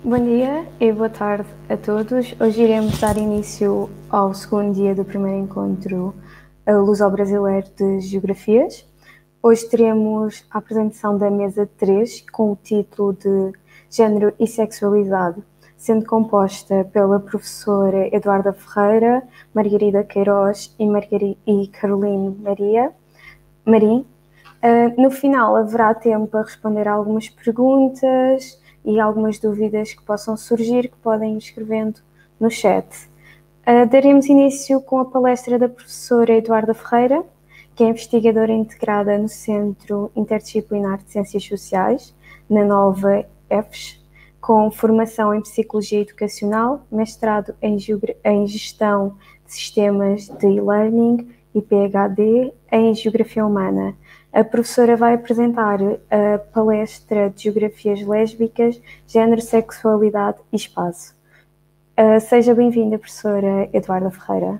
Bom dia e boa tarde a todos. Hoje iremos dar início ao segundo dia do primeiro encontro luso-brasileiro de Geografias. Hoje teremos a apresentação da mesa 3 com o título de Género e Sexualidade, sendo composta pela professora Eduarda Ferreira, Margarida Queiroz e Caroline Marim. No final haverá tempo para responder a algumas perguntas e algumas dúvidas que possam surgir, que podem ir escrevendo no chat. Daremos início com a palestra da professora Eduarda Ferreira, que é investigadora integrada no Centro Interdisciplinar de Ciências Sociais, na nova EFES, com formação em Psicologia Educacional, mestrado em Gestão de Sistemas de E-Learning e PhD em Geografia Humana. A professora vai apresentar a palestra de Geografias Lésbicas, Género, Sexualidade e Espaço. Seja bem-vinda, professora Eduarda Ferreira.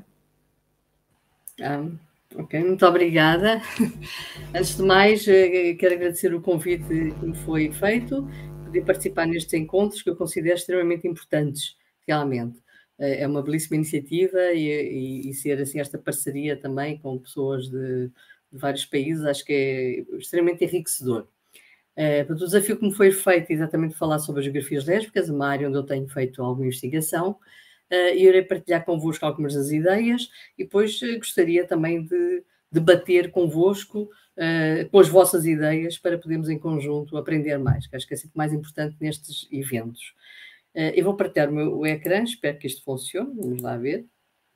Ok, muito obrigada. Antes de mais, quero agradecer o convite que me foi feito, poder participar nestes encontros que eu considero extremamente importantes, realmente. É uma belíssima iniciativa e ser assim esta parceria também com pessoas de vários países, acho que é extremamente enriquecedor. O desafio que me foi feito é exatamente falar sobre as geografias lésbicas, uma área onde eu tenho feito alguma investigação, e irei partilhar convosco algumas das ideias e depois gostaria também de debater convosco com as vossas ideias para podermos em conjunto aprender mais, que acho que é sempre mais importante nestes eventos. Eu vou partilhar o meu ecrã, espero que isto funcione, vamos lá ver.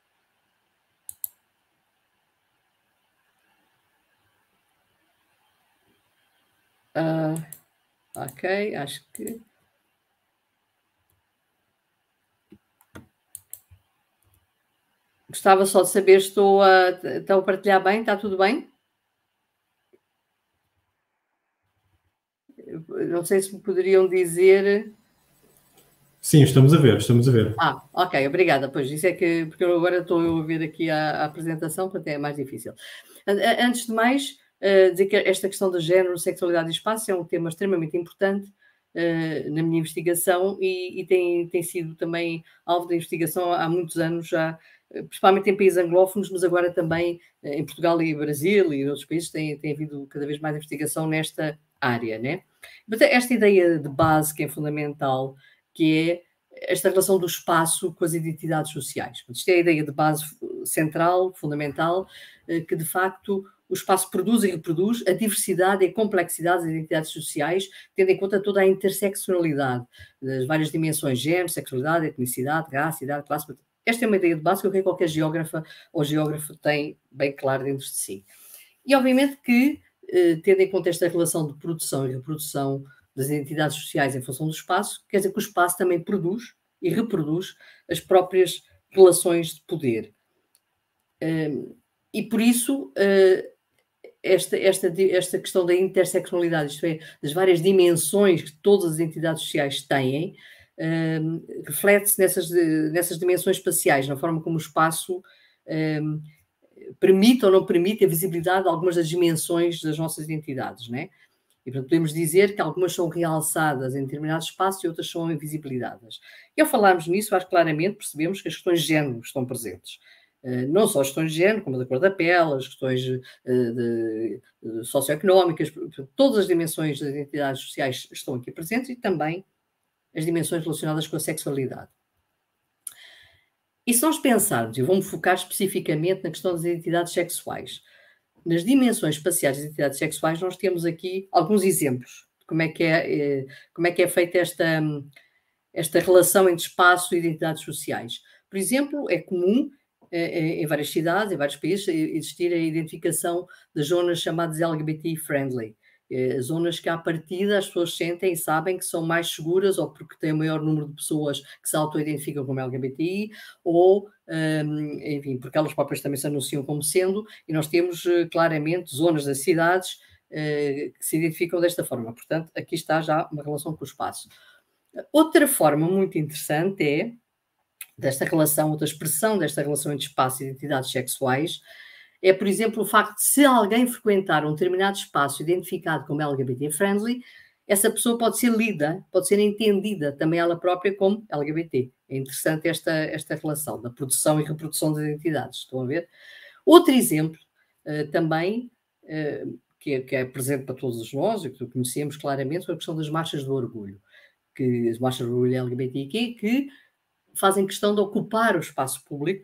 Ok, acho que... Gostava só de saber se estou a partilhar bem, está tudo bem? Não sei se me poderiam dizer... Sim, estamos a ver, estamos a ver. Ok, obrigada. Pois, isso é que... Porque eu agora estou a ver aqui a apresentação, portanto é mais difícil. Antes de mais, dizer que esta questão de género, sexualidade e espaço é um tema extremamente importante na minha investigação e tem sido também alvo de investigação há muitos anos já, principalmente em países anglófonos, mas agora também em Portugal e Brasil e outros países tem havido cada vez mais investigação nesta área, né? Mas esta ideia de base que é fundamental, que é esta relação do espaço com as identidades sociais. Isto é a ideia de base central, fundamental, que de facto o espaço produz e reproduz a diversidade e a complexidade das identidades sociais, tendo em conta toda a interseccionalidade das várias dimensões, género, sexualidade, etnicidade, raça, idade, classe. Esta é uma ideia de base que eu creio que qualquer geógrafa ou geógrafo tem bem claro dentro de si. E obviamente que, tendo em conta esta relação de produção e reprodução das identidades sociais em função do espaço, quer dizer que o espaço também produz e reproduz as próprias relações de poder. E por isso, esta questão da interseccionalidade, isto é, das várias dimensões que todas as entidades sociais têm, reflete-se nessas dimensões espaciais, na forma como o espaço permite ou não permite a visibilidade de algumas das dimensões das nossas identidades, né? E, portanto, podemos dizer que algumas são realçadas em determinado espaço e outras são invisibilizadas. E ao falarmos nisso, acho que claramente percebemos que as questões de género estão presentes. Não só as questões de género, como a da cor da pele, as questões socioeconómicas, todas as dimensões das identidades sociais estão aqui presentes e também as dimensões relacionadas com a sexualidade. E se nós pensarmos, e vou-me focar especificamente na questão das identidades sexuais, nas dimensões espaciais das identidades sexuais, nós temos aqui alguns exemplos de como é que é feita esta relação entre espaço e identidades sociais. Por exemplo, é comum em várias cidades, em vários países, existir a identificação de zonas chamadas LGBT-friendly. Zonas que, à partida, as pessoas sentem e sabem que são mais seguras ou porque têm um maior número de pessoas que se auto-identificam como LGBTI ou, enfim, porque elas próprias também se anunciam como sendo, e nós temos claramente zonas das cidades que se identificam desta forma. Portanto, aqui está já uma relação com o espaço. Outra forma muito interessante é desta relação, outra expressão desta relação entre espaço e identidades sexuais, é, por exemplo, o facto de se alguém frequentar um determinado espaço identificado como LGBT-friendly, essa pessoa pode ser lida, pode ser entendida também ela própria como LGBT. É interessante esta relação da produção e reprodução das identidades, estão a ver? Outro exemplo também, que é presente para todos nós, e que conhecemos claramente, é a questão das marchas do orgulho, que as marchas do orgulho LGBTQ, que fazem questão de ocupar o espaço público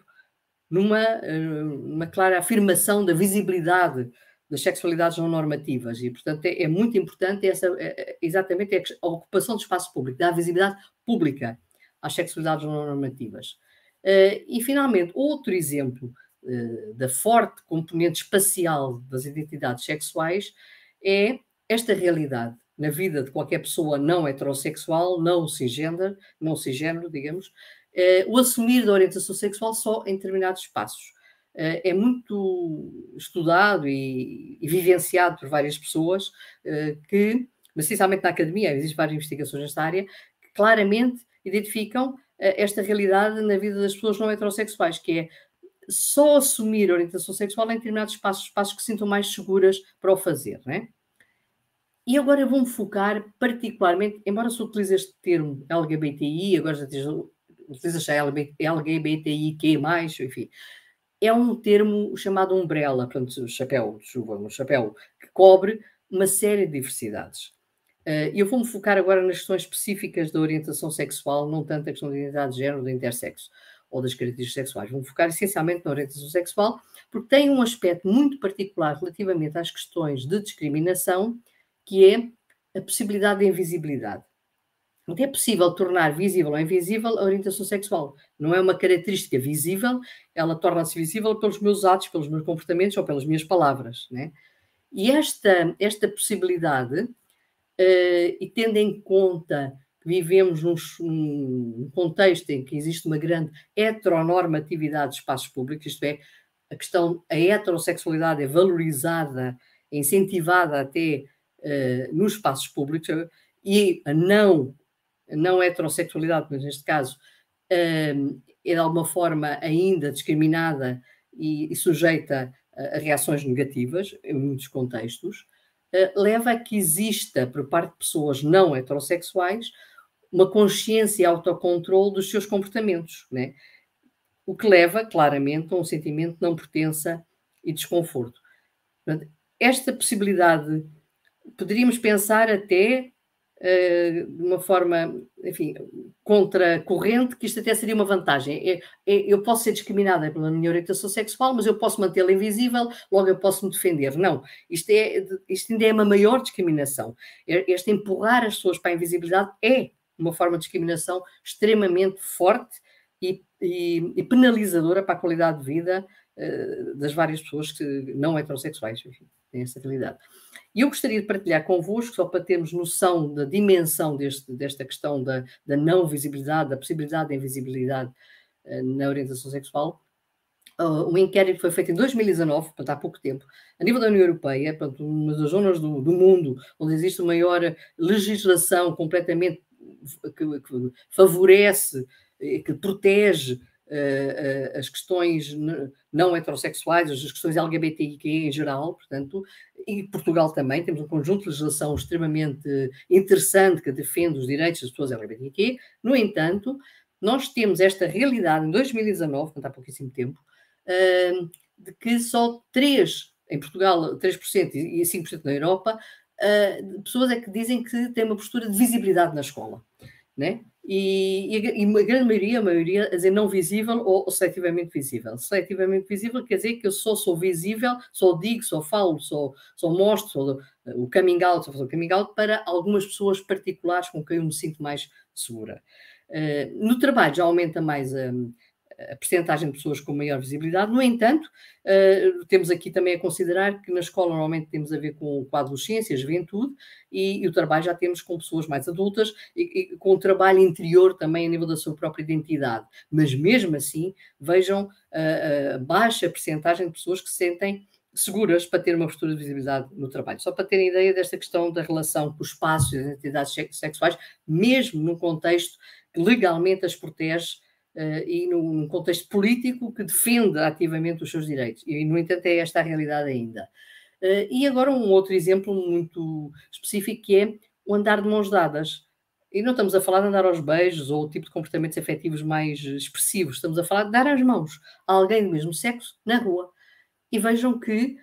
numa clara afirmação da visibilidade das sexualidades não normativas e, portanto, é muito importante exatamente a ocupação do espaço público, da visibilidade pública às sexualidades não normativas. E, finalmente, outro exemplo da forte componente espacial das identidades sexuais é esta realidade na vida de qualquer pessoa não heterossexual, não cisgênero, digamos, o assumir da orientação sexual só em determinados espaços. É muito estudado e vivenciado por várias pessoas que, mas essencialmente na academia, existem várias investigações nesta área, que claramente identificam esta realidade na vida das pessoas não heterossexuais, que é só assumir a orientação sexual em determinados espaços que se sintam mais seguras para o fazer, não é? E agora eu vou-me focar particularmente, embora se utilize este termo LGBTI, agora já utiliza-se LGBTIQ+, enfim, é um termo chamado umbrella, portanto, chapéu de chuva, um chapéu que cobre uma série de diversidades. Eu vou-me focar agora nas questões específicas da orientação sexual, não tanto a questão da identidade de género, do intersexo ou das características sexuais. Vou-me focar essencialmente na orientação sexual, porque tem um aspecto muito particular relativamente às questões de discriminação, que é a possibilidade de invisibilidade. Não é possível tornar visível ou invisível a orientação sexual. Não é uma característica visível, ela torna-se visível pelos meus atos, pelos meus comportamentos ou pelas minhas palavras, né? E esta possibilidade, e tendo em conta que vivemos num contexto em que existe uma grande heteronormatividade de espaços públicos, isto é, a heterossexualidade é valorizada, é incentivada até nos espaços públicos, e a não heterossexualidade, mas neste caso é de alguma forma ainda discriminada e sujeita a reações negativas em muitos contextos, leva a que exista, por parte de pessoas não heterossexuais, uma consciência e autocontrole dos seus comportamentos, né? O que leva, claramente, a um sentimento de não pertença e desconforto. Portanto, esta possibilidade, poderíamos pensar até de uma forma, enfim, contracorrente, que isto até seria uma vantagem. Eu posso ser discriminada pela minha orientação sexual, mas eu posso mantê-la invisível, logo eu posso me defender. Não, isto ainda é uma maior discriminação. Este empurrar as pessoas para a invisibilidade é uma forma de discriminação extremamente forte e penalizadora para a qualidade de vida das várias pessoas que não heterossexuais, enfim, têm essa realidade. E eu gostaria de partilhar convosco, só para termos noção da dimensão desta questão da não visibilidade, da possibilidade de invisibilidade na orientação sexual, um inquérito que foi feito em 2019, portanto há pouco tempo, a nível da União Europeia, portanto, uma das zonas do mundo onde existe maior legislação completamente que favorece, que protege as questões não heterossexuais, as questões LGBTIQ em geral, portanto, e Portugal também, temos um conjunto de legislação extremamente interessante que defende os direitos das pessoas LGBTIQ. No entanto, nós temos esta realidade em 2019, portanto há pouquíssimo tempo, de que só 3%, em Portugal 3% e 5% na Europa, pessoas é que dizem que têm uma postura de visibilidade na escola, né? E a grande maioria a dizer não visível ou seletivamente visível. Seletivamente visível quer dizer que eu só sou visível, só digo, só falo, só mostro o coming out para algumas pessoas particulares com quem eu me sinto mais segura. No trabalho já aumenta mais a percentagem de pessoas com maior visibilidade. No entanto, temos aqui também a considerar que na escola normalmente temos a ver com a adolescência, a juventude, e o trabalho já temos com pessoas mais adultas e com o trabalho interior também a nível da sua própria identidade. Mas mesmo assim, vejam a baixa percentagem de pessoas que se sentem seguras para ter uma postura de visibilidade no trabalho. Só para terem ideia desta questão da relação com o espaço e as identidades sexuais, mesmo num contexto que legalmente as protege, e num contexto político que defende ativamente os seus direitos. E, no entanto, é esta a realidade ainda. E agora um outro exemplo muito específico, que é o andar de mãos dadas. E não estamos a falar de andar aos beijos ou o tipo de comportamentos afetivos mais expressivos. Estamos a falar de dar as mãos a alguém do mesmo sexo na rua. E vejam que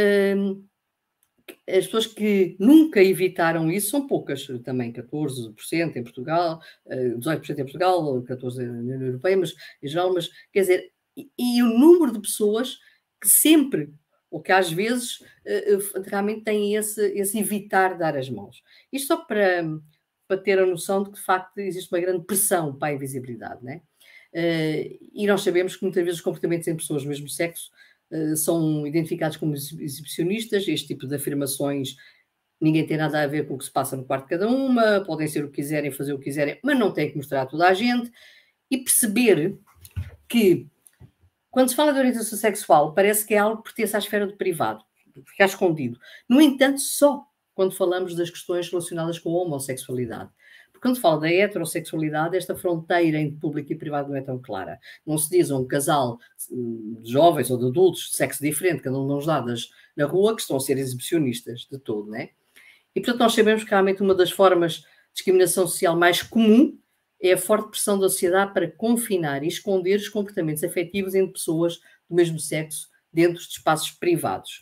as pessoas que nunca evitaram isso são poucas também, 14% em Portugal, 18% em Portugal, 14% na União Europeia, mas em geral, mas quer dizer, e o número de pessoas que sempre, ou que às vezes, realmente têm esse evitar dar as mãos. Isto só para ter a noção de que, de facto, existe uma grande pressão para a invisibilidade, não é? E nós sabemos que muitas vezes os comportamentos em pessoas do mesmo sexo são identificados como exibicionistas. Este tipo de afirmações, ninguém tem nada a ver com o que se passa no quarto de cada uma, podem ser o que quiserem, fazer o que quiserem, mas não têm que mostrar a toda a gente. E perceber que, quando se fala de orientação sexual, parece que é algo que pertence à esfera do privado, ficar escondido. No entanto, só quando falamos das questões relacionadas com a homossexualidade. Porque quando se fala da heterossexualidade, esta fronteira entre público e privado não é tão clara. Não se diz a um casal de jovens ou de adultos de sexo diferente, cada um de mãos dadas na rua, que estão a ser exibicionistas de todo, não é? E, portanto, nós sabemos que realmente uma das formas de discriminação social mais comum é a forte pressão da sociedade para confinar e esconder os comportamentos afetivos entre pessoas do mesmo sexo dentro de espaços privados.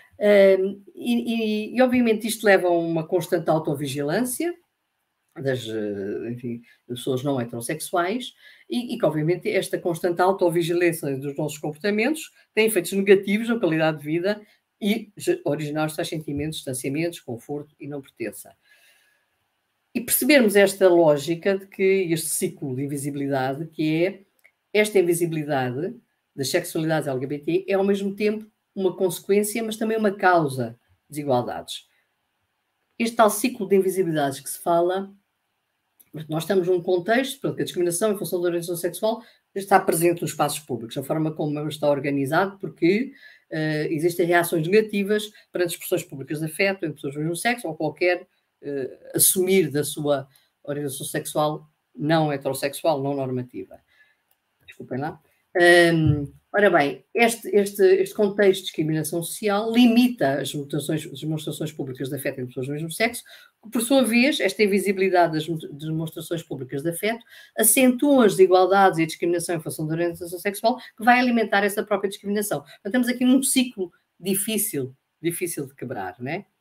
E obviamente, isto leva a uma constante autovigilância das pessoas não heterossexuais e que, obviamente, esta constante autovigilância dos nossos comportamentos tem efeitos negativos na qualidade de vida e originar os tais sentimentos, distanciamentos, conforto e não pertença. E percebermos esta lógica de que este ciclo de invisibilidade, que é esta invisibilidade das sexualidades LGBT, é ao mesmo tempo uma consequência, mas também uma causa de desigualdades. Este tal ciclo de invisibilidades que se fala, nós estamos num contexto, porque a discriminação em função da orientação sexual está presente nos espaços públicos, a forma como está organizado, porque existem reações negativas perante expressões públicas de afeto em pessoas do mesmo sexo ou qualquer assumir da sua orientação sexual não heterossexual, não normativa. Desculpem lá. Ora bem, este contexto de discriminação social limita as demonstrações públicas de afeto entre pessoas do mesmo sexo, que, por sua vez, esta invisibilidade das demonstrações públicas de afeto acentua as desigualdades e a discriminação em função da orientação sexual, que vai alimentar essa própria discriminação. Então, estamos aqui num ciclo difícil de quebrar, não é?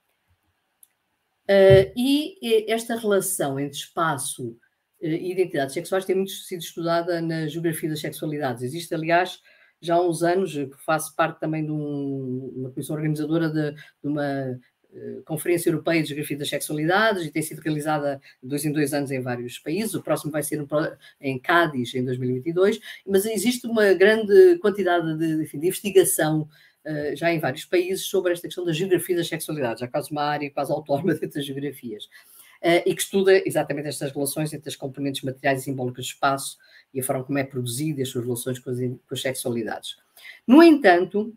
E esta relação entre espaço e identidades sexuais tem muito sido estudada na geografia das sexualidades. Existe, aliás, já há uns anos, que faço parte também de uma comissão organizadora de uma Conferência Europeia de Geografia das Sexualidades, e tem sido realizada de 2 em 2 anos em vários países. O próximo vai ser em Cádiz, em 2022, mas existe uma grande quantidade de investigação já em vários países sobre esta questão da geografia das sexualidades. Há quase uma área quase autónoma dentro das geografias, e que estuda exatamente estas relações entre as componentes materiais e simbólicas do espaço e a forma como é produzida, as suas relações com as sexualidades. No entanto,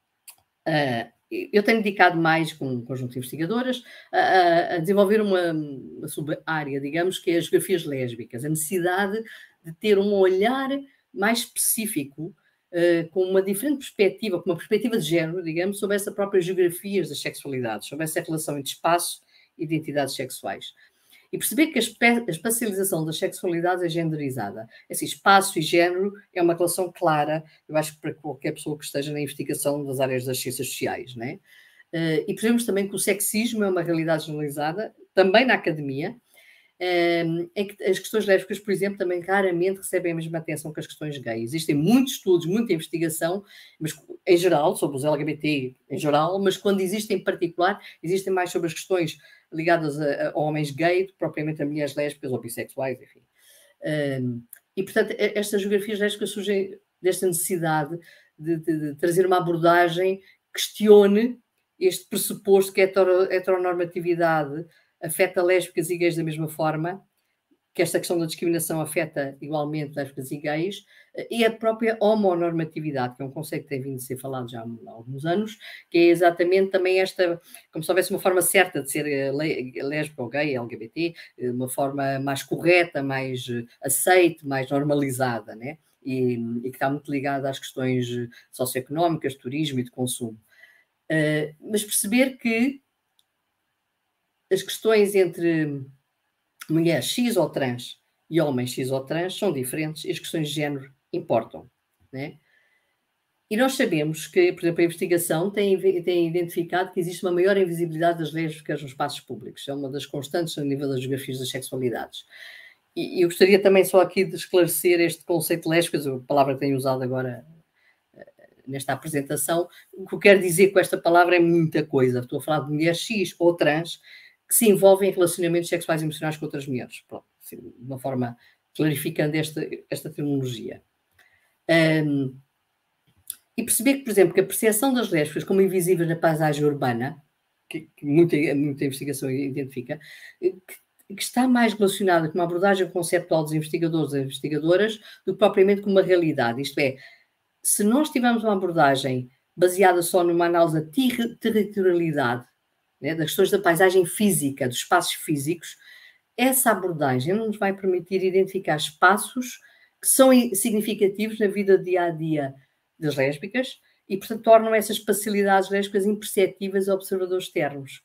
eu tenho dedicado mais com um conjunto de investigadoras a desenvolver uma sub-área, digamos, que é as geografias lésbicas, a necessidade de ter um olhar mais específico, com uma diferente perspectiva, com uma perspectiva de género, digamos, sobre essa própria geografias das sexualidades, sobre essa relação entre espaço e identidades sexuais. E perceber que a espacialização das sexualidades é genderizada. Assim, espaço e género é uma relação clara, eu acho que para qualquer pessoa que esteja na investigação das áreas das ciências sociais, não é? E percebemos também que o sexismo é uma realidade generalizada, também na academia, é que as questões lésbicas, por exemplo, também raramente recebem a mesma atenção que as questões gays. Existem muitos estudos, muita investigação, mas em geral, sobre os LGBT em geral, mas quando existem em particular, existem mais sobre as questões ligadas a homens gays, propriamente a mulheres lésbicas ou bissexuais, enfim. E, portanto, estas geografias lésbicas surgem desta necessidade de trazer uma abordagem que questione este pressuposto que a heteronormatividade afeta lésbicas e gays da mesma forma, que esta questão da discriminação afeta igualmente lésbicas e gays, e a própria homonormatividade, que é um conceito que tem vindo a ser falado já há alguns anos, que é exatamente também esta, como se houvesse uma forma certa de ser lésbica ou gay, LGBT, uma forma mais correta, mais aceite, mais normalizada, né? E que está muito ligada às questões socioeconómicas, de turismo e de consumo. Mas perceber que as questões entre mulher X ou trans e homem X ou trans são diferentes e as questões de género importam, né? E nós sabemos que, por exemplo, a investigação tem identificado que existe uma maior invisibilidade das lésbicas nos espaços públicos. É uma das constantes a nível das geografias das sexualidades. E eu gostaria também só aqui de esclarecer este conceito de lésbicas, a palavra que tenho usado agora nesta apresentação. O que eu quero dizer com esta palavra é muita coisa. Estou a falar de mulher X ou trans que se envolvem em relacionamentos sexuais e emocionais com outras mulheres. Pronto, assim, de uma forma clarificando esta terminologia. E perceber que, por exemplo, que a percepção das lésbicas como invisíveis na paisagem urbana, que muita investigação identifica, que está mais relacionada com uma abordagem conceptual dos investigadores e investigadoras do que propriamente com uma realidade. Isto é, se nós tivermos uma abordagem baseada só numa análise da territorialidade, né, das questões da paisagem física, dos espaços físicos, essa abordagem não nos vai permitir identificar espaços que são significativos na vida dia-a-dia das lésbicas e, portanto, tornam essas facilidades lésbicas imperceptíveis a observadores externos.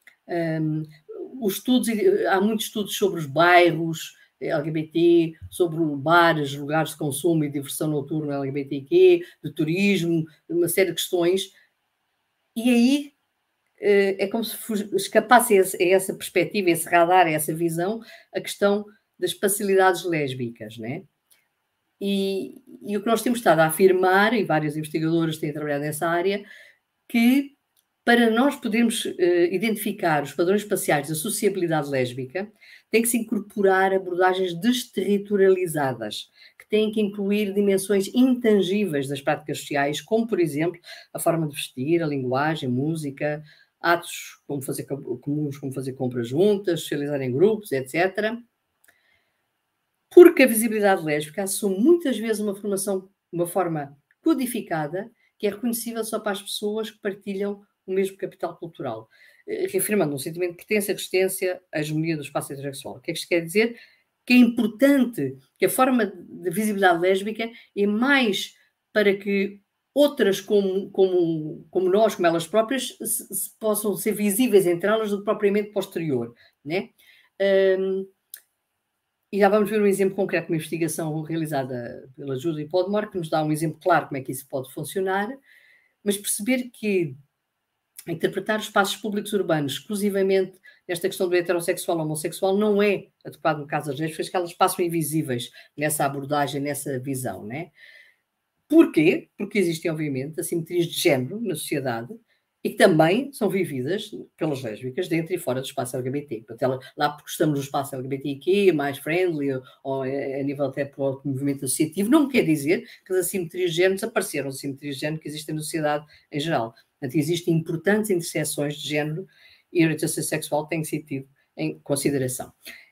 Há muitos estudos sobre os bairros LGBT, sobre bares, lugares de consumo e diversão noturna LGBTQ, de turismo, uma série de questões, e aí é como se escapasse a essa perspectiva, a esse radar, a essa visão, a questão das facilidades lésbicas, né? E o que nós temos estado a afirmar, e vários investigadores têm trabalhado nessa área, que para nós podermos identificar os padrões espaciais da sociabilidade lésbica, tem que se incorporar abordagens desterritorializadas, que têm que incluir dimensões intangíveis das práticas sociais, como, por exemplo, a forma de vestir, a linguagem, música, atos como fazer comuns, como fazer compras juntas, socializar em grupos, etc., porque a visibilidade lésbica assume muitas vezes uma forma codificada que é reconhecível só para as pessoas que partilham o mesmo capital cultural, reafirmando um sentimento de pertença, resistência à hegemonia do espaço heterossexual. O que é que isto quer dizer? Que é importante que a forma de visibilidade lésbica é mais para que outras como nós, como elas próprias, possam ser visíveis entre elas do que propriamente posterior, né? E já vamos ver um exemplo concreto de uma investigação realizada pela Julie Podmore, que nos dá um exemplo claro como é que isso pode funcionar, mas perceber que interpretar os espaços públicos urbanos exclusivamente nesta questão do heterossexual ou homossexual não é adequado no caso das lésbicas, que elas passam invisíveis nessa abordagem, nessa visão, né? Porquê? Porque existem, obviamente, assimetrias de género na sociedade e que também são vividas pelas lésbicas dentro e fora do espaço LGBT. Portanto, lá porque estamos no espaço LGBTQ, mais friendly, ou a nível até para o movimento associativo, não quer dizer que as assimetrias de género desapareceram, as assimetrias de género que existem na sociedade em geral. Portanto, existem importantes interseções de género e a orientação sexual tem que ser tido em consideração.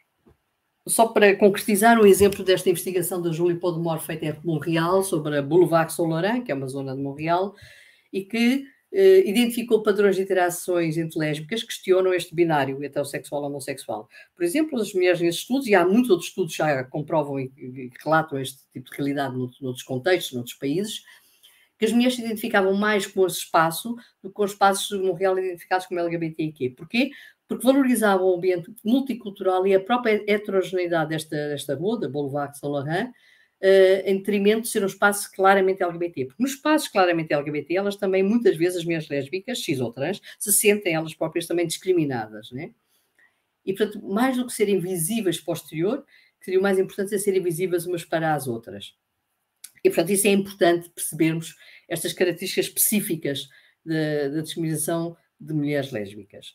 Só para concretizar o exemplo desta investigação da Julie Podmore feita em Montreal sobre a Boulevard Saint-Laurent, que é uma zona de Montreal, e que identificou padrões de interações entre lésbicas que questionam este binário heterossexual ou homossexual. Por exemplo, as mulheres nesses estudos, e há muitos outros estudos que já comprovam e relatam este tipo de realidade noutros contextos, noutros países, que as mulheres se identificavam mais com esse espaço do que com os espaços de Montreal identificados como LGBTQ. Porquê? Porque valorizavam o ambiente multicultural e a própria heterogeneidade desta rua, da Boulevard Saint-Laurent, em detrimento de ser um espaço claramente LGBT. Porque nos espaços claramente LGBT, elas também, muitas vezes, as mulheres lésbicas, cis ou trans, se sentem elas próprias também discriminadas, né? E, portanto, mais do que serem visíveis posterior, seria o mais importante é serem visíveis umas para as outras. E, portanto, isso é importante percebermos estas características específicas da discriminação de mulheres lésbicas.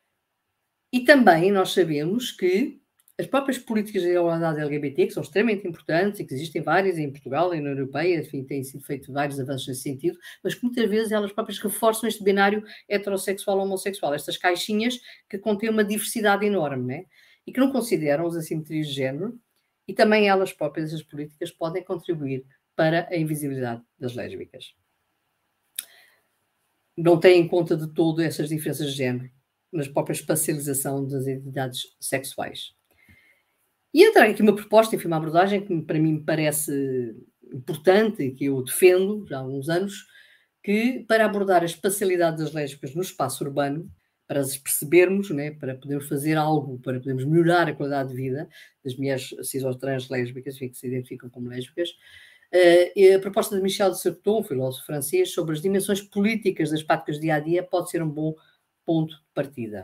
E também nós sabemos que as próprias políticas de igualdade LGBT, que são extremamente importantes e que existem várias em Portugal e na União Europeia, enfim, têm sido feitos vários avanços nesse sentido, mas que muitas vezes elas próprias reforçam este binário heterossexual ou homossexual, estas caixinhas que contêm uma diversidade enorme, né? E que não consideram as assimetrias de género, e também elas próprias, essas políticas, podem contribuir para a invisibilidade das lésbicas. Não têm em conta de todo essas diferenças de género na própria espacialização das identidades sexuais. E entra aqui uma proposta, enfim, uma abordagem que para mim me parece importante e que eu defendo já há uns anos, que para abordar a espacialidade das lésbicas no espaço urbano, para as percebermos, né, para podermos fazer algo, para podermos melhorar a qualidade de vida das mulheres cis ou trans lésbicas, que se identificam como lésbicas. A proposta de Michel de Certeau, um filósofo francês, sobre as dimensões políticas das práticas do dia-a-dia pode ser um bom ponto de partida.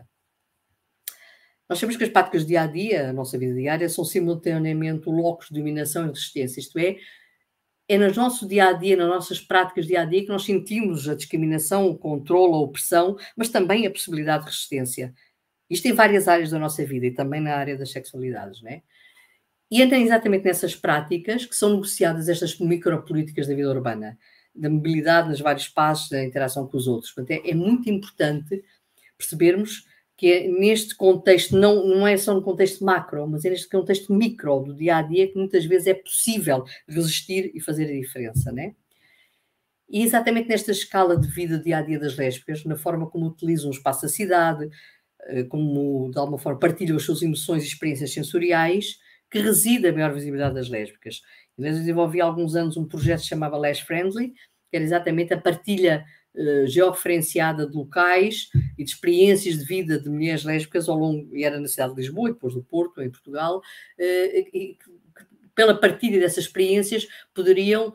Nós sabemos que as práticas do dia-a-dia, a nossa vida diária, são simultaneamente o locus de dominação e resistência, isto é no nosso dia-a-dia, nas nossas práticas dia-a-dia que nós sentimos a discriminação, o controle, a opressão, mas também a possibilidade de resistência. Isto em várias áreas da nossa vida e também na área das sexualidades, não é? E entram exatamente nessas práticas que são negociadas estas micropolíticas da vida urbana, da mobilidade nos vários espaços, da interação com os outros. Portanto, é muito importante percebermos que neste contexto, não é só no contexto macro, mas é neste contexto micro do dia-a-dia que muitas vezes é possível resistir e fazer a diferença, né? E exatamente nesta escala de vida dia-a-dia das lésbicas, na forma como utilizam o espaço da cidade, como de alguma forma partilham as suas emoções e experiências sensoriais, que reside a maior visibilidade das lésbicas. Eu desenvolvi há alguns anos um projeto que se chamava Less Friendly, que era exatamente a partilha georreferenciada de locais e de experiências de vida de mulheres lésbicas ao longo, e era na cidade de Lisboa e depois do Porto, em Portugal, e pela partilha dessas experiências poderiam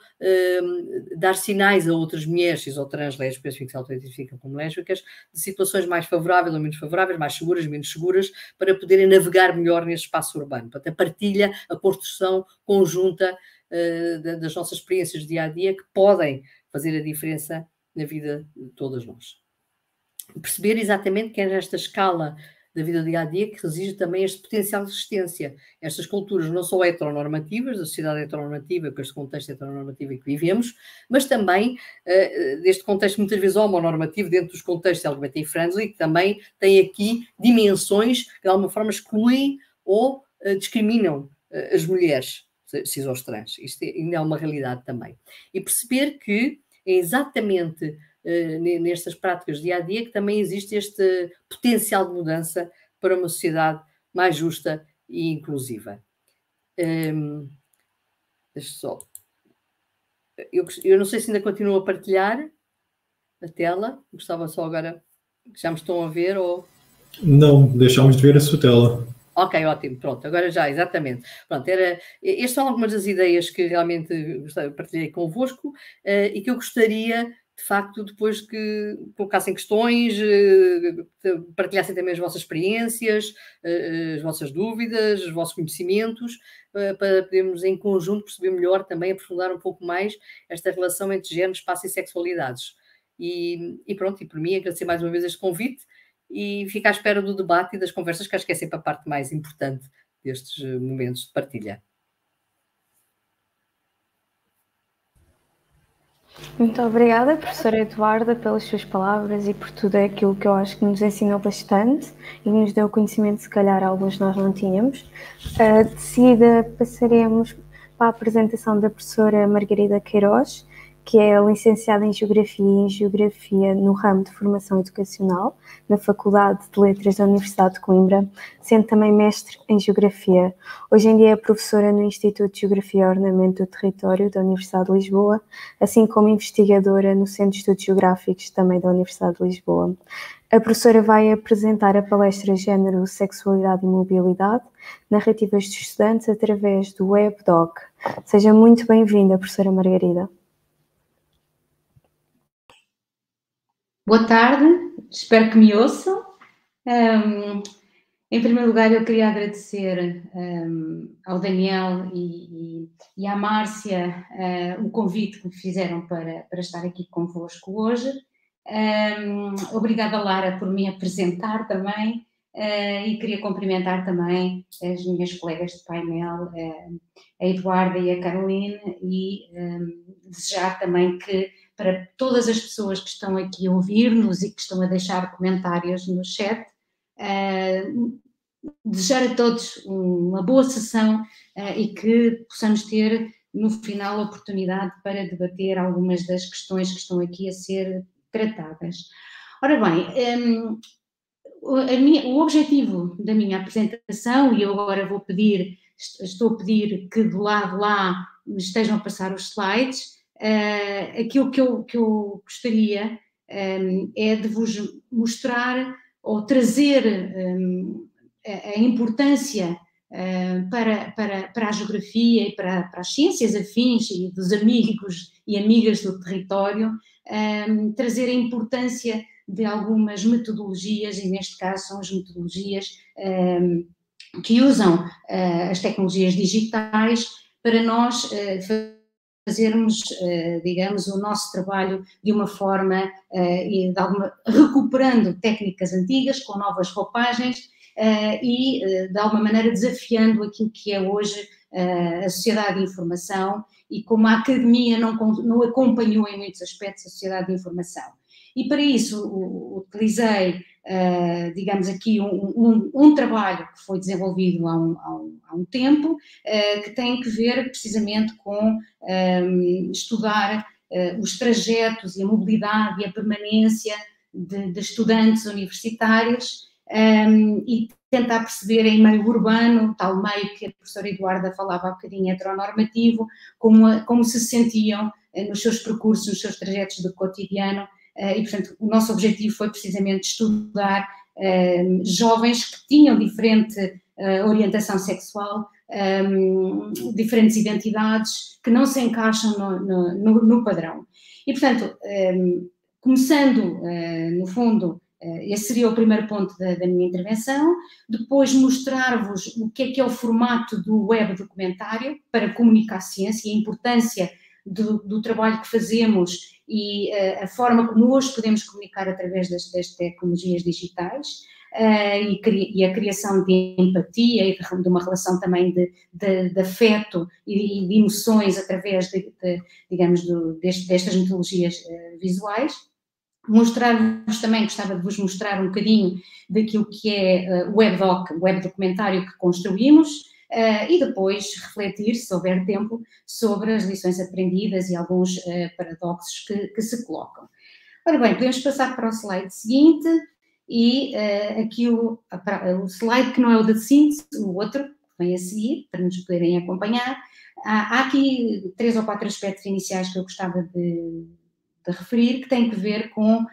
dar sinais a outras mulheres cis ou trans lésbicas, que se auto-identificam como lésbicas, de situações mais favoráveis ou menos favoráveis, mais seguras, menos seguras, para poderem navegar melhor neste espaço urbano. Portanto, a partilha, a construção conjunta das nossas experiências de dia-a-dia que podem fazer a diferença na vida de todas nós. Perceber exatamente que é nesta escala da vida dia-a-dia que reside também este potencial de resistência. Estas culturas não são heteronormativas, da sociedade heteronormativa, com este contexto heteronormativo em que vivemos, mas também deste contexto muitas vezes homonormativo, dentro dos contextos LGBT-friendly, que também tem aqui dimensões que de alguma forma excluem ou discriminam as mulheres cis ou trans. Isto ainda é uma realidade também. E perceber que é exatamente nestas práticas dia-a-dia que também existe este potencial de mudança para uma sociedade mais justa e inclusiva. Deixa só. Eu não sei se ainda continuo a partilhar a tela. Gostava só agora que já me estão a ver ou... Não, deixámos de ver a sua tela. Ok, ótimo, pronto, agora já, exatamente. Pronto, estas são algumas das ideias que realmente partilhei convosco e que eu gostaria, de facto, depois que colocassem questões, partilhassem também as vossas experiências, as vossas dúvidas, os vossos conhecimentos, para podermos em conjunto perceber melhor, também aprofundar um pouco mais esta relação entre género, espaço e sexualidades. E pronto, e por mim agradecer mais uma vez este convite e fico à espera do debate e das conversas, que acho que é sempre a parte mais importante destes momentos de partilha. Muito obrigada, professora Eduarda, pelas suas palavras e por tudo aquilo que eu acho que nos ensinou bastante e nos deu conhecimento, se calhar, alguns nós não tínhamos. De seguida, passaremos para a apresentação da professora Margarida Queiroz, que é licenciada em Geografia no ramo de Formação Educacional, na Faculdade de Letras da Universidade de Coimbra, sendo também mestre em Geografia. Hoje em dia é professora no Instituto de Geografia e Ordenamento do Território da Universidade de Lisboa, assim como investigadora no Centro de Estudos Geográficos, também da Universidade de Lisboa. A professora vai apresentar a palestra Género, Sexualidade e Mobilidade, narrativas de estudantes através do WebDoc. Seja muito bem-vinda, professora Margarida. Boa tarde, espero que me ouçam. Em primeiro lugar, eu queria agradecer ao Daniel e à Márcia o convite que me fizeram para estar aqui convosco hoje. Obrigada, Lara, por me apresentar também e queria cumprimentar também as minhas colegas de painel, a Eduarda e a Caroline, e desejar também que para todas as pessoas que estão aqui a ouvir-nos e que estão a deixar comentários no chat, desejar a todos uma boa sessão e que possamos ter no final a oportunidade para debater algumas das questões que estão aqui a ser tratadas. Ora bem, o objetivo da minha apresentação, e eu agora estou a pedir que do lado lá me estejam a passar os slides. Aquilo que eu gostaria é de vos mostrar ou trazer a importância para a geografia e para as ciências afins e dos amigos e amigas do território, trazer a importância de algumas metodologias, e neste caso são as metodologias que usam as tecnologias digitais para nós fazermos, digamos, o nosso trabalho de uma forma, recuperando técnicas antigas com novas roupagens e, de alguma maneira, desafiando aquilo que é hoje a sociedade de informação e como a academia não acompanhou em muitos aspectos a sociedade de informação. E para isso utilizei, digamos aqui, um trabalho que foi desenvolvido há um tempo, que tem que ver precisamente com estudar os trajetos e a mobilidade e a permanência de estudantes universitários e tentar perceber em meio urbano, tal meio que a professora Eduarda falava há bocadinho, heteronormativo, como se sentiam nos seus percursos, nos seus trajetos do cotidiano. E, portanto, o nosso objetivo foi precisamente estudar jovens que tinham diferente orientação sexual, diferentes identidades, que não se encaixam no padrão. E, portanto, começando, no fundo, esse seria o primeiro ponto da minha intervenção, depois mostrar-vos o que é o formato do web documentário para comunicar ciência e a importância do trabalho que fazemos e a forma como hoje podemos comunicar através das tecnologias digitais e a criação de empatia e de uma relação também de afeto e de emoções através, digamos, destas metodologias visuais. Mostrar-vos também, gostava de vos mostrar um bocadinho daquilo que é o web documentário que construímos, e depois refletir, se houver tempo, sobre as lições aprendidas e alguns paradoxos que se colocam. Ora bem, podemos passar para o slide seguinte, e aqui o slide que não é o da síntese, o outro, que vem a seguir, para nos poderem acompanhar. Há aqui 3 ou 4 aspectos iniciais que eu gostava de referir, que têm que ver com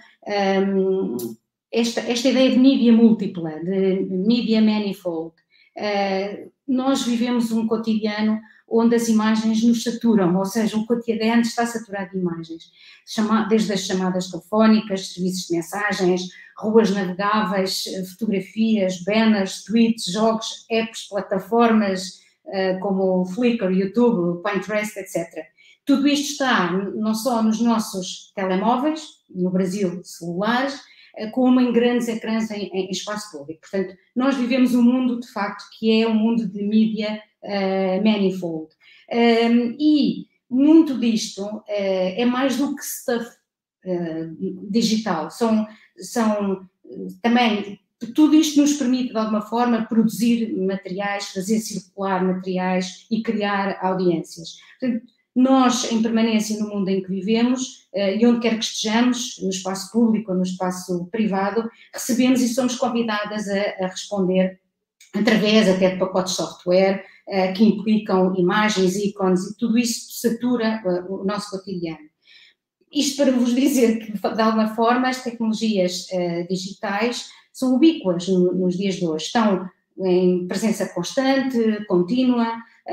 esta ideia de mídia múltipla, de mídia manifold. Nós vivemos um cotidiano onde as imagens nos saturam, ou seja, o cotidiano está saturado de imagens, desde as chamadas telefónicas, serviços de mensagens, ruas navegáveis, fotografias, banners, tweets, jogos, apps, plataformas como o Flickr, YouTube, Pinterest, etc. Tudo isto está não só nos nossos telemóveis, no Brasil, celulares, como em grandes ecrãs em espaço público. Portanto, nós vivemos um mundo, de facto, que é um mundo de mídia manifold. E muito disto é mais do que stuff digital. São também, tudo isto nos permite, de alguma forma, produzir materiais, fazer circular materiais e criar audiências. Portanto, nós, em permanência no mundo em que vivemos, e onde quer que estejamos, no espaço público ou no espaço privado, recebemos e somos convidadas a responder através até de pacotes de software que implicam imagens, ícones, e tudo isso satura o nosso cotidiano. Isto para vos dizer que, de alguma forma, as tecnologias digitais são ubíquas nos dias de hoje, estão em presença constante, contínua,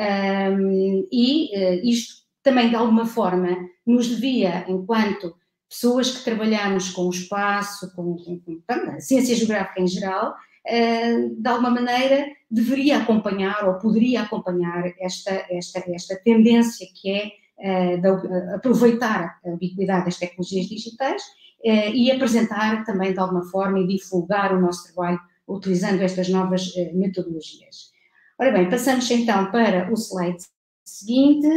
e isto também, de alguma forma, nos devia, enquanto pessoas que trabalhamos com o espaço, com a ciência geográfica em geral, de alguma maneira deveria acompanhar ou poderia acompanhar esta tendência que é de aproveitar a ubiquidade das tecnologias digitais e apresentar também, de alguma forma, e divulgar o nosso trabalho utilizando estas novas metodologias. Ora bem, passamos então para o slide seguinte.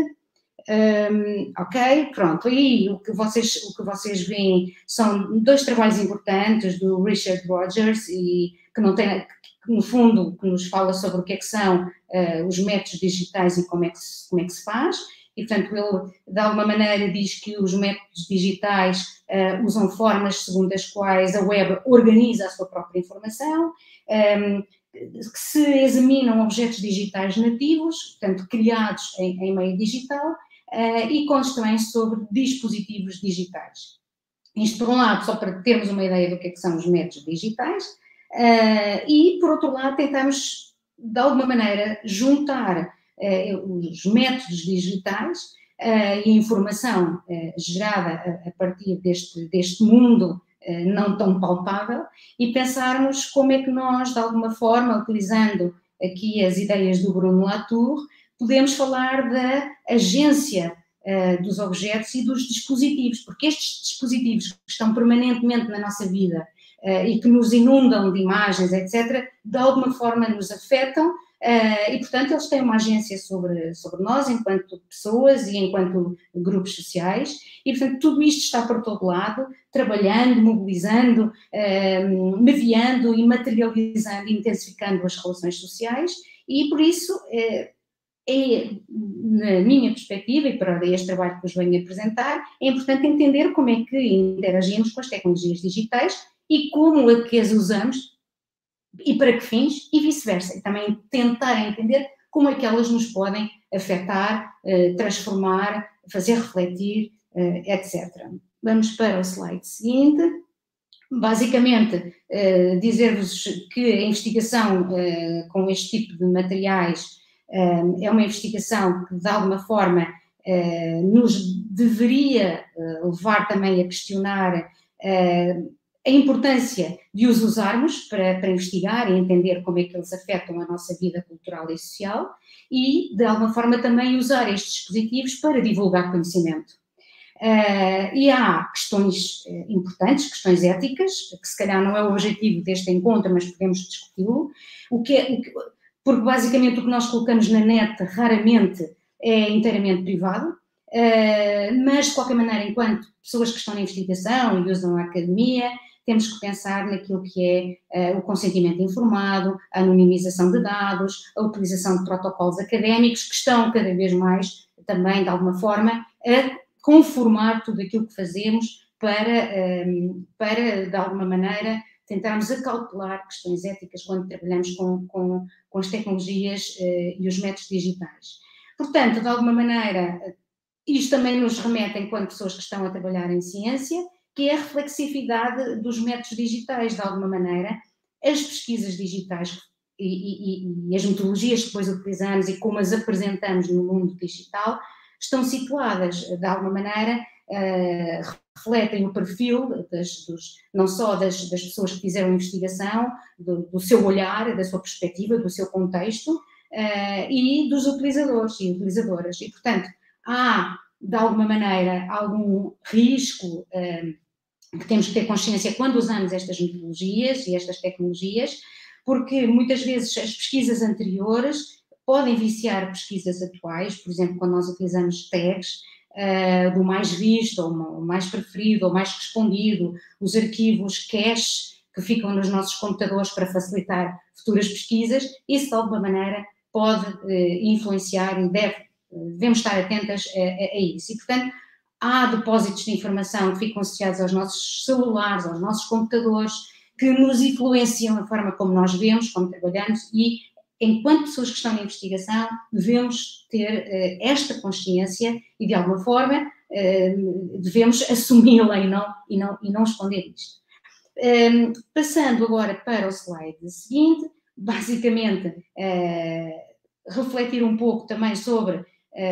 Ok, pronto, aí o que vocês veem são 2 trabalhos importantes do Richard Rogers, e que no fundo que nos fala sobre o que é que são os métodos digitais e como é que se faz, e portanto ele de alguma maneira diz que os métodos digitais usam formas segundo as quais a web organiza a sua própria informação, que se examinam objetos digitais nativos, portanto criados em meio digital, e constam sobre dispositivos digitais. Isto, por um lado, só para termos uma ideia do que é que são os métodos digitais, E, por outro lado, tentamos, de alguma maneira, juntar os métodos digitais e a informação gerada a partir deste mundo não tão palpável e pensarmos como é que nós, de alguma forma, utilizando aqui as ideias do Bruno Latour, podemos falar da agência dos objetos e dos dispositivos, porque estes dispositivos que estão permanentemente na nossa vida e que nos inundam de imagens, etc., de alguma forma nos afetam e, portanto, eles têm uma agência sobre nós enquanto pessoas e enquanto grupos sociais e, portanto, tudo isto está por todo lado, trabalhando, mobilizando, mediando e materializando e intensificando as relações sociais e, por isso, na minha perspectiva, e para este trabalho que vos venho apresentar, é importante entender como é que interagimos com as tecnologias digitais e como é que as usamos e para que fins e vice-versa. E também tentar entender como é que elas nos podem afetar, transformar, fazer refletir, etc. Vamos para o slide seguinte. Basicamente, dizer-vos que a investigação com este tipo de materiais é uma investigação que, de alguma forma, nos deveria levar também a questionar a importância de os usarmos para investigar e entender como é que eles afetam a nossa vida cultural e social e, de alguma forma, também usar estes dispositivos para divulgar conhecimento. E há questões importantes, questões éticas, que se calhar não é o objetivo deste encontro, mas podemos discuti-lo, porque basicamente o que nós colocamos na net raramente é inteiramente privado, mas de qualquer maneira, enquanto pessoas que estão na investigação e usam a academia, temos que pensar naquilo que é o consentimento informado, a anonimização de dados, a utilização de protocolos académicos que estão cada vez mais também, de alguma forma, a conformar tudo aquilo que fazemos para de alguma maneira, tentarmos acautelar questões éticas quando trabalhamos com as tecnologias e os métodos digitais. Portanto, de alguma maneira, isto também nos remete, enquanto pessoas que estão a trabalhar em ciência, que é a reflexividade dos métodos digitais, de alguma maneira, as pesquisas digitais e as metodologias que depois utilizamos e como as apresentamos no mundo digital, estão situadas, de alguma maneira, refletem o perfil não só das pessoas que fizeram a investigação, do seu olhar, da sua perspectiva, do seu contexto, e dos utilizadores e utilizadoras. E, portanto, há, de alguma maneira, algum risco que temos que ter consciência quando usamos estas metodologias e estas tecnologias, porque muitas vezes as pesquisas anteriores podem viciar pesquisas atuais, por exemplo, quando nós utilizamos tags do mais visto, ou mais preferido, ou mais respondido, os arquivos cache que ficam nos nossos computadores para facilitar futuras pesquisas, isso de alguma maneira pode influenciar e devemos estar atentas a isso. E, portanto, há depósitos de informação que ficam associados aos nossos celulares, aos nossos computadores, que nos influenciam a forma como nós vemos, como trabalhamos e, enquanto pessoas que estão na investigação, devemos ter esta consciência e, de alguma forma, devemos assumi-la e não esconder isto. Passando agora para o slide seguinte, basicamente, refletir um pouco também sobre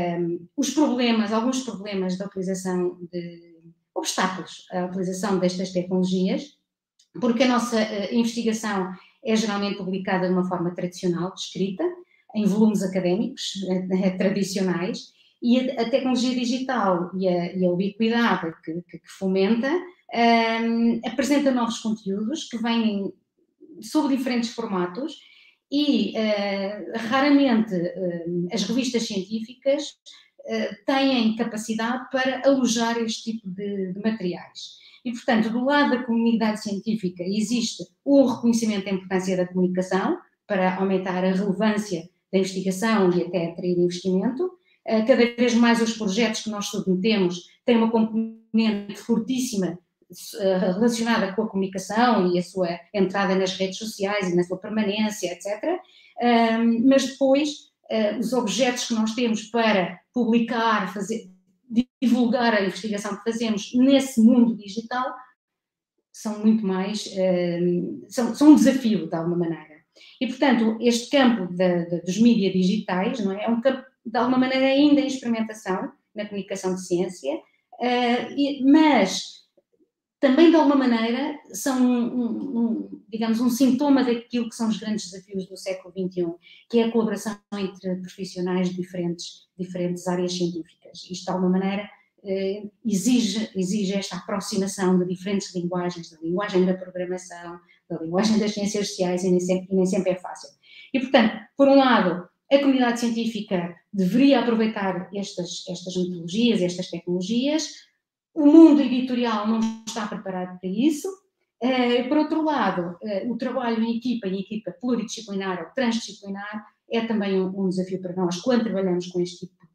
alguns problemas da utilização obstáculos à utilização destas tecnologias, porque a nossa investigação é geralmente publicada de uma forma tradicional, escrita, em volumes académicos tradicionais, e a tecnologia digital e a ubiquidade que fomenta apresenta novos conteúdos que vêm sob diferentes formatos e raramente as revistas científicas têm capacidade para alojar este tipo de materiais. E, portanto, do lado da comunidade científica existe o reconhecimento da importância da comunicação para aumentar a relevância da investigação e até atrair investimento. Cada vez mais os projetos que nós submetemos têm uma componente fortíssima relacionada com a comunicação e a sua entrada nas redes sociais e na sua permanência, etc. Mas depois, os objetos que nós temos para publicar, divulgar a investigação que fazemos nesse mundo digital são muito mais, são um desafio, de alguma maneira. E, portanto, este campo dos mídias digitais, não é? É um campo, de alguma maneira, ainda em experimentação na comunicação de ciência, mas também, de alguma maneira, são, digamos, um sintoma daquilo que são os grandes desafios do século XXI, que é a colaboração entre profissionais de diferentes áreas científicas. Isto, de alguma maneira, exige esta aproximação de diferentes linguagens, da linguagem da programação, da linguagem das ciências sociais, e nem sempre é fácil. E, portanto, por um lado, a comunidade científica deveria aproveitar estas metodologias, estas tecnologias. O mundo editorial não está preparado para isso. Por outro lado, o trabalho em equipa pluridisciplinar ou transdisciplinar é também um desafio para nós quando trabalhamos com este tipo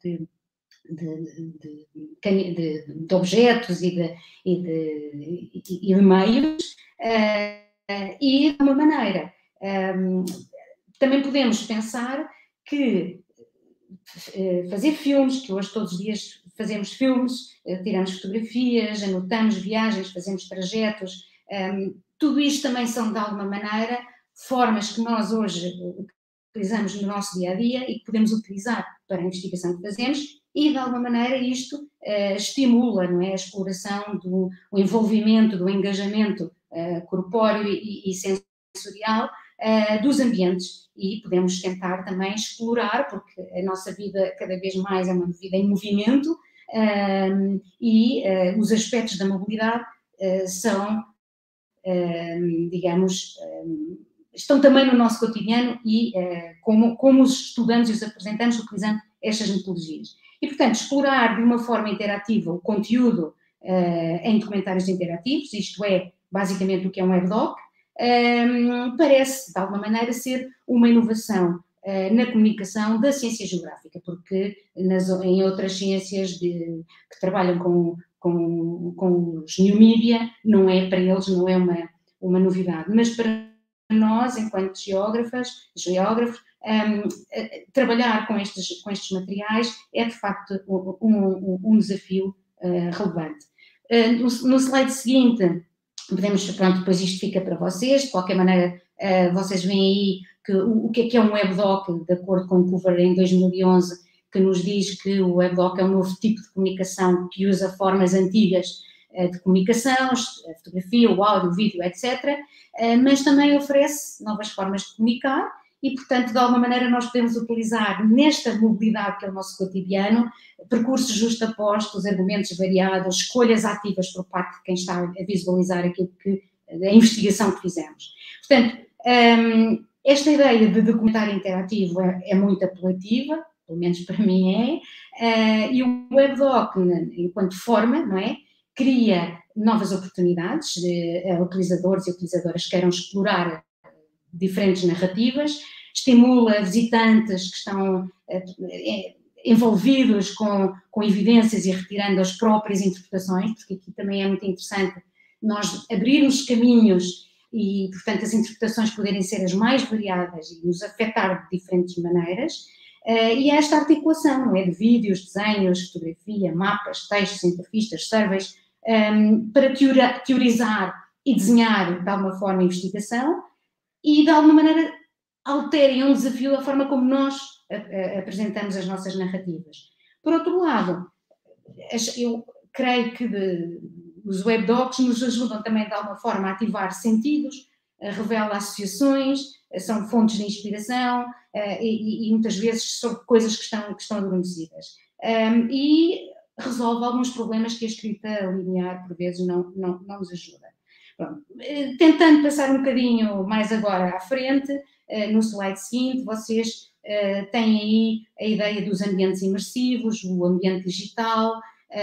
de objetos e de meios. E, de uma maneira, também podemos pensar que fazer filmes, que hoje todos os dias fazemos filmes, tiramos fotografias, anotamos viagens, fazemos trajetos, tudo isto também são, de alguma maneira, formas que nós hoje utilizamos no nosso dia-a-dia e que podemos utilizar para a investigação que fazemos e, de alguma maneira, isto estimula, não é, a exploração o envolvimento, do engajamento corpóreo e sensorial dos ambientes, e podemos tentar também explorar, porque a nossa vida cada vez mais é uma vida em movimento, e os aspectos da mobilidade são, digamos, estão também no nosso cotidiano e como os estudamos e os apresentamos utilizando estas metodologias. E, portanto, explorar de uma forma interativa o conteúdo em documentários interativos, isto é, basicamente o que é um webdoc, parece, de alguma maneira, ser uma inovação na comunicação da ciência geográfica, porque em outras ciências que trabalham com os new media, não é para eles, não é uma novidade, mas para nós, enquanto geógrafos, trabalhar com estes materiais é, de facto, um desafio relevante. No slide seguinte, pronto, depois isto fica para vocês, de qualquer maneira, vocês veem aí o que é um webdoc, de acordo com o Cover em 2011, que nos diz que o webdoc é um novo tipo de comunicação que usa formas antigas de comunicação, a fotografia, o áudio, o vídeo, etc., mas também oferece novas formas de comunicar e, portanto, de alguma maneira nós podemos utilizar nesta mobilidade que é o nosso cotidiano, percursos justapostos, argumentos variados, escolhas ativas por parte de quem está a visualizar a investigação que fizemos. Portanto, esta ideia de documentário interativo é muito apelativa, pelo menos para mim e o webdoc, enquanto forma, não é, cria novas oportunidades a utilizadores e utilizadoras que queiram explorar diferentes narrativas, estimula visitantes que estão envolvidos com evidências e retirando as próprias interpretações, porque aqui também é muito interessante nós abrirmos caminhos e, portanto, as interpretações poderem ser as mais variadas e nos afetar de diferentes maneiras, e esta articulação, não é, de vídeos, desenhos, fotografia, mapas, textos, entrevistas, surveys, para teorizar e desenhar de alguma forma a investigação e de alguma maneira alterem um desafio a forma como nós apresentamos as nossas narrativas. Por outro lado, eu creio que os webdocs nos ajudam também de alguma forma a ativar sentidos, revela associações, são fontes de inspiração e muitas vezes sobre coisas que estão adormecidas. E resolve alguns problemas que a escrita linear, por vezes, não nos ajuda. Pronto. Tentando passar um bocadinho mais agora à frente, no slide seguinte, vocês têm aí a ideia dos ambientes imersivos, o ambiente digital,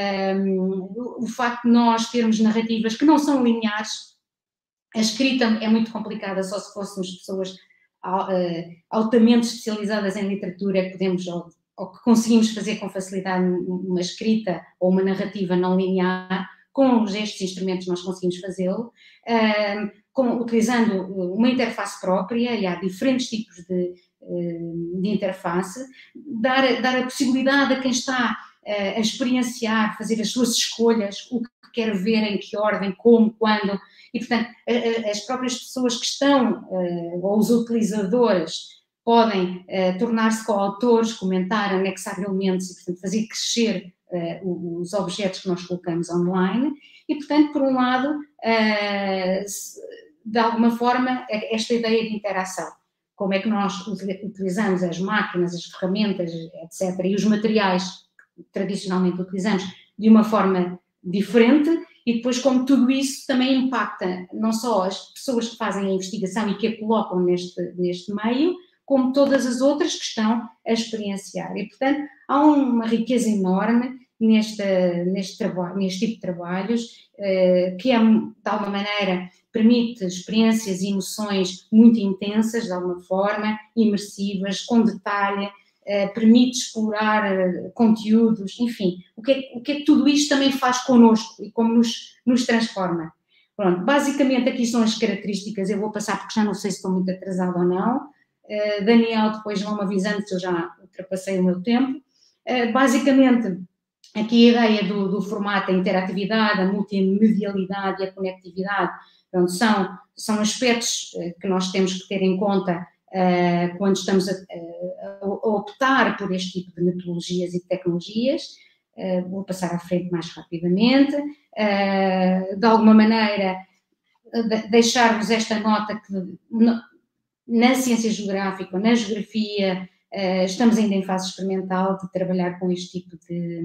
o facto de nós termos narrativas que não são lineares. A escrita é muito complicada, só se fôssemos pessoas altamente especializadas em literatura que podemos ou que conseguimos fazer com facilidade uma escrita ou uma narrativa não linear. Com estes instrumentos nós conseguimos fazê-lo, utilizando uma interface própria, e há diferentes tipos de interface, dar a possibilidade a quem está a experienciar, fazer as suas escolhas, o que quer ver, em que ordem, como, quando, e portanto as próprias pessoas que estão, ou os utilizadores, podem tornar-se coautores, comentar, anexar elementos e portanto fazer crescer os objetos que nós colocamos online e portanto por um lado de alguma forma esta ideia de interação, como é que nós utilizamos as máquinas, as ferramentas, etc., e os materiais que tradicionalmente utilizamos de uma forma diferente e depois como tudo isso também impacta não só as pessoas que fazem a investigação e que a colocam neste meio, como todas as outras que estão a experienciar. E, portanto, há uma riqueza enorme neste tipo de trabalhos, que é, de alguma maneira, permite experiências e emoções muito intensas, de alguma forma, imersivas, com detalhe, permite explorar conteúdos, enfim, o que é que tudo isto também faz connosco e como nos transforma. Pronto, basicamente aqui são as características, eu vou passar porque já não sei se estou muito atrasada ou não, Daniel depois vão-me avisando se eu já ultrapassei o meu tempo. Basicamente, aqui a ideia do formato, a interatividade, a multimedialidade e a conectividade, pronto, são aspectos que nós temos que ter em conta quando estamos a optar por este tipo de metodologias e tecnologias. Vou passar à frente mais rapidamente. De alguma maneira, deixar-vos esta nota que na ciência geográfica, na geografia, estamos ainda em fase experimental de trabalhar com este tipo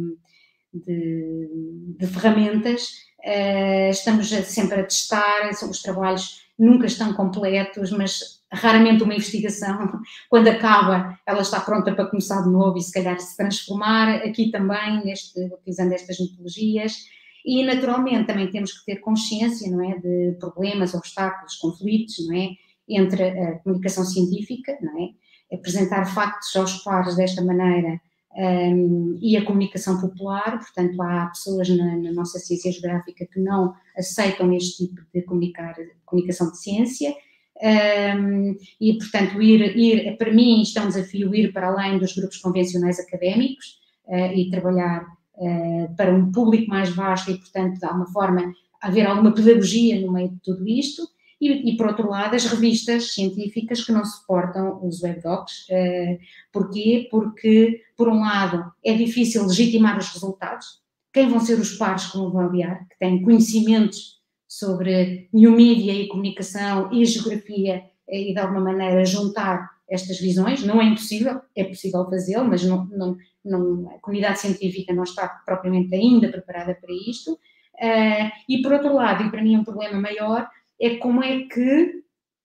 de ferramentas. Estamos sempre a testar, os trabalhos nunca estão completos, mas raramente uma investigação, quando acaba, ela está pronta para começar de novo e se calhar se transformar, aqui também, utilizando estas metodologias. E, naturalmente, também temos que ter consciência, não é, de problemas, obstáculos, conflitos, não é, entre a comunicação científica, não é, apresentar factos aos pares desta maneira e a comunicação popular. Portanto, há pessoas na nossa ciência geográfica que não aceitam este tipo de comunicação de ciência e, portanto, para mim isto é um desafio, ir para além dos grupos convencionais académicos e trabalhar para um público mais vasto e, portanto, de alguma forma, haver alguma pedagogia no meio de tudo isto. E, por outro lado, as revistas científicas que não suportam os webdocs. Porquê? Porque, por um lado, é difícil legitimar os resultados. Quem vão ser os pares que vão avaliar, que têm conhecimentos sobre new media e comunicação e geografia e, de alguma maneira, juntar estas visões? Não é impossível, é possível fazê-lo, mas a comunidade científica não está propriamente ainda preparada para isto. E, por outro lado, e para mim um problema maior, é como é que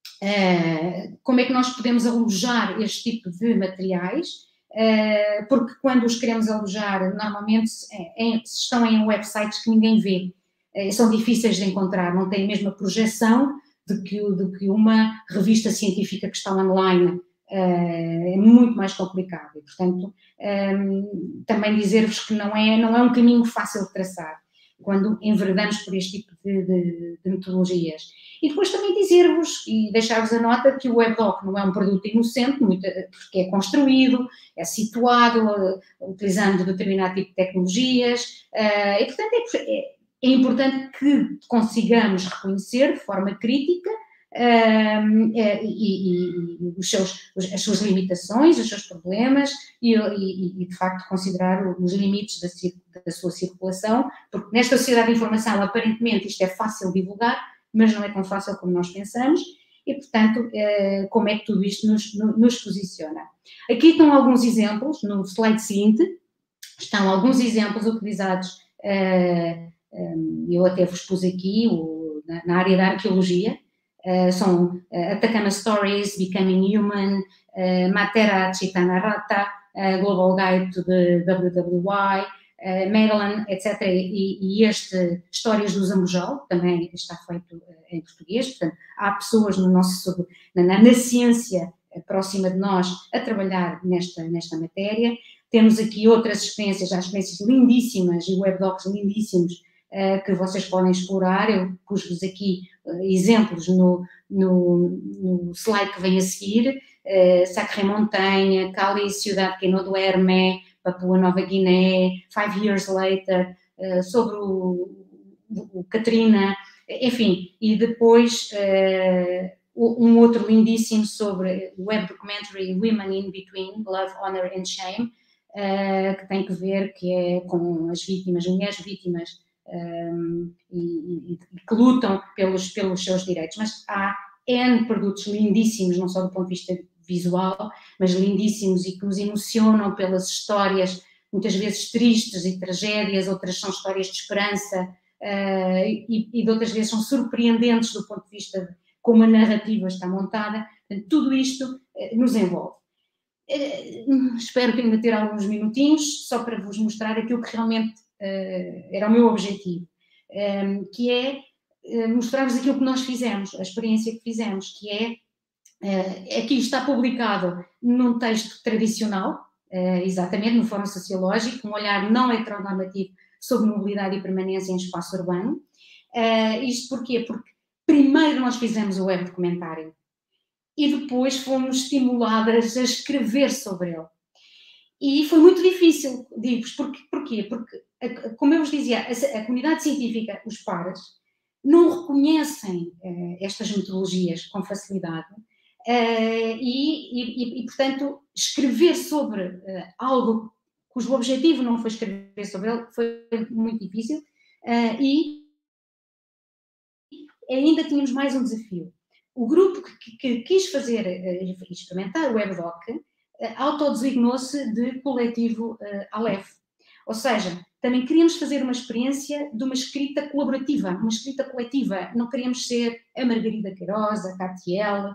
nós podemos alojar este tipo de materiais, porque quando os queremos alojar, normalmente estão em websites que ninguém vê, são difíceis de encontrar, não têm a mesma projeção do que uma revista científica que está online. É muito mais complicado e, portanto, também dizer-vos que não é um caminho fácil de traçar quando enveredamos por este tipo de metodologias. E depois também dizer-vos e deixar-vos a nota que o webdoc não é um produto inocente, porque é construído, é situado, utilizando determinado tipo de tecnologias, e portanto é importante que consigamos reconhecer de forma crítica as suas limitações, os seus problemas e de facto considerar os limites da sua circulação, porque nesta sociedade de informação aparentemente isto é fácil de divulgar, mas não é tão fácil como nós pensamos e, portanto, como é que tudo isto nos posiciona. Aqui estão alguns exemplos, no slide seguinte, estão alguns exemplos utilizados, eu até vos pus aqui, na área da arqueologia, são Atacama Stories, Becoming Human, Matera Chitanarata, Global Guide to the WWY, Maryland, etc. E Histórias do Zambujal, também está feito em português. Portanto, há pessoas na ciência próxima de nós a trabalhar nesta matéria. Temos aqui outras experiências, há experiências lindíssimas e webdocs lindíssimos que vocês podem explorar. Eu pus-vos aqui exemplos no slide que vem a seguir. Sacré Montaña, Cali, Ciudad que no duerme, Papua Nova Guiné, 5 Years Later, sobre o Katrina, enfim, e depois um outro lindíssimo sobre o web documentary Women in Between, Love, Honor and Shame, que tem que ver, que é com as vítimas, mulheres vítimas, e que lutam pelos seus direitos. Mas há N produtos lindíssimos, não só do ponto de vista visual, mas lindíssimos e que nos emocionam pelas histórias, muitas vezes tristes e tragédias, outras são histórias de esperança, e de outras vezes são surpreendentes do ponto de vista de como a narrativa está montada. Portanto, tudo isto nos envolve. Espero que ainda ter alguns minutinhos, só para vos mostrar aquilo que realmente era o meu objetivo, que é mostrar-vos aquilo que nós fizemos, a experiência que fizemos, que aqui está publicado num texto tradicional, exatamente, no Fórum Sociológico, um olhar não heteronormativo sobre mobilidade e permanência em espaço urbano. Isto porquê? Porque primeiro nós fizemos o web documentário e depois fomos estimuladas a escrever sobre ele. E foi muito difícil, digo-vos, porquê? Porque, como eu vos dizia, a comunidade científica, os pares, não reconhecem estas metodologias com facilidade e, portanto, escrever sobre algo cujo objetivo não foi escrever sobre ele foi muito difícil e ainda tínhamos mais um desafio. O grupo que quis fazer, experimentar o WebDoc, autodesignou-se de coletivo Aleph. Ou seja, também queríamos fazer uma experiência de uma escrita colaborativa, uma escrita coletiva. Não queríamos ser a Margarida Queiroz, a Catiel,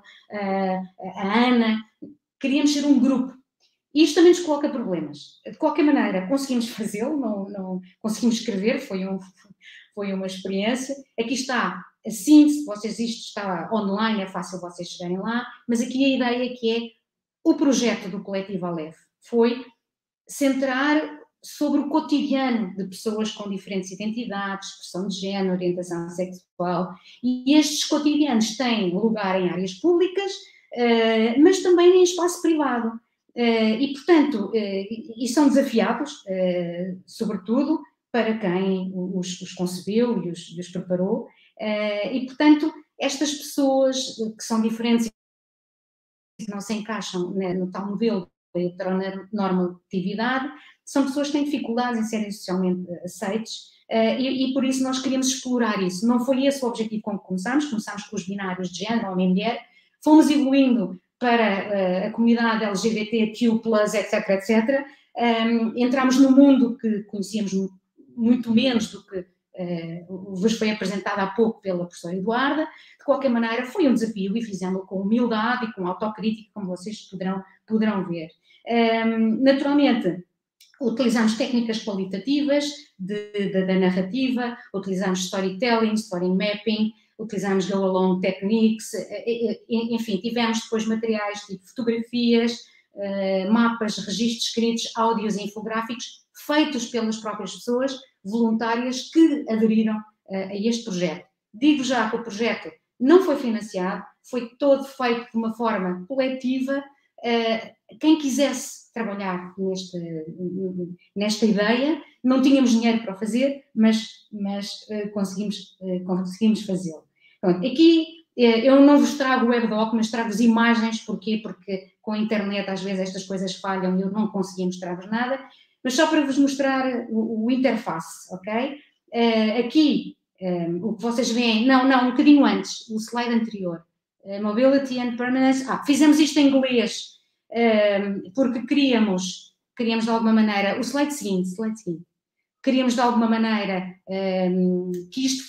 a Ana. Queríamos ser um grupo. E isto também nos coloca problemas. De qualquer maneira, conseguimos fazê-lo, não conseguimos escrever, foi uma experiência. Aqui está a síntese, isto está online, é fácil vocês chegarem lá, mas aqui a ideia que é o projeto do coletivo Aleph foi centrar sobre o cotidiano de pessoas com diferentes identidades, expressão de género, orientação sexual, e estes cotidianos têm lugar em áreas públicas, mas também em espaço privado. E, portanto, e são desafiados, sobretudo, para quem os concebeu e os preparou, e, portanto, estas pessoas que são diferentes e que não se encaixam no tal modelo de heteronormatividade, são pessoas que têm dificuldades em serem socialmente aceites, e por isso nós queríamos explorar isso. Não foi esse o objetivo com que começámos com os binários de género, homem e mulher, fomos evoluindo para a comunidade LGBTQ+, etc., etc. Entramos num mundo que conhecíamos muito menos do que vos foi apresentado há pouco pela professora Eduarda. De qualquer maneira, foi um desafio e fizemos-lo com humildade e com autocrítica, como vocês poderão ver. Naturalmente, utilizamos técnicas qualitativas da narrativa, utilizamos storytelling, story mapping, utilizamos go-along techniques, enfim, tivemos depois materiais tipo fotografias, mapas, registros escritos, áudios e infográficos feitos pelas próprias pessoas voluntárias que aderiram a este projeto. Digo já que o projeto não foi financiado, foi todo feito de uma forma coletiva. Quem quisesse trabalhar nesta ideia, não tínhamos dinheiro para fazer, mas conseguimos fazê-lo. Aqui eu não vos trago o WebDoc, mas trago-vos imagens. Porquê? Porque com a internet às vezes estas coisas falham e eu não consegui mostrar-vos nada, mas só para vos mostrar o interface, ok? Aqui, o que vocês veem, um bocadinho antes, o slide anterior, Mobility and Permanence. Fizemos isto em inglês, porque queríamos de alguma maneira, o slide seguinte, queríamos de alguma maneira que isto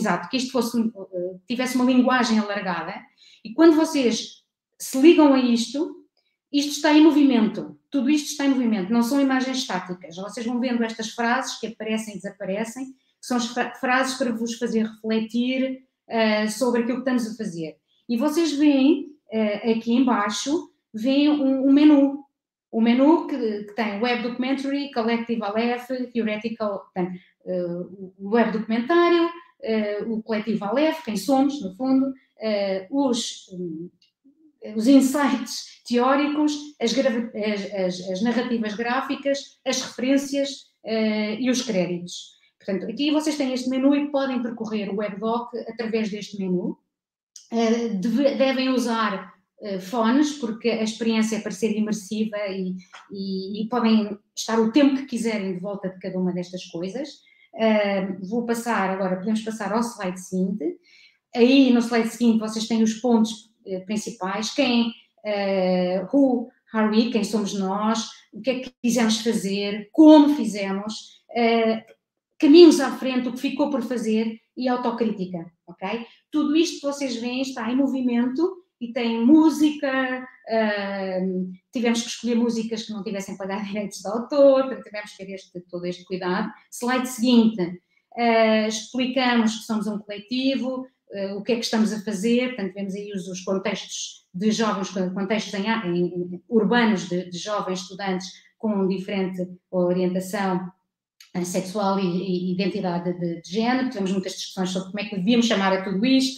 tivesse uma linguagem alargada, e quando vocês se ligam a isto está em movimento, tudo isto está em movimento, não são imagens estáticas. Vocês vão vendo estas frases que aparecem e desaparecem, que são as frases para vos fazer refletir sobre aquilo que estamos a fazer. E vocês veem, aqui em baixo, veem um menu. O menu que tem Web Documentary, Collective Aleph, Theoretical, portanto, o Web Documentário, o Coletivo Aleph, quem somos, no fundo, os insights teóricos, as narrativas gráficas, as referências e os créditos. Portanto, aqui vocês têm este menu e podem percorrer o WebDoc através deste menu. Devem usar fones, porque a experiência é para ser imersiva e podem estar o tempo que quiserem de volta de cada uma destas coisas. Vou passar agora, podemos passar ao slide seguinte. Aí no slide seguinte vocês têm os pontos principais, who are we, quem somos nós, o que é que quisemos fazer, como fizemos, caminhos à frente, o que ficou por fazer e autocrítica, ok? Tudo isto que vocês veem está em movimento e tem música, tivemos que escolher músicas que não tivessem pagar direitos de autor, portanto, tivemos que ter todo este cuidado. Slide seguinte, explicamos que somos um coletivo, o que é que estamos a fazer, portanto, vemos aí os contextos de jovens, contextos urbanos de jovens estudantes com diferente orientação sexual e identidade de género. Tivemos muitas discussões sobre como é que devíamos chamar a tudo isto.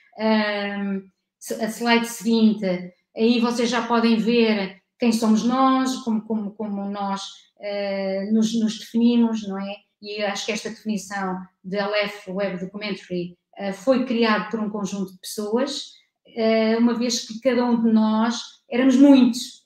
A slide seguinte, aí vocês já podem ver quem somos nós, como nós nos definimos, não é? E acho que esta definição de Aleph Web Documentary foi criado por um conjunto de pessoas, uma vez que cada um de nós éramos muitos,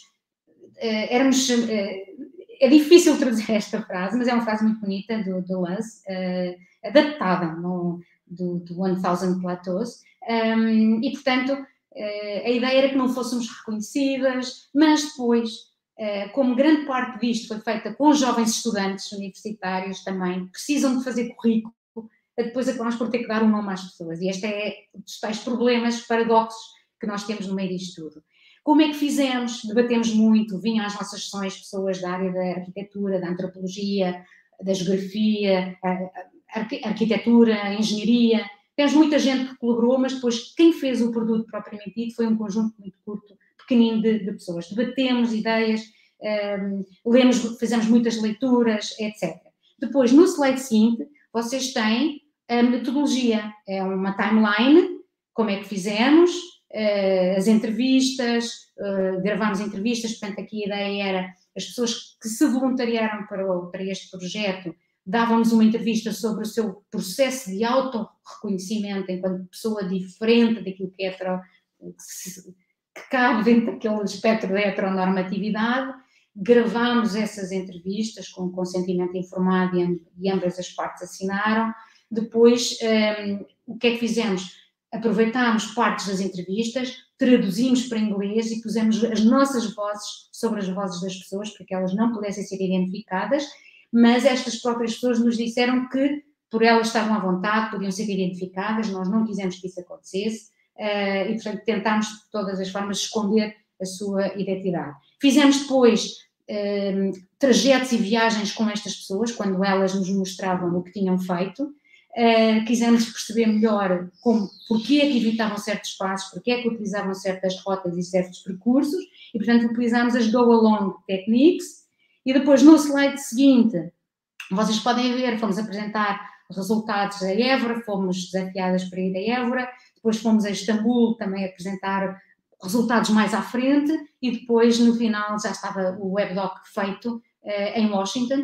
é difícil traduzir esta frase, mas é uma frase muito bonita do Lance, adaptada do 1000 Plateaus, e portanto a ideia era que não fôssemos reconhecidas, mas depois, como grande parte disto foi feita com jovens estudantes universitários também, precisam de fazer currículo, depois acabamos por ter que dar um nome às pessoas. E este é dos tais problemas, paradoxos que nós temos no meio disto tudo. Como é que fizemos? Debatemos muito, vinham às nossas sessões pessoas da área da arquitetura, da antropologia, da geografia, arquitetura, engenharia. Temos muita gente que colaborou, mas depois quem fez o produto propriamente dito foi um conjunto muito curto, pequenino de pessoas. Debatemos ideias, fizemos muitas leituras, etc. Depois, no slide seguinte, vocês têm a metodologia. É uma timeline, como é que fizemos, as entrevistas, gravámos entrevistas, portanto aqui a ideia era as pessoas que se voluntariaram para este projeto davam-nos uma entrevista sobre o seu processo de autorreconhecimento enquanto pessoa diferente daquilo que cabe dentro daquele espectro da heteronormatividade. Gravámos essas entrevistas com consentimento informado e ambas as partes assinaram. Depois, o que é que fizemos? Aproveitámos partes das entrevistas, traduzimos para inglês e pusemos as nossas vozes sobre as vozes das pessoas para que elas não pudessem ser identificadas, mas estas próprias pessoas nos disseram que, por elas estavam à vontade, podiam ser identificadas, nós não quisemos que isso acontecesse e, portanto, tentámos de todas as formas esconder a sua identidade. Fizemos depois trajetos e viagens com estas pessoas, quando elas nos mostravam o que tinham feito. Quisemos perceber melhor porquê é que evitavam certos passos, porquê é que utilizavam certas rotas e certos percursos, e, portanto, utilizámos as go-along techniques. E depois, no slide seguinte, vocês podem ver, fomos apresentar resultados a Évora, fomos desafiadas para ir a Évora, depois fomos a Istambul também apresentar resultados mais à frente, e depois, no final, já estava o WebDoc feito em Washington,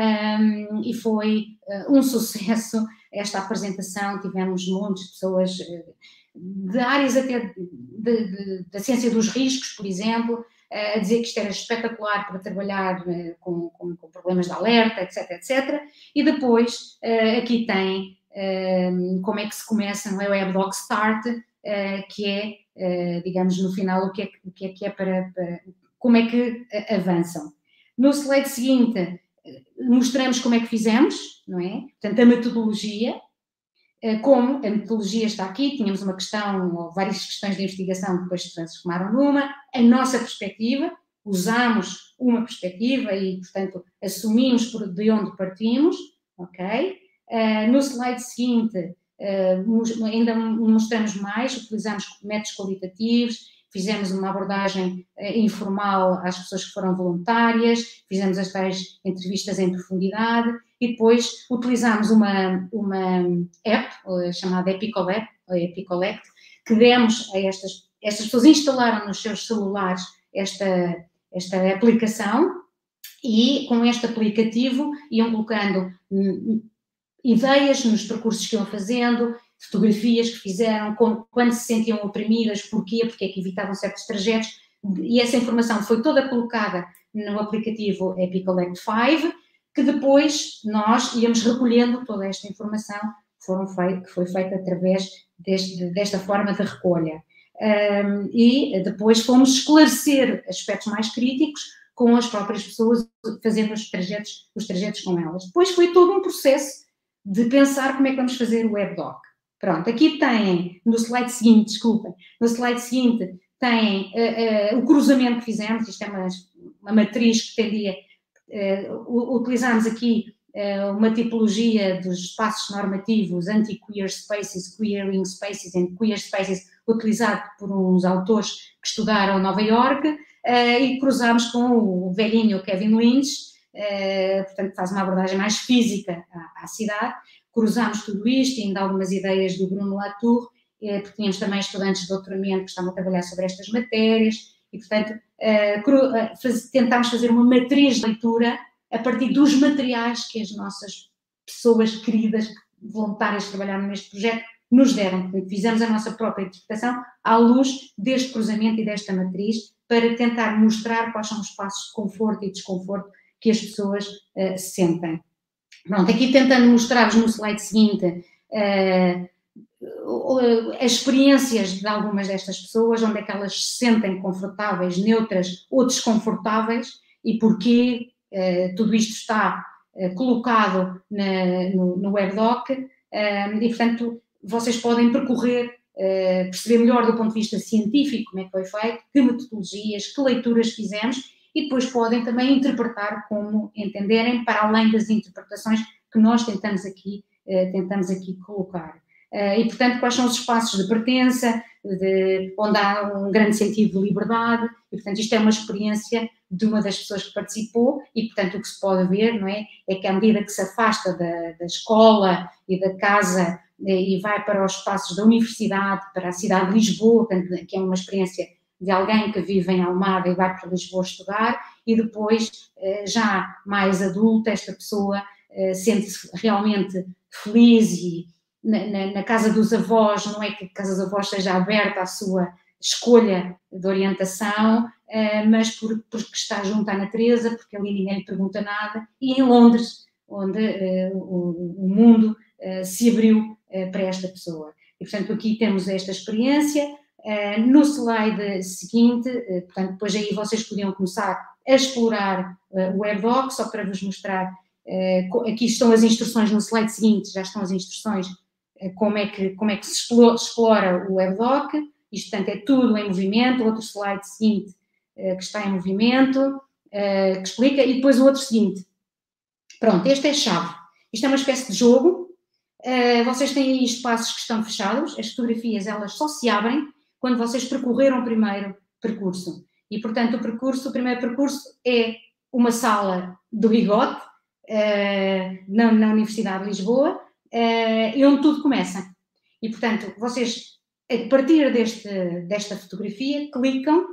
e foi um sucesso esta apresentação. Tivemos montes de pessoas de áreas até da ciência dos riscos, por exemplo, a dizer que isto era espetacular para trabalhar com problemas de alerta, etc, etc. E depois, aqui tem como é que se começa, não é? O WebDoc Start, que é, digamos, no final, o que é para como é que avançam. No slide seguinte, mostramos como é que fizemos, não é? Portanto, a metodologia, como a metodologia está aqui, tínhamos uma questão, ou várias questões de investigação que depois se transformaram numa, a nossa perspectiva, usámos uma perspectiva e, portanto, assumimos de onde partimos, ok? No slide seguinte, ainda mostramos mais, utilizamos métodos qualitativos, fizemos uma abordagem informal às pessoas que foram voluntárias, fizemos as tais entrevistas em profundidade e depois utilizámos uma app chamada Epicolect, que demos a estas pessoas instalaram nos seus celulares esta aplicação e com este aplicativo iam colocando ideias nos percursos que iam fazendo, fotografias que fizeram, quando se sentiam oprimidas, porque é que evitavam certos trajetos, e essa informação foi toda colocada no aplicativo Epic Collect 5, que depois nós íamos recolhendo toda esta informação que foi feita através desta forma de recolha. E depois fomos esclarecer aspectos mais críticos com as próprias pessoas, fazendo os trajetos com elas. Depois foi todo um processo de pensar como é que vamos fazer o webdoc. Pronto, aqui têm, no slide seguinte, desculpem, no slide seguinte têm o cruzamento que fizemos, isto é uma matriz que tendia, utilizamos aqui uma tipologia dos espaços normativos anti-queer spaces, queering spaces and queer spaces, utilizado por uns autores que estudaram Nova Iorque, e cruzámos com o velhinho Kevin Lynch, portanto faz uma abordagem mais física à cidade. Cruzámos tudo isto e ainda algumas ideias do Bruno Latour, porque tínhamos também estudantes de doutoramento que estavam a trabalhar sobre estas matérias e, portanto, tentámos fazer uma matriz de leitura a partir dos materiais que as nossas pessoas queridas, voluntárias que trabalharam neste projeto, nos deram. Portanto, fizemos a nossa própria interpretação à luz deste cruzamento e desta matriz para tentar mostrar quais são os espaços de conforto e desconforto que as pessoas sentem. Pronto, aqui tentando mostrar-vos no slide seguinte as experiências de algumas destas pessoas, onde é que elas se sentem confortáveis, neutras ou desconfortáveis e porquê tudo isto está colocado no webdoc e, portanto, vocês podem percorrer, perceber melhor do ponto de vista científico como é que foi feito, que metodologias, que leituras fizemos e depois podem também interpretar como entenderem, para além das interpretações que nós tentamos aqui colocar. E, portanto, quais são os espaços de pertença, onde há um grande sentido de liberdade, e, portanto, isto é uma experiência de uma das pessoas que participou e, portanto, o que se pode ver, não é? É que à medida que se afasta da escola e da casa e vai para os espaços da universidade, para a cidade de Lisboa, portanto, que é uma experiência de alguém que vive em Almada e vai para Lisboa estudar, e depois, já mais adulta, esta pessoa sente-se realmente feliz e na casa dos avós, não é que a casa dos avós seja aberta à sua escolha de orientação, mas porque está junto à natureza, porque ali ninguém lhe pergunta nada, e em Londres, onde o mundo se abriu para esta pessoa. E, portanto, aqui temos esta experiência. No slide seguinte, portanto, depois aí vocês podiam começar a explorar o webdoc, só para vos mostrar, aqui estão as instruções, no slide seguinte já estão as instruções, como é que se explora o webdoc, isto, portanto, é tudo em movimento, outro slide seguinte que está em movimento, que explica, e depois o outro seguinte. Pronto, este é a chave. Isto é uma espécie de jogo, vocês têm aí espaços que estão fechados, as fotografias elas só se abrem quando vocês percorreram o primeiro percurso. E, portanto, o primeiro percurso é uma sala do Bigote, na Universidade de Lisboa, e onde tudo começa. E, portanto, vocês, a partir desta fotografia, clicam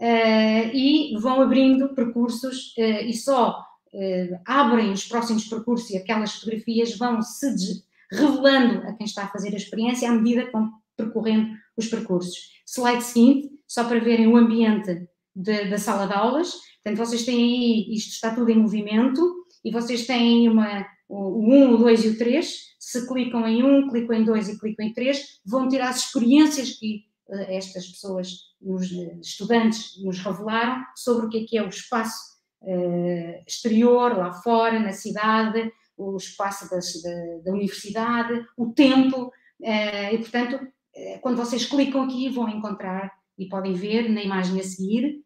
e vão abrindo percursos e só abrem os próximos percursos e aquelas fotografias vão se revelando a quem está a fazer a experiência à medida que vão percorrendo os percursos. Slide seguinte, só para verem o ambiente da sala de aulas. Portanto, vocês têm aí, isto está tudo em movimento, e vocês têm o 1, o 2 e o 3. Se clicam em 1, clicam em 2 e clicam em 3, vão ter as experiências que estas pessoas, os estudantes, nos revelaram sobre o que é o espaço exterior, lá fora, na cidade, o espaço da universidade, o tempo, e, portanto, quando vocês clicam aqui, vão encontrar e podem ver na imagem a seguir,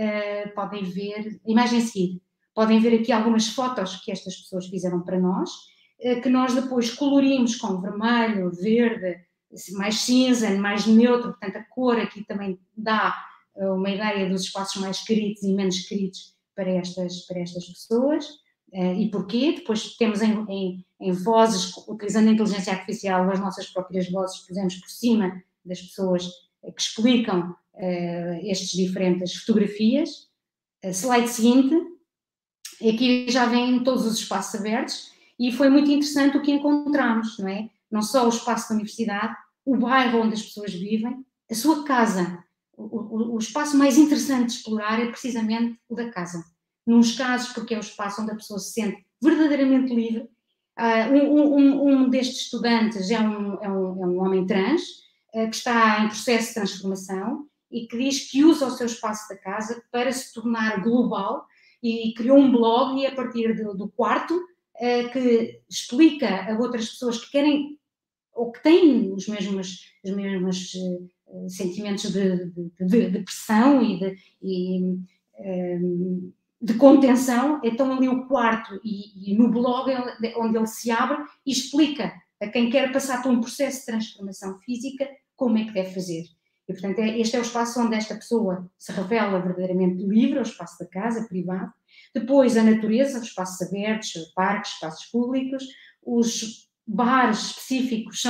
podem ver aqui algumas fotos que estas pessoas fizeram para nós, que nós depois colorimos com vermelho, verde, mais cinza, mais neutro, portanto a cor aqui também dá uma ideia dos espaços mais queridos e menos queridos para estas pessoas. E porquê? Depois temos em vozes, utilizando a inteligência artificial, as nossas próprias vozes, pusemos por cima das pessoas que explicam estas diferentes fotografias. Slide seguinte, aqui já vêm todos os espaços abertos e foi muito interessante o que encontramos, não é? Não só o espaço da universidade, o bairro onde as pessoas vivem, a sua casa. O espaço mais interessante de explorar é precisamente o da casa. Nos casos, porque é o espaço onde a pessoa se sente verdadeiramente livre. Um destes estudantes é um homem trans, que está em processo de transformação e que diz que usa o seu espaço da casa para se tornar global e criou um blog e a partir do quarto que explica a outras pessoas que querem ou que têm os mesmos sentimentos de depressão e de contenção. Então ali o quarto e no blog onde ele se abre e explica a quem quer passar por um processo de transformação física como é que deve fazer. E, portanto, este é o espaço onde esta pessoa se revela verdadeiramente livre, o espaço da casa, privado. Depois, a natureza, os espaços abertos, parques, espaços públicos. Os bares específicos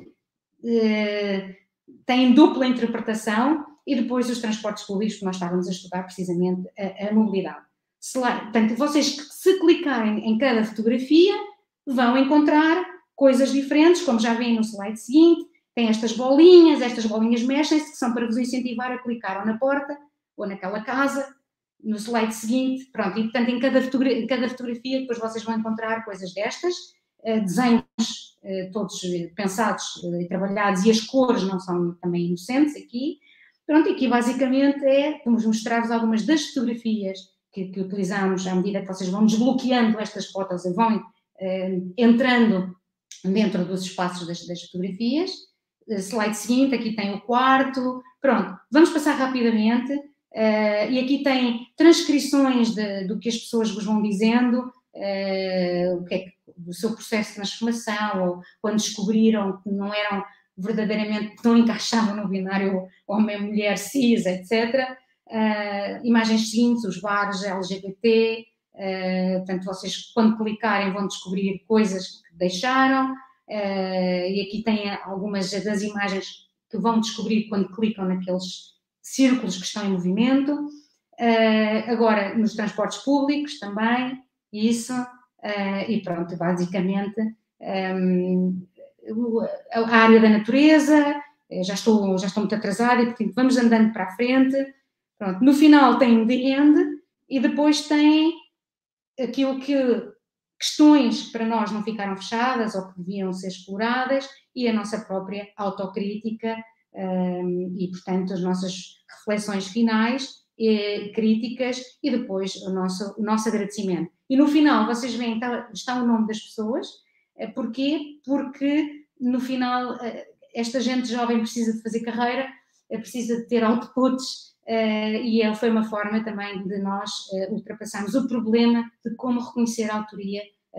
têm dupla interpretação. E depois os transportes públicos, que nós estávamos a estudar precisamente a mobilidade. Portanto, vocês, se clicarem em cada fotografia, vão encontrar coisas diferentes, como já vêem no slide seguinte. Tem estas bolinhas mexem-se, que são para vos incentivar a clicar ou na porta, ou naquela casa, no slide seguinte, pronto. E, portanto, em cada fotografia, depois vocês vão encontrar coisas destas, desenhos todos pensados e trabalhados, e as cores não são também inocentes aqui. Pronto, e aqui basicamente vamos mostrar-vos algumas das fotografias que utilizamos à medida que vocês vão desbloqueando estas fotos e vão entrando dentro dos espaços das fotografias. Slide seguinte, aqui tem o quarto. Pronto, vamos passar rapidamente. E aqui tem transcrições do que as pessoas vos vão dizendo, o que é do seu processo de transformação, ou quando descobriram que não eram verdadeiramente, não encaixavam no binário homem-mulher cis, etc. Imagens seguintes, os bares LGBT. Portanto, vocês, quando clicarem, vão descobrir coisas que deixaram. E aqui tem algumas das imagens que vão descobrir quando clicam naqueles círculos que estão em movimento. Agora, nos transportes públicos também, isso. E pronto, basicamente, a área da natureza. Já estou muito atrasada e, portanto, vamos andando para a frente. Pronto, no final tem the end e depois tem aquilo que questões que para nós não ficaram fechadas ou que deviam ser exploradas e a nossa própria autocrítica e, portanto, as nossas reflexões finais, críticas e depois o nosso agradecimento. E no final, vocês veem, está o nome das pessoas. Porquê? Porque no final esta gente jovem precisa de fazer carreira, precisa de ter outputs e foi uma forma também de nós ultrapassarmos o problema de como reconhecer a autoria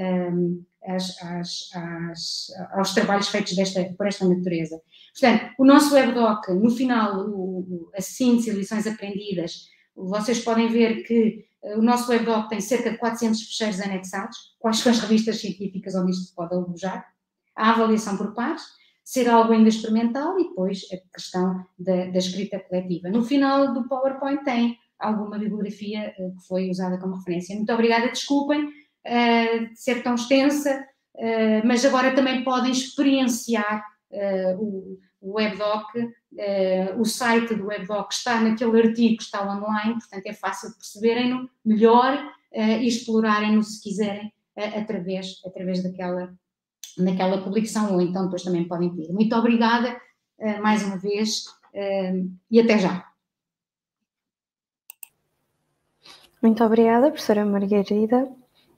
aos trabalhos feitos por esta natureza. Portanto, o nosso webdoc, no final, a síntese e lições aprendidas, vocês podem ver que o nosso webdoc tem cerca de 400 fecheiros anexados, quais são as revistas científicas onde isto se pode alojar, a avaliação por pares, ser algo ainda experimental e depois a questão da escrita coletiva. No final do PowerPoint tem alguma bibliografia que foi usada como referência. Muito obrigada, desculpem de ser tão extensa, mas agora também podem experienciar o webdoc. O site do webdoc está naquele artigo que está online, portanto é fácil de perceberem-no melhor e explorarem-no se quiserem através daquela publicação, ou então depois também podem pedir. Muito obrigada mais uma vez e até já. Muito obrigada, professora Margarida.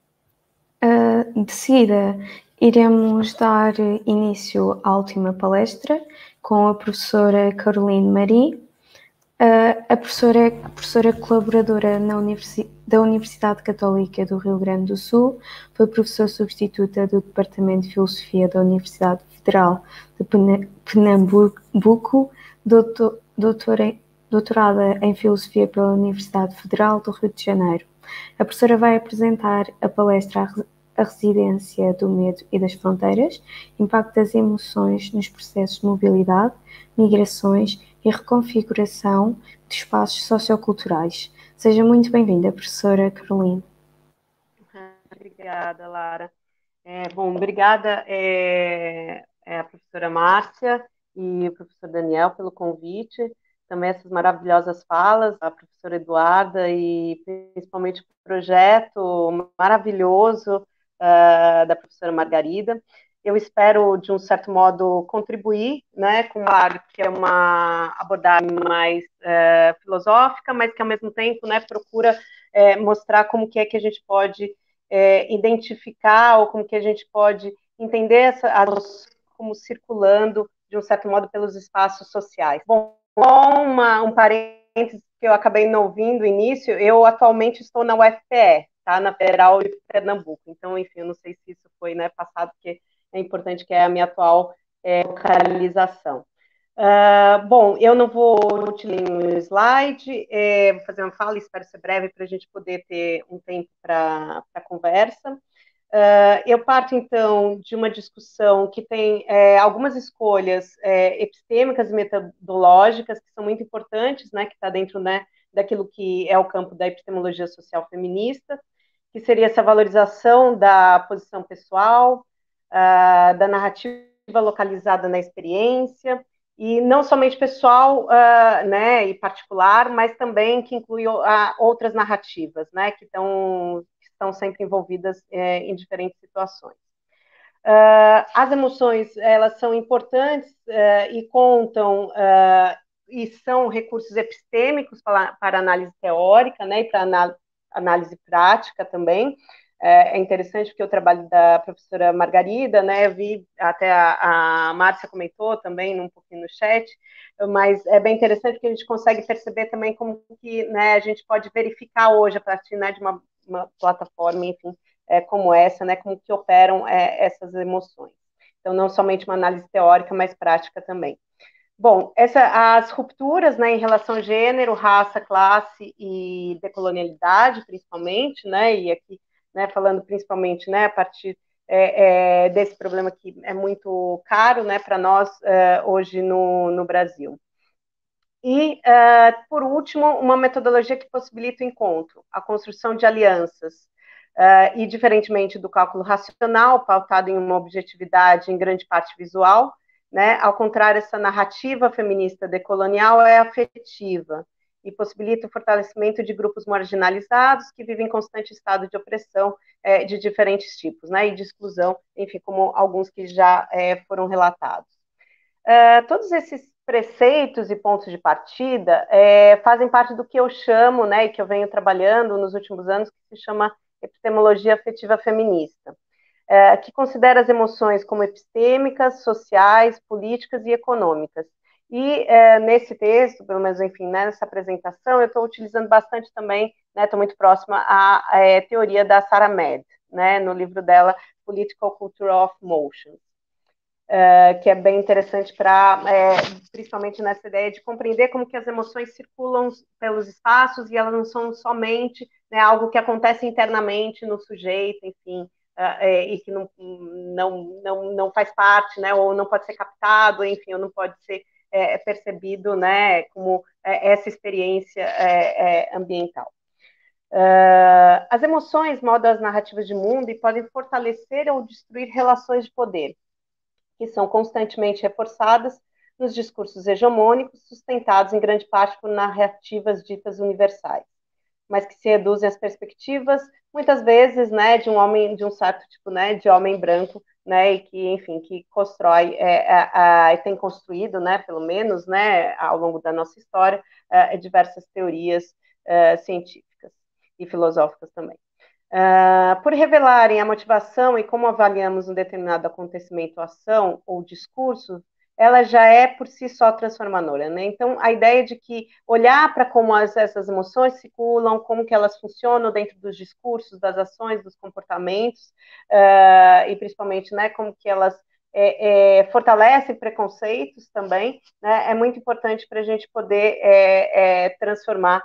De seguida, iremos dar início à última palestra com a professora Caroline Marie. A professora é professora colaboradora da Universidade Católica do Rio Grande do Sul, foi professora substituta do Departamento de Filosofia da Universidade Federal de Pernambuco, doutorada em Filosofia pela Universidade Federal do Rio de Janeiro. A professora vai apresentar a palestra A Residência do Medo e das Fronteiras, Impacto das Emoções nos Processos de Mobilidade, Migrações e reconfiguração de espaços socioculturais. Seja muito bem-vinda, professora Caroline. Obrigada, Lara. Obrigada a professora Márcia e o professor Daniel pelo convite, também essas maravilhosas falas, a professora Eduarda e principalmente o projeto maravilhoso da professora Margarida. Eu espero, de um certo modo, contribuir, né, com que é uma abordagem mais filosófica, mas que, ao mesmo tempo, né, procura mostrar como que é que a gente pode identificar ou como que a gente pode entender como circulando, de um certo modo, pelos espaços sociais. Bom, um parênteses que eu acabei não ouvindo no início, eu atualmente estou na UFPE, tá, na Federal de Pernambuco, então, enfim, eu não sei se isso foi, né, passado, porque é importante que é a minha atual localização. Bom, eu não vou utilizar um slide, vou fazer uma fala, espero ser breve para a gente poder ter um tempo para a conversa. Eu parto, então, de uma discussão que tem algumas escolhas epistêmicas e metodológicas que são muito importantes, né, que está dentro, né, daquilo que é o campo da epistemologia social feminista, que seria essa valorização da posição pessoal, da narrativa localizada na experiência, e não somente pessoal, né, e particular, mas também que inclui outras narrativas, né, que estão sempre envolvidas em diferentes situações. As emoções, elas são importantes e contam e são recursos epistêmicos para análise teórica, né, e para análise prática também. É interessante porque o trabalho da professora Margarida, né, eu vi, até a Márcia comentou também um pouquinho no chat, mas é bem interessante porque a gente consegue perceber também como que, né, a gente pode verificar hoje, a partir, né, de uma plataforma, enfim, como essa, né, como que operam essas emoções. Então, não somente uma análise teórica, mas prática também. Bom, as rupturas, né, em relação ao gênero, raça, classe e decolonialidade, principalmente, né, e aqui, né, falando principalmente, né, a partir desse problema que é muito caro, né, para nós hoje no Brasil. E, por último, uma metodologia que possibilita o encontro, a construção de alianças, e, diferentemente do cálculo racional, pautado em uma objetividade em grande parte visual, né, ao contrário, essa narrativa feminista decolonial é afetiva e possibilita o fortalecimento de grupos marginalizados que vivem em constante estado de opressão de diferentes tipos, né, e de exclusão, enfim, como alguns que já foram relatados. Todos esses preceitos e pontos de partida fazem parte do que eu chamo, né, e que eu venho trabalhando nos últimos anos, que se chama epistemologia afetiva feminista, que considera as emoções como epistêmicas, sociais, políticas e econômicas. E nesse texto, pelo menos, enfim, né, nessa apresentação, eu estou utilizando bastante também, né, estou muito próxima à teoria da Sarah Mead, né, no livro dela, Political Culture of Motion. Que é bem interessante principalmente nessa ideia de compreender como que as emoções circulam pelos espaços e elas não são somente, né, algo que acontece internamente no sujeito, enfim, e que não faz parte, né, ou não pode ser captado, enfim, ou não pode ser percebido, né, como essa experiência ambiental. As emoções moldam as narrativas de mundo e podem fortalecer ou destruir relações de poder, que são constantemente reforçadas nos discursos hegemônicos, sustentados em grande parte por narrativas ditas universais, mas que se reduzem às perspectivas, muitas vezes, né, de um homem, de um certo tipo, né, de homem branco, né, e que, enfim, que constrói e tem construído, né, pelo menos, né, ao longo da nossa história, diversas teorias científicas e filosóficas também. Por revelarem a motivação e como avaliamos um determinado acontecimento, ação ou discurso, ela já é por si só transformadora, né? Então, a ideia de que olhar para como essas emoções circulam, como que elas funcionam dentro dos discursos, das ações, dos comportamentos, e principalmente, né, como que elas fortalecem preconceitos também, né, é muito importante para a gente poder transformar,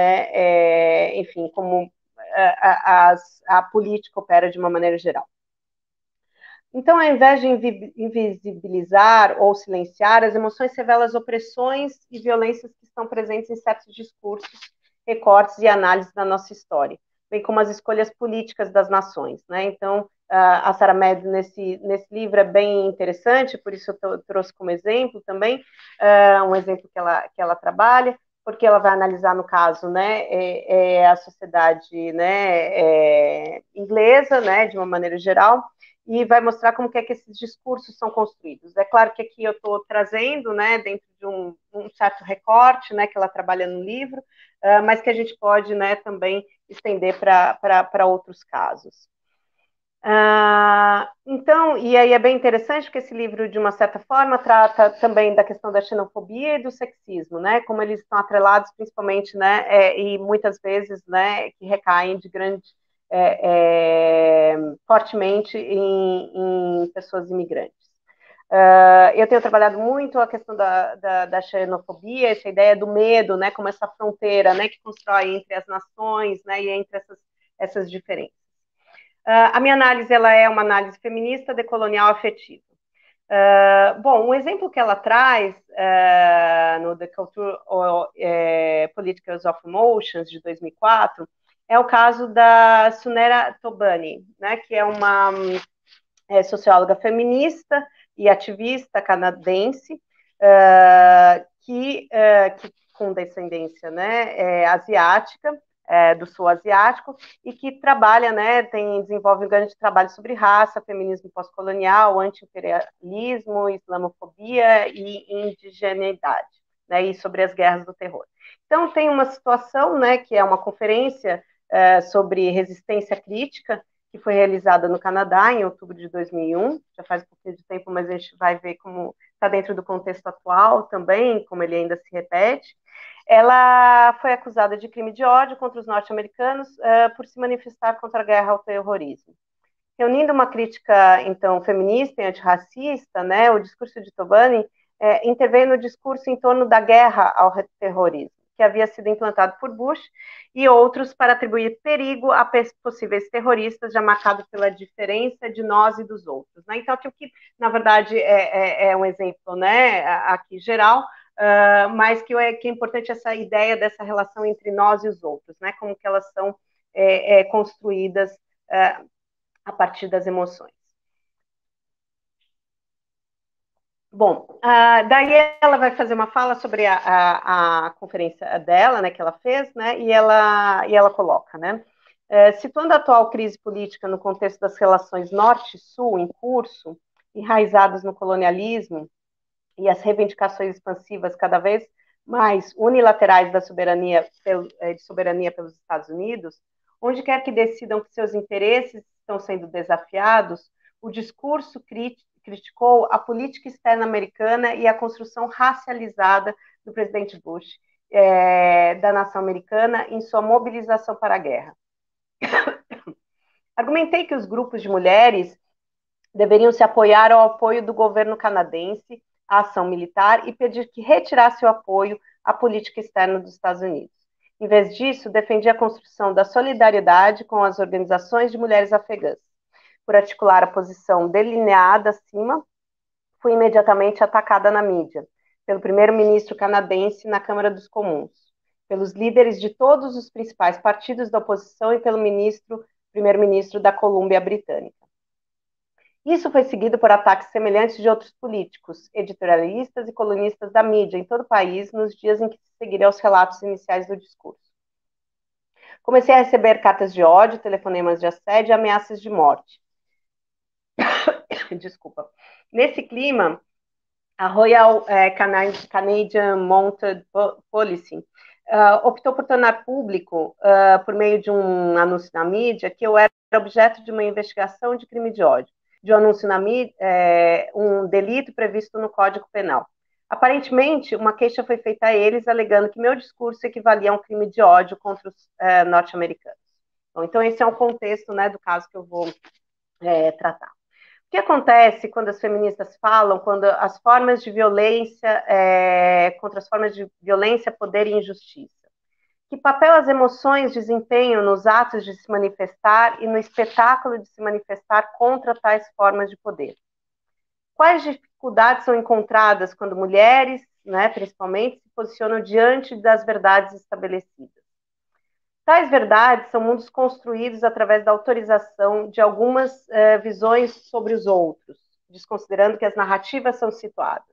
né, enfim, como a política opera de uma maneira geral. Então, ao invés de invisibilizar ou silenciar, as emoções revelam as opressões e violências que estão presentes em certos discursos, recortes e análises da nossa história, bem como as escolhas políticas das nações, né? Então, a Sarah Mead, nesse livro, é bem interessante, por isso eu trouxe como exemplo também, um exemplo que ela trabalha, porque ela vai analisar, no caso, né, a sociedade, né, inglesa, né, de uma maneira geral, e vai mostrar como que é que esses discursos são construídos. É claro que aqui eu estou trazendo, né, dentro de um certo recorte, né, que ela trabalha no livro, mas que a gente pode, né, também estender para outros casos. Então, e aí é bem interessante porque esse livro, de uma certa forma, trata também da questão da xenofobia e do sexismo, né, como eles estão atrelados principalmente, né, e muitas vezes, né, que recaem de grande, fortemente em pessoas imigrantes. Eu tenho trabalhado muito a questão da xenofobia, essa ideia do medo, né, como essa fronteira, né, que constrói entre as nações, né, e entre essas diferenças. A minha análise, ela é uma análise feminista, decolonial, afetiva. Bom, um exemplo que ela traz no The Culture Politicals of Emotions, de 2004, é o caso da Sunera Tobani, né, que é uma socióloga feminista e ativista canadense, que com descendência, né, asiática, do sul asiático, e que trabalha, né, desenvolve um grande trabalho sobre raça, feminismo pós-colonial, anti-imperialismo, islamofobia e indigeneidade, né, e sobre as guerras do terror. Então, tem uma situação, né, que é uma conferência sobre resistência crítica, que foi realizada no Canadá em outubro de 2001, já faz um pouquinho de tempo, mas a gente vai ver como está dentro do contexto atual também, como ele ainda se repete. Ela foi acusada de crime de ódio contra os norte-americanos por se manifestar contra a guerra ao terrorismo. Reunindo uma crítica, então, feminista e antirracista, né, o discurso de Tobani interveio no discurso em torno da guerra ao terrorismo, que havia sido implantado por Bush e outros para atribuir perigo a possíveis terroristas, já marcado pela diferença de nós e dos outros. Né? Então, aqui, que na verdade é um exemplo, né, aqui geral, mas que é importante essa ideia dessa relação entre nós e os outros, né, como que elas são construídas a partir das emoções. Bom, daí ela vai fazer uma fala sobre a conferência dela, né, que ela fez, né, e ela coloca, né, situando a atual crise política no contexto das relações norte-sul em curso, enraizadas no colonialismo e as reivindicações expansivas cada vez mais unilaterais da soberania, de soberania pelos Estados Unidos, onde quer que decidam que seus interesses estão sendo desafiados, o discurso criticou a política externa americana e a construção racializada do presidente Bush, da nação americana, em sua mobilização para a guerra. Argumentei que os grupos de mulheres deveriam se apoiar ao apoio do governo canadense à ação militar e pedir que retirasse o apoio à política externa dos Estados Unidos. Em vez disso, defendi a construção da solidariedade com as organizações de mulheres afegãs. Por articular a posição delineada acima, fui imediatamente atacada na mídia, pelo primeiro-ministro canadense na Câmara dos Comuns, pelos líderes de todos os principais partidos da oposição e pelo primeiro-ministro da Colômbia Britânica. Isso foi seguido por ataques semelhantes de outros políticos, editorialistas e colunistas da mídia em todo o país nos dias em que se seguiram aos relatos iniciais do discurso. Comecei a receber cartas de ódio, telefonemas de assédio e ameaças de morte. Desculpa. Nesse clima, a Royal Canadian Mounted Police optou por tornar público, por meio de um anúncio na mídia, que eu era objeto de uma investigação de crime de ódio, de um anúncio na mídia, um delito previsto no Código Penal. Aparentemente, uma queixa foi feita a eles, alegando que meu discurso equivalia a um crime de ódio contra os norte-americanos. Bom, então, esse é o contexto, né, do caso que eu vou tratar. O que acontece quando as feministas falam, quando as formas de violência, contra as formas de violência, poder e injustiça? Que papel as emoções desempenham nos atos de se manifestar e no espetáculo de se manifestar contra tais formas de poder? Quais dificuldades são encontradas quando mulheres, né, principalmente, se posicionam diante das verdades estabelecidas? Tais verdades são mundos construídos através da autorização de algumas visões sobre os outros, desconsiderando que as narrativas são situadas.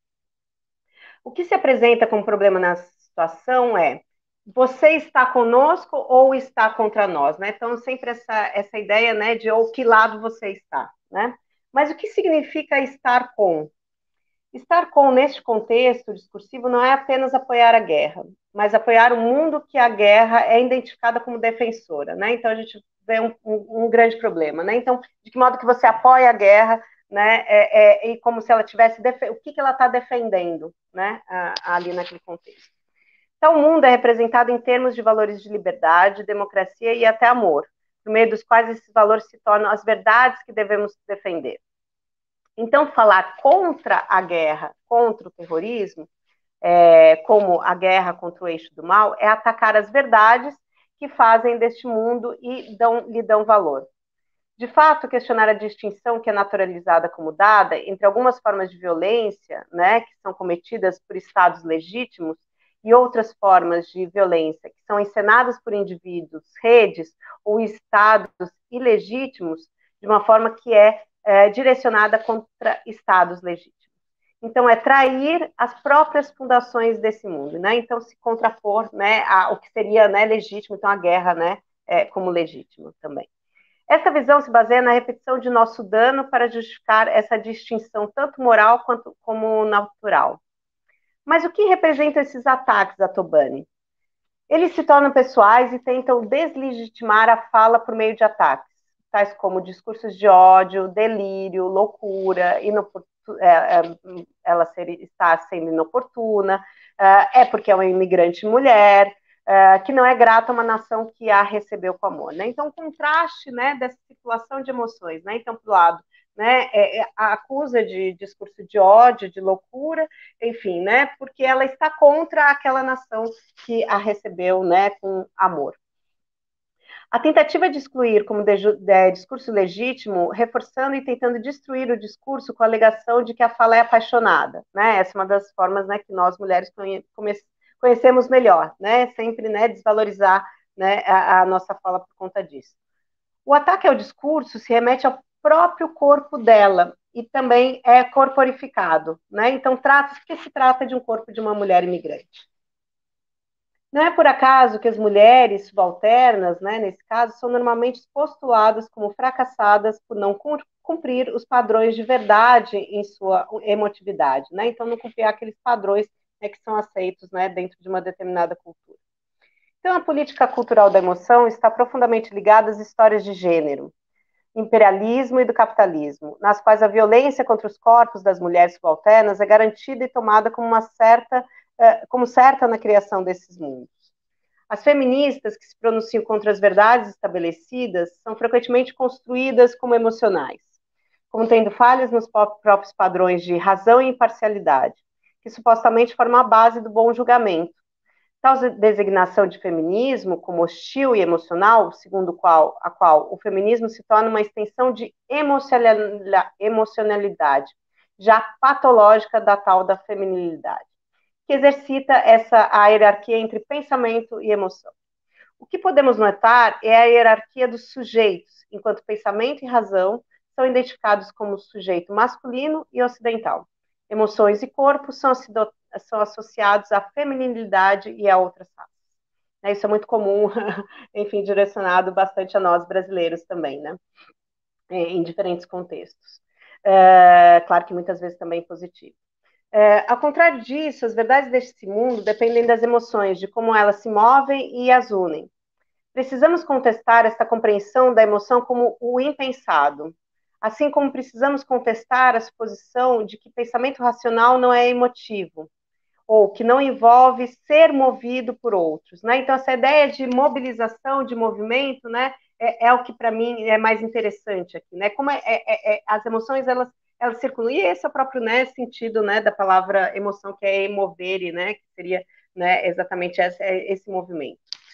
O que se apresenta como problema na situação é: você está conosco ou está contra nós, né? Então, sempre essa ideia, né, de ou que lado você está, né? Mas o que significa estar com? Estar com, neste contexto discursivo, não é apenas apoiar a guerra, mas apoiar o mundo que a guerra é identificada como defensora, né? Então, a gente vê um grande problema, né? Então, de que modo que você apoia a guerra, né? E como se ela tivesse... O que ela está defendendo, né? Ali naquele contexto. Então, o mundo é representado em termos de valores de liberdade, democracia e até amor, por meio dos quais esses valores se tornam as verdades que devemos defender. Então, falar contra a guerra, contra o terrorismo, como a guerra contra o eixo do mal, é atacar as verdades que fazem deste mundo e lhe dão valor. De fato, questionar a distinção que é naturalizada como dada entre algumas formas de violência, né, que são cometidas por estados legítimos, e outras formas de violência que são encenadas por indivíduos, redes ou estados ilegítimos, de uma forma que é direcionada contra estados legítimos. Então, é trair as próprias fundações desse mundo, né? Então, se contrapor, né, o que seria, né, legítimo, então a guerra, né, como legítimo também. Essa visão se baseia na repetição de nosso dano para justificar essa distinção, tanto moral quanto como natural. Mas o que representam esses ataques a Tobani? Eles se tornam pessoais e tentam deslegitimar a fala por meio de ataques, tais como discursos de ódio, delírio, loucura, ela está sendo inoportuna, é porque é uma imigrante mulher, que não é grata a uma nação que a recebeu com amor, né? Então, o contraste, né, dessa circulação de emoções, né? Então, por um lado, né, a acusa de discurso de ódio, de loucura, enfim, né, porque ela está contra aquela nação que a recebeu, né, com amor. A tentativa de excluir como discurso legítimo, reforçando e tentando destruir o discurso com a alegação de que a fala é apaixonada, né? Essa é uma das formas, né, que nós mulheres conhecemos melhor, né? Sempre, né, desvalorizar, né, a nossa fala por conta disso. O ataque ao discurso se remete ao próprio corpo dela e também é corporificado, né? Então, se trata de um corpo de uma mulher imigrante. Não é por acaso que as mulheres subalternas, né, nesse caso, são normalmente postuladas como fracassadas por não cumprir os padrões de verdade em sua emotividade, né? Então, não cumprir aqueles padrões, né, que são aceitos, né, dentro de uma determinada cultura. Então, a política cultural da emoção está profundamente ligada às histórias de gênero, imperialismo e do capitalismo, nas quais a violência contra os corpos das mulheres subalternas é garantida e tomada como certa na criação desses mundos. As feministas que se pronunciam contra as verdades estabelecidas são frequentemente construídas como emocionais, como tendo falhas nos próprios padrões de razão e imparcialidade, que supostamente formam a base do bom julgamento. Tal designação de feminismo como hostil e emocional, segundo a qual o feminismo se torna uma extensão de emocionalidade, já patológica da tal da feminilidade, que exercita a hierarquia entre pensamento e emoção. O que podemos notar é a hierarquia dos sujeitos, enquanto pensamento e razão são identificados como sujeito masculino e ocidental. Emoções e corpo são associados à feminilidade e a outras raças. Isso é muito comum, enfim, direcionado bastante a nós brasileiros também, né? Em diferentes contextos. Claro que muitas vezes também positivo. Ao contrário disso, as verdades deste mundo dependem das emoções, de como elas se movem e as unem. Precisamos contestar esta compreensão da emoção como o impensado, assim como precisamos contestar a suposição de que pensamento racional não é emotivo, ou que não envolve ser movido por outros, né? Então, essa ideia de mobilização, de movimento, né, é o que para mim é mais interessante aqui, né? Como as emoções, elas circulam, e esse é o próprio, né, sentido, né, da palavra emoção, que é emovere, né, que seria, né, exatamente esse movimento.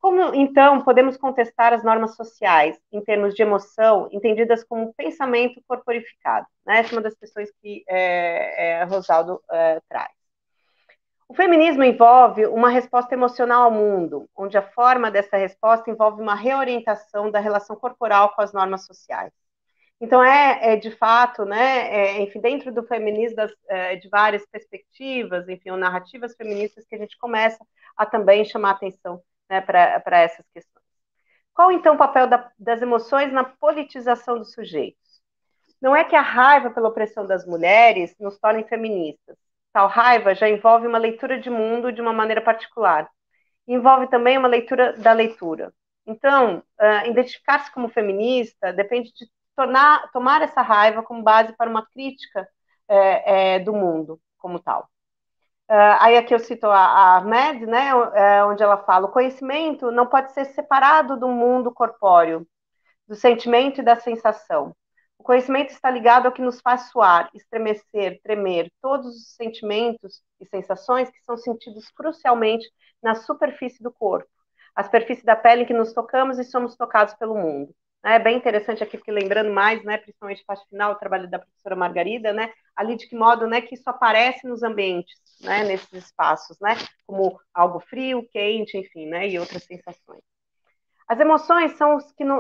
Como, então, podemos contestar as normas sociais em termos de emoção, entendidas como pensamento corporificado? Né? Essa é uma das questões que Rosaldo traz. O feminismo envolve uma resposta emocional ao mundo, onde a forma dessa resposta envolve uma reorientação da relação corporal com as normas sociais. Então, de fato, né, enfim, dentro do feminismo, de várias perspectivas, enfim, ou narrativas feministas, que a gente começa a também chamar atenção, né, para essas questões. Qual, então, o papel das emoções na politização dos sujeitos? Não é que a raiva pela opressão das mulheres nos torne feministas. Tal raiva já envolve uma leitura de mundo de uma maneira particular. Envolve também uma leitura da leitura. Então, identificar-se como feminista depende de tomar essa raiva como base para uma crítica do mundo como tal. Aí aqui eu cito a Ahmed, né, onde ela fala: o conhecimento não pode ser separado do mundo corpóreo, do sentimento e da sensação. O conhecimento está ligado ao que nos faz suar, estremecer, tremer, todos os sentimentos e sensações que são sentidos crucialmente na superfície do corpo, a superfície da pele em que nos tocamos e somos tocados pelo mundo. É bem interessante aqui, porque lembrando mais, né, principalmente a parte final, o trabalho da professora Margarida, né, ali de que modo, né, que isso aparece nos ambientes, né, nesses espaços, né, como algo frio, quente, enfim, né, e outras sensações. As emoções são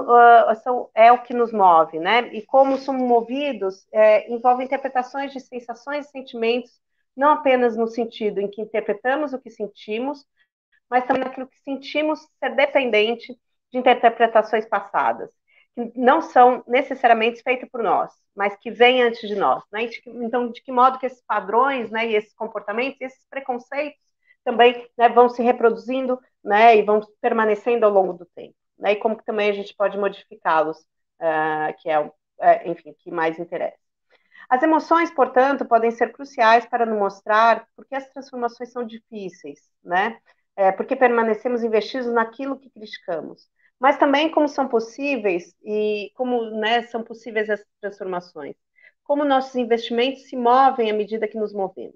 o que nos move, né, e como somos movidos, envolve interpretações de sensações e sentimentos, não apenas no sentido em que interpretamos o que sentimos, mas também naquilo que sentimos ser dependente de interpretações passadas, que não são necessariamente feitas por nós, mas que vêm antes de nós. Né? Então, de que modo que esses padrões, né, e esses comportamentos, esses preconceitos também, né, vão se reproduzindo, né, e vão permanecendo ao longo do tempo. Né? E como que também a gente pode modificá-los, que enfim, que mais interessa. As emoções, portanto, podem ser cruciais para nos mostrar por que as transformações são difíceis, né? Porque permanecemos investidos naquilo que criticamos, mas também como são possíveis e como, né, são possíveis essas transformações, como nossos investimentos se movem à medida que nos movemos.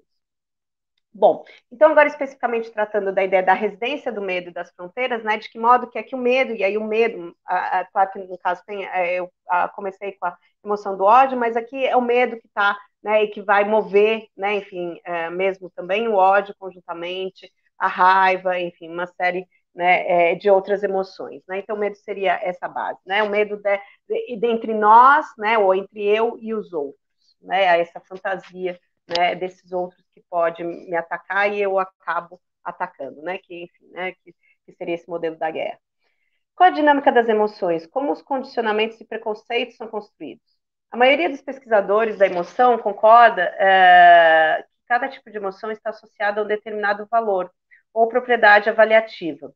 Bom, então agora especificamente tratando da ideia da residência do medo e das fronteiras, né, de que modo que é que o medo, e aí o medo, claro que no caso tem, eu comecei com a emoção do ódio, mas aqui é o medo que está, né, e que vai mover, né, enfim, mesmo também o ódio conjuntamente, a raiva, enfim, uma série, né, de outras emoções, né, então o medo seria essa base, né, o medo de entre nós, né, ou entre eu e os outros, né, essa fantasia, né, desses outros que pode me atacar e eu acabo atacando, né, que enfim, né, que seria esse modelo da guerra. Qual a dinâmica das emoções? Como os condicionamentos e preconceitos são construídos? A maioria dos pesquisadores da emoção concorda que cada tipo de emoção está associado a um determinado valor ou propriedade avaliativa.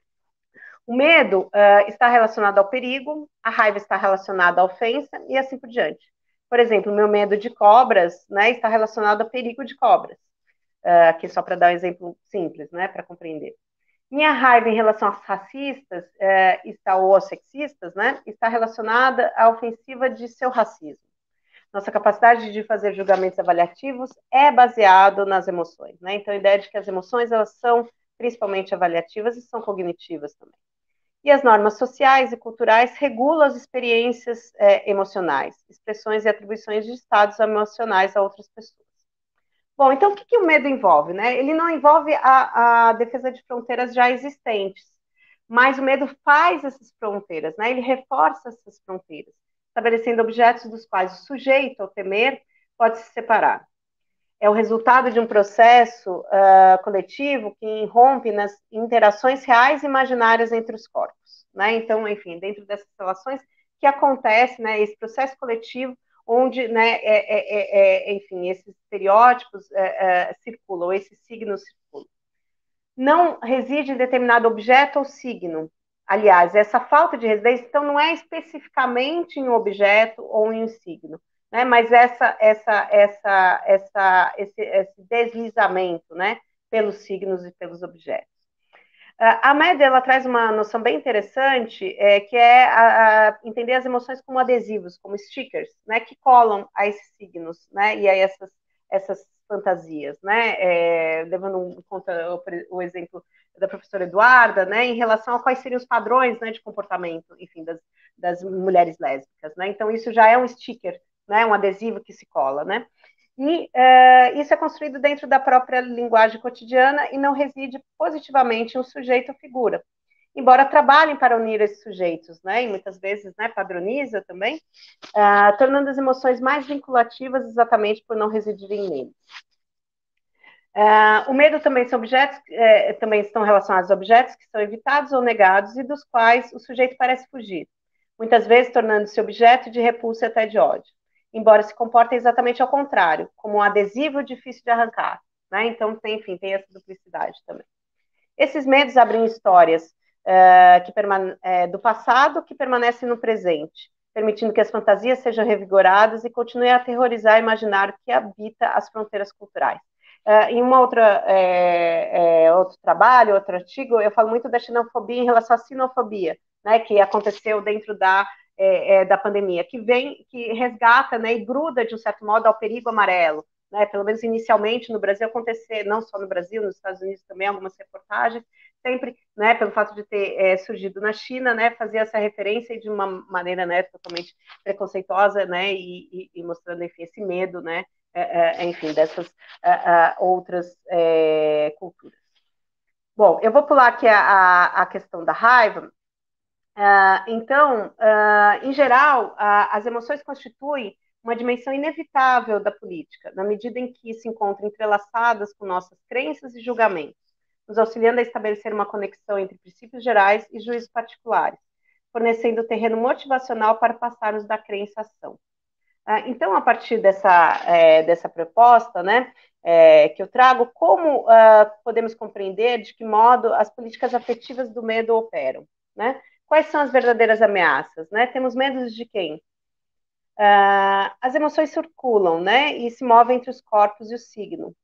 O medo está relacionado ao perigo, a raiva está relacionada à ofensa e assim por diante. Por exemplo, o meu medo de cobras, né, está relacionado ao perigo de cobras. Aqui só para dar um exemplo simples, né, para compreender. Minha raiva em relação aos racistas ou aos sexistas, né, está relacionada à ofensiva de seu racismo. Nossa capacidade de fazer julgamentos avaliativos é baseado nas emoções, né? Então, a ideia de que as emoções, elas são principalmente avaliativas e são cognitivas também. E as normas sociais e culturais regulam as experiências emocionais, expressões e atribuições de estados emocionais a outras pessoas. Bom, então o que o medo envolve? Né? Ele não envolve a defesa de fronteiras já existentes, mas o medo faz essas fronteiras, né? Ele reforça essas fronteiras, estabelecendo objetos dos quais o sujeito, ao temer, pode se separar. É o resultado de um processo coletivo que irrompe nas interações reais e imaginárias entre os corpos. Né? Então, enfim, dentro dessas relações que acontece, né, esse processo coletivo onde, né, enfim, esses estereótipos circulam, esses signos circulam. Não reside em determinado objeto ou signo. Aliás, essa falta de residência, então, não é especificamente em um objeto ou em um signo, né? Mas esse deslizamento, né, pelos signos e pelos objetos. A Ahmed, ela traz uma noção bem interessante, que é entender as emoções como adesivos, como stickers, né, que colam a esses signos, né, e a essas fantasias, né? Levando em conta o exemplo da professora Eduarda, né, em relação a quais seriam os padrões, né, de comportamento, enfim, das mulheres lésbicas, né? Então isso já é um sticker, né, um adesivo que se cola, né? E isso é construído dentro da própria linguagem cotidiana e não reside positivamente em um sujeito ou figura. Embora trabalhem para unir esses sujeitos, né, e muitas vezes, né, padroniza também, tornando as emoções mais vinculativas exatamente por não residirem neles. O medo também são objetos, também estão relacionados a objetos que são evitados ou negados e dos quais o sujeito parece fugir, muitas vezes tornando-se objeto de repulsa e até de ódio, embora se comportem exatamente ao contrário, como um adesivo difícil de arrancar, né? Então, enfim, tem essa duplicidade também. Esses medos abrem histórias do passado que permanecem no presente, permitindo que as fantasias sejam revigoradas e continuem a aterrorizar e imaginar o que habita as fronteiras culturais. Em outro trabalho, outro artigo, eu falo muito da xenofobia em relação à sinofobia, né, que aconteceu dentro da pandemia, que resgata, né, e gruda, de um certo modo, ao perigo amarelo, né, pelo menos inicialmente no Brasil acontecer, não só no Brasil, nos Estados Unidos também, algumas reportagens, sempre, né, pelo fato de ter surgido na China, né, fazia essa referência de uma maneira, né, totalmente preconceituosa, né, e mostrando, enfim, esse medo, né, enfim, dessas outras culturas. Bom, eu vou pular aqui a questão da raiva. Então, em geral, as emoções constituem uma dimensão inevitável da política, na medida em que se encontram entrelaçadas com nossas crenças e julgamentos, nos auxiliando a estabelecer uma conexão entre princípios gerais e juízos particulares, fornecendo terreno motivacional para passarmos da crença à ação. Então, a partir dessa proposta, né, que eu trago, como podemos compreender de que modo as políticas afetivas do medo operam, né? Quais são as verdadeiras ameaças, né? Temos medos de quem? As emoções circulam, né, e se movem entre os corpos e o signo.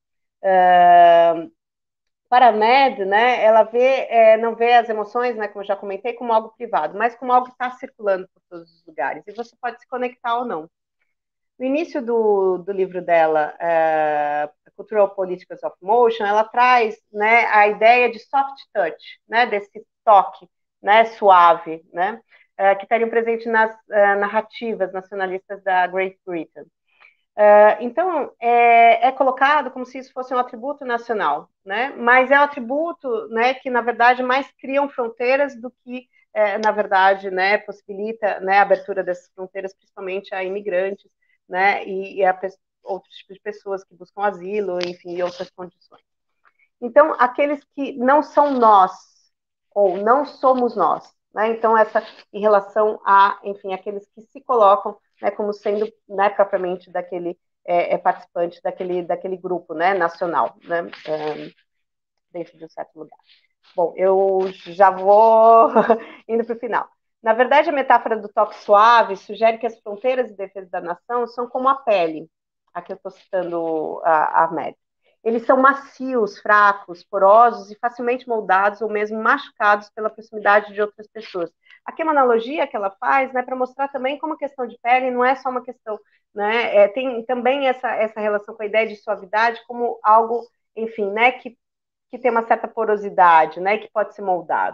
Para a MED, né, ela não vê as emoções, né, como eu já comentei, como algo privado, mas como algo que está circulando por todos os lugares, e você pode se conectar ou não. No início do livro dela, Cultural Politics of Motion, ela traz, né, a ideia de soft touch, né, desse toque, né, suave, né, que estaria presente nas narrativas nacionalistas da Great Britain. Então, é colocado como se isso fosse um atributo nacional, né, mas é um atributo, né, que, na verdade, mais criam fronteiras do que, na verdade, né, possibilita, né, a abertura dessas fronteiras, principalmente a imigrantes, né, e a outros tipos de pessoas que buscam asilo, enfim, e outras condições. Então, aqueles que não são nós, ou não somos nós, né, então essa em relação a, enfim, aqueles que se colocam, né, como sendo, né, propriamente daquele participante daquele grupo, né, nacional, né, dentro de um certo lugar. Bom, eu já vou indo para o final. Na verdade, a metáfora do toque suave sugere que as fronteiras de defesa da nação são como a pele. Aqui eu estou citando a Med. Eles são macios, fracos, porosos e facilmente moldados ou mesmo machucados pela proximidade de outras pessoas. Aqui é uma analogia que ela faz, né, para mostrar também como a questão de pele não é só uma questão, né, tem também essa relação com a ideia de suavidade como algo, enfim, né, que tem uma certa porosidade, né, que pode ser moldado.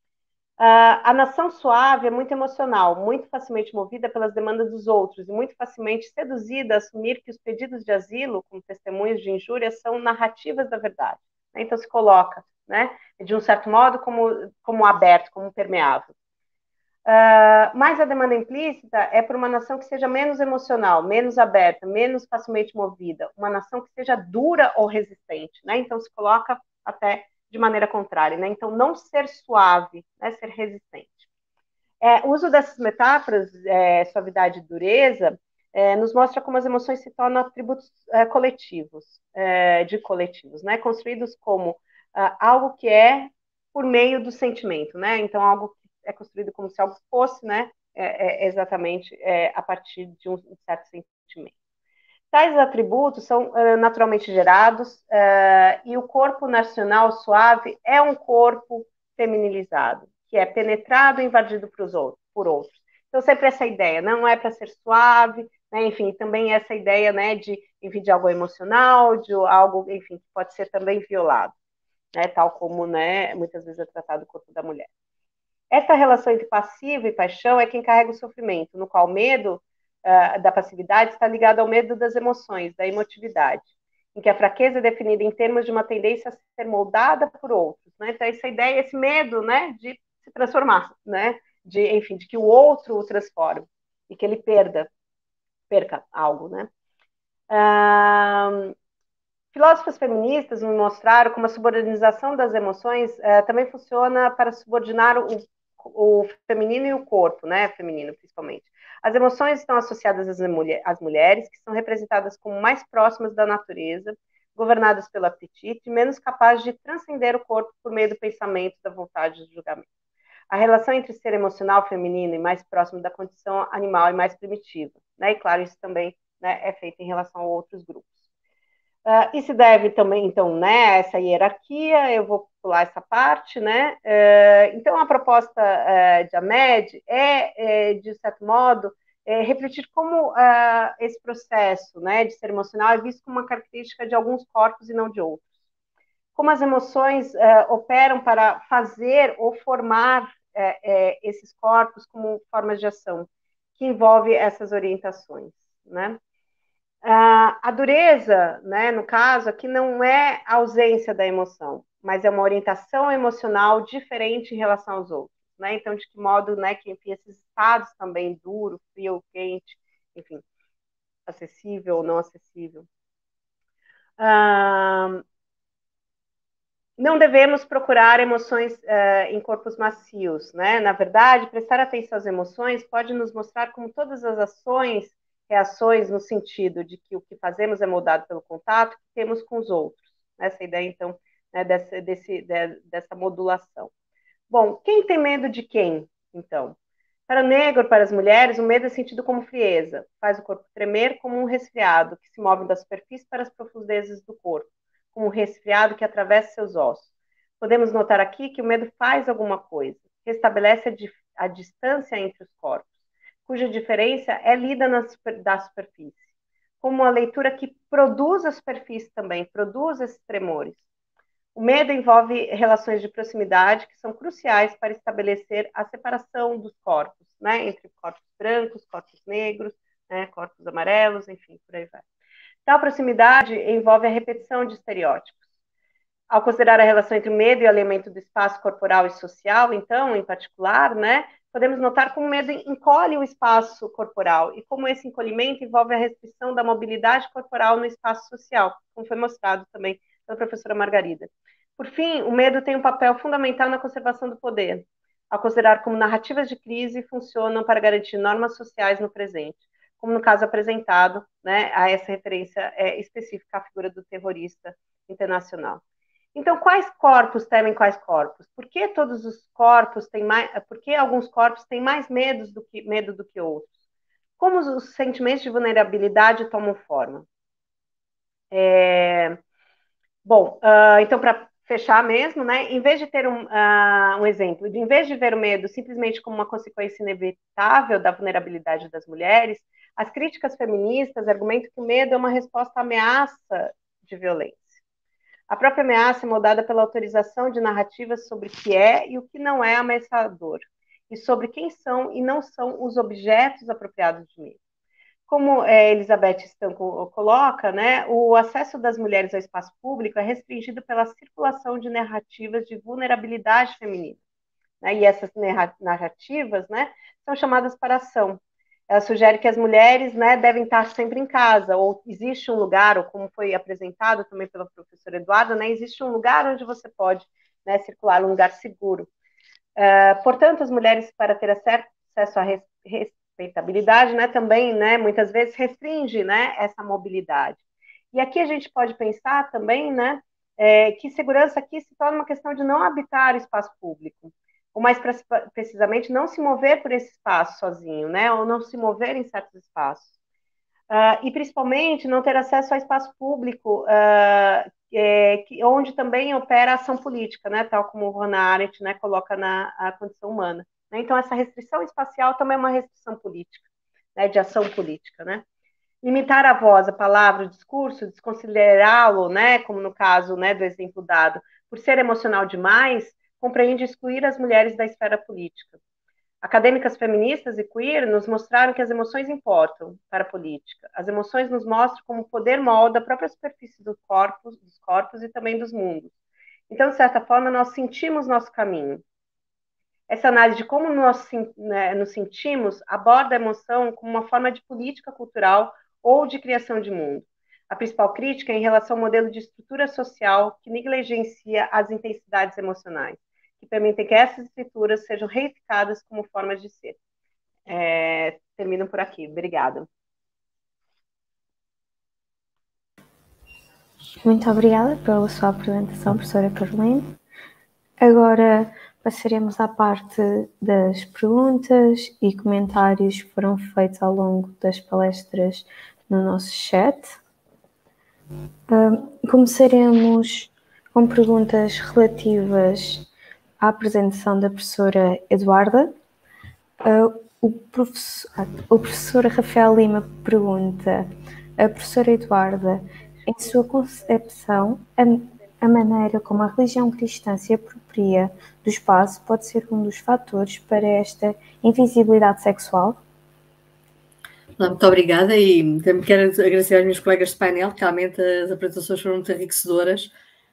A nação suave é muito emocional, muito facilmente movida pelas demandas dos outros e muito facilmente seduzida a assumir que os pedidos de asilo, como testemunhos de injúria, são narrativas da verdade. Então se coloca, né, de um certo modo, como aberto, como permeável. Mas a demanda implícita é por uma nação que seja menos emocional, menos aberta, menos facilmente movida, uma nação que seja dura ou resistente, né? Então se coloca até de maneira contrária, né? Então não ser suave, né? Ser resistente. O uso dessas metáforas, suavidade e dureza, nos mostra como as emoções se tornam atributos coletivos, né? Construídos como algo que é por meio do sentimento, né? Então algo que é construído como se algo fosse, né, exatamente a partir de um certo sentimento. Tais atributos são naturalmente gerados e o corpo nacional suave é um corpo feminilizado, que é penetrado e invadido por outros. Então, sempre essa ideia, não é para ser suave, né? Enfim, também essa ideia, né, de, enfim, de algo emocional, de algo, enfim, que pode ser também violado, né, tal como, né, muitas vezes é tratado o corpo da mulher. Essa relação entre passivo e paixão é quem carrega o sofrimento, no qual o medo da passividade está ligado ao medo das emoções, da emotividade, em que a fraqueza é definida em termos de uma tendência a ser moldada por outros, né? Então, essa ideia, esse medo, né, de se transformar, né, de, enfim, de que o outro o transforme e que ele perca algo, né? Filósofos feministas me mostraram como a subordinação das emoções também funciona para subordinar o feminino e o corpo, né, feminino principalmente. As emoções estão associadas às mulheres, que são representadas como mais próximas da natureza, governadas pelo apetite e menos capazes de transcender o corpo por meio do pensamento, da vontade e do julgamento. A relação entre ser emocional feminino e mais próximo da condição animal e mais primitiva, né? E claro, isso também, né, é feito em relação a outros grupos. E se deve também, então, né, a essa hierarquia, eu vou pular essa parte, né? Então, a proposta de Hamed de certo modo, refletir como esse processo, né, de ser emocional é visto como uma característica de alguns corpos e não de outros. Como as emoções operam para fazer ou formar esses corpos como formas de ação, que envolve essas orientações, né? A dureza, né, no caso, aqui não é a ausência da emoção, mas é uma orientação emocional diferente em relação aos outros, né? Então, de que modo, né, que enfim, esses estados também, duro, frio, quente, enfim, acessível ou não acessível. Não devemos procurar emoções em corpos macios, né? Na verdade, prestar atenção às emoções pode nos mostrar como todas as ações, reações no sentido de que o que fazemos é moldado pelo contato que temos com os outros. Essa ideia, então, né, dessa modulação. Bom, quem tem medo de quem, então? Para o negro, para as mulheres, o medo é sentido como frieza, faz o corpo tremer como um resfriado que se move da superfície para as profundezas do corpo, como um resfriado que atravessa seus ossos. Podemos notar aqui que o medo faz alguma coisa, restabelece a distância entre os corpos, cuja diferença é lida da superfície, como uma leitura que produz a superfície também, produz esses tremores. O medo envolve relações de proximidade que são cruciais para estabelecer a separação dos corpos, né, entre corpos brancos, corpos negros, né, corpos amarelos, enfim, por aí vai. Tal proximidade envolve a repetição de estereótipos. Ao considerar a relação entre o medo e o elemento do espaço corporal e social, então, em particular, né, podemos notar como o medo encolhe o espaço corporal e como esse encolhimento envolve a restrição da mobilidade corporal no espaço social, como foi mostrado também pela professora Margarida. Por fim, o medo tem um papel fundamental na conservação do poder, ao considerar como narrativas de crise funcionam para garantir normas sociais no presente, como no caso apresentado, né, a essa referência específica à figura do terrorista internacional. Então, quais corpos temem quais corpos? Por que todos os corpos têm mais? Por que alguns corpos têm mais medo do que outros? Como os sentimentos de vulnerabilidade tomam forma? Bom, então, para fechar mesmo, né? Em vez de ter um exemplo, em vez de ver o medo simplesmente como uma consequência inevitável da vulnerabilidade das mulheres, as críticas feministas argumentam que o medo é uma resposta à ameaça de violência. A própria ameaça é moldada pela autorização de narrativas sobre o que é e o que não é ameaçador, e sobre quem são e não são os objetos apropriados de medo. Como Elizabeth Stanco coloca, né, o acesso das mulheres ao espaço público é restringido pela circulação de narrativas de vulnerabilidade feminina. Né, e essas narrativas, né, são chamadas para ação. Ela sugere que as mulheres, né, devem estar sempre em casa, ou existe um lugar, ou como foi apresentado também pela professora Eduarda, né, existe um lugar onde você pode, né, circular, um lugar seguro. Portanto, as mulheres, para ter acesso à respeitabilidade, né, também, né, muitas vezes restringe, né, essa mobilidade. E aqui a gente pode pensar também, né, que segurança aqui se torna uma questão de não habitar o espaço público, ou mais precisamente não se mover por esse espaço sozinho, né, ou não se mover em certos espaços. E principalmente não ter acesso ao espaço público, onde também opera a ação política, né, tal como o Hannah Arendt, né, coloca na condição humana. Né? Então, essa restrição espacial também é uma restrição política, né, de ação política. Né? limitar a voz, a palavra, o discurso, desconsiderá-lo, né, como no caso, né, do exemplo dado, por ser emocional demais, compreende excluir as mulheres da esfera política. Acadêmicas feministas e queer nos mostraram que as emoções importam para a política. As emoções nos mostram como o poder molda a própria superfície dos corpos e também dos mundos. Então, de certa forma, nós sentimos nosso caminho. Essa análise de como nós nos sentimos aborda a emoção como uma forma de política cultural ou de criação de mundo. A principal crítica é em relação ao modelo de estrutura social que negligencia as intensidades emocionais, que permitem que essas estruturas sejam reificadas como formas de ser. Termino por aqui. Obrigada. Muito obrigada pela sua apresentação, professora Caroline. Agora passaremos à parte das perguntas e comentários que foram feitos ao longo das palestras no nosso chat. Começaremos com perguntas relativas à apresentação da professora Eduarda. O professor Rafael Lima pergunta: a professora Eduarda, em sua concepção, a maneira como a religião cristã se apropria do espaço pode ser um dos fatores para esta invisibilidade sexual? Muito obrigada e também quero agradecer aos meus colegas de painel, que realmente as apresentações foram muito enriquecedoras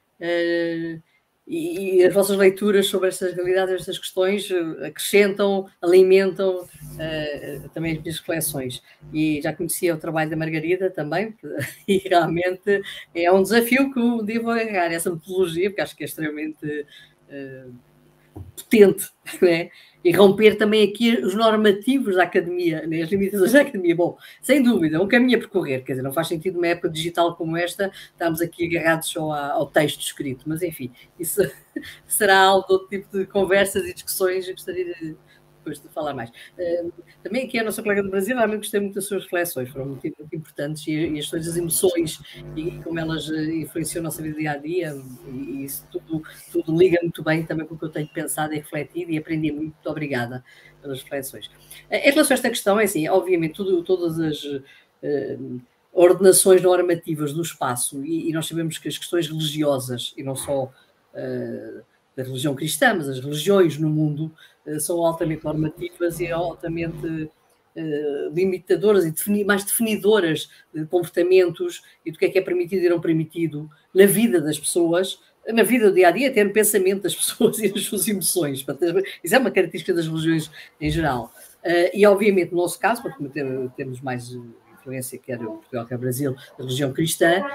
e as vossas leituras sobre estas realidades, estas questões, acrescentam, alimentam também as minhas reflexões. E já conhecia o trabalho da Margarida também, e realmente é um desafio que um dia vou agarrar essa metodologia, porque acho que é extremamente potente, né? E romper também aqui os normativos da academia, né? As limitações da academia. Bom, sem dúvida, é um caminho a percorrer, quer dizer, não faz sentido numa época digital como esta, estarmos aqui agarrados só ao texto escrito, mas enfim, isso será algo de outro tipo de conversas e discussões, eu gostaria depois de falar mais. Também aqui a nossa colega do Brasil, realmente gostei muito das suas reflexões, foram muito importantes, e as questões das emoções e como elas influenciam a nossa vida dia-a-dia, e isso tudo liga muito bem também com o que eu tenho pensado e refletido e aprendi muito. Muito obrigada pelas reflexões. Em relação a esta questão, é assim, obviamente todas as ordenações normativas do espaço, e nós sabemos que as questões religiosas, e não só da religião cristã, mas as religiões no mundo, são altamente normativas e altamente limitadoras e mais definidoras de comportamentos e do que é permitido e não permitido na vida das pessoas, na vida do dia-a-dia, até no pensamento das pessoas e nas suas emoções. Isso é uma característica das religiões em geral. E, obviamente, no nosso caso, porque temos mais influência, quer o Portugal, quer o Brasil, a religião cristã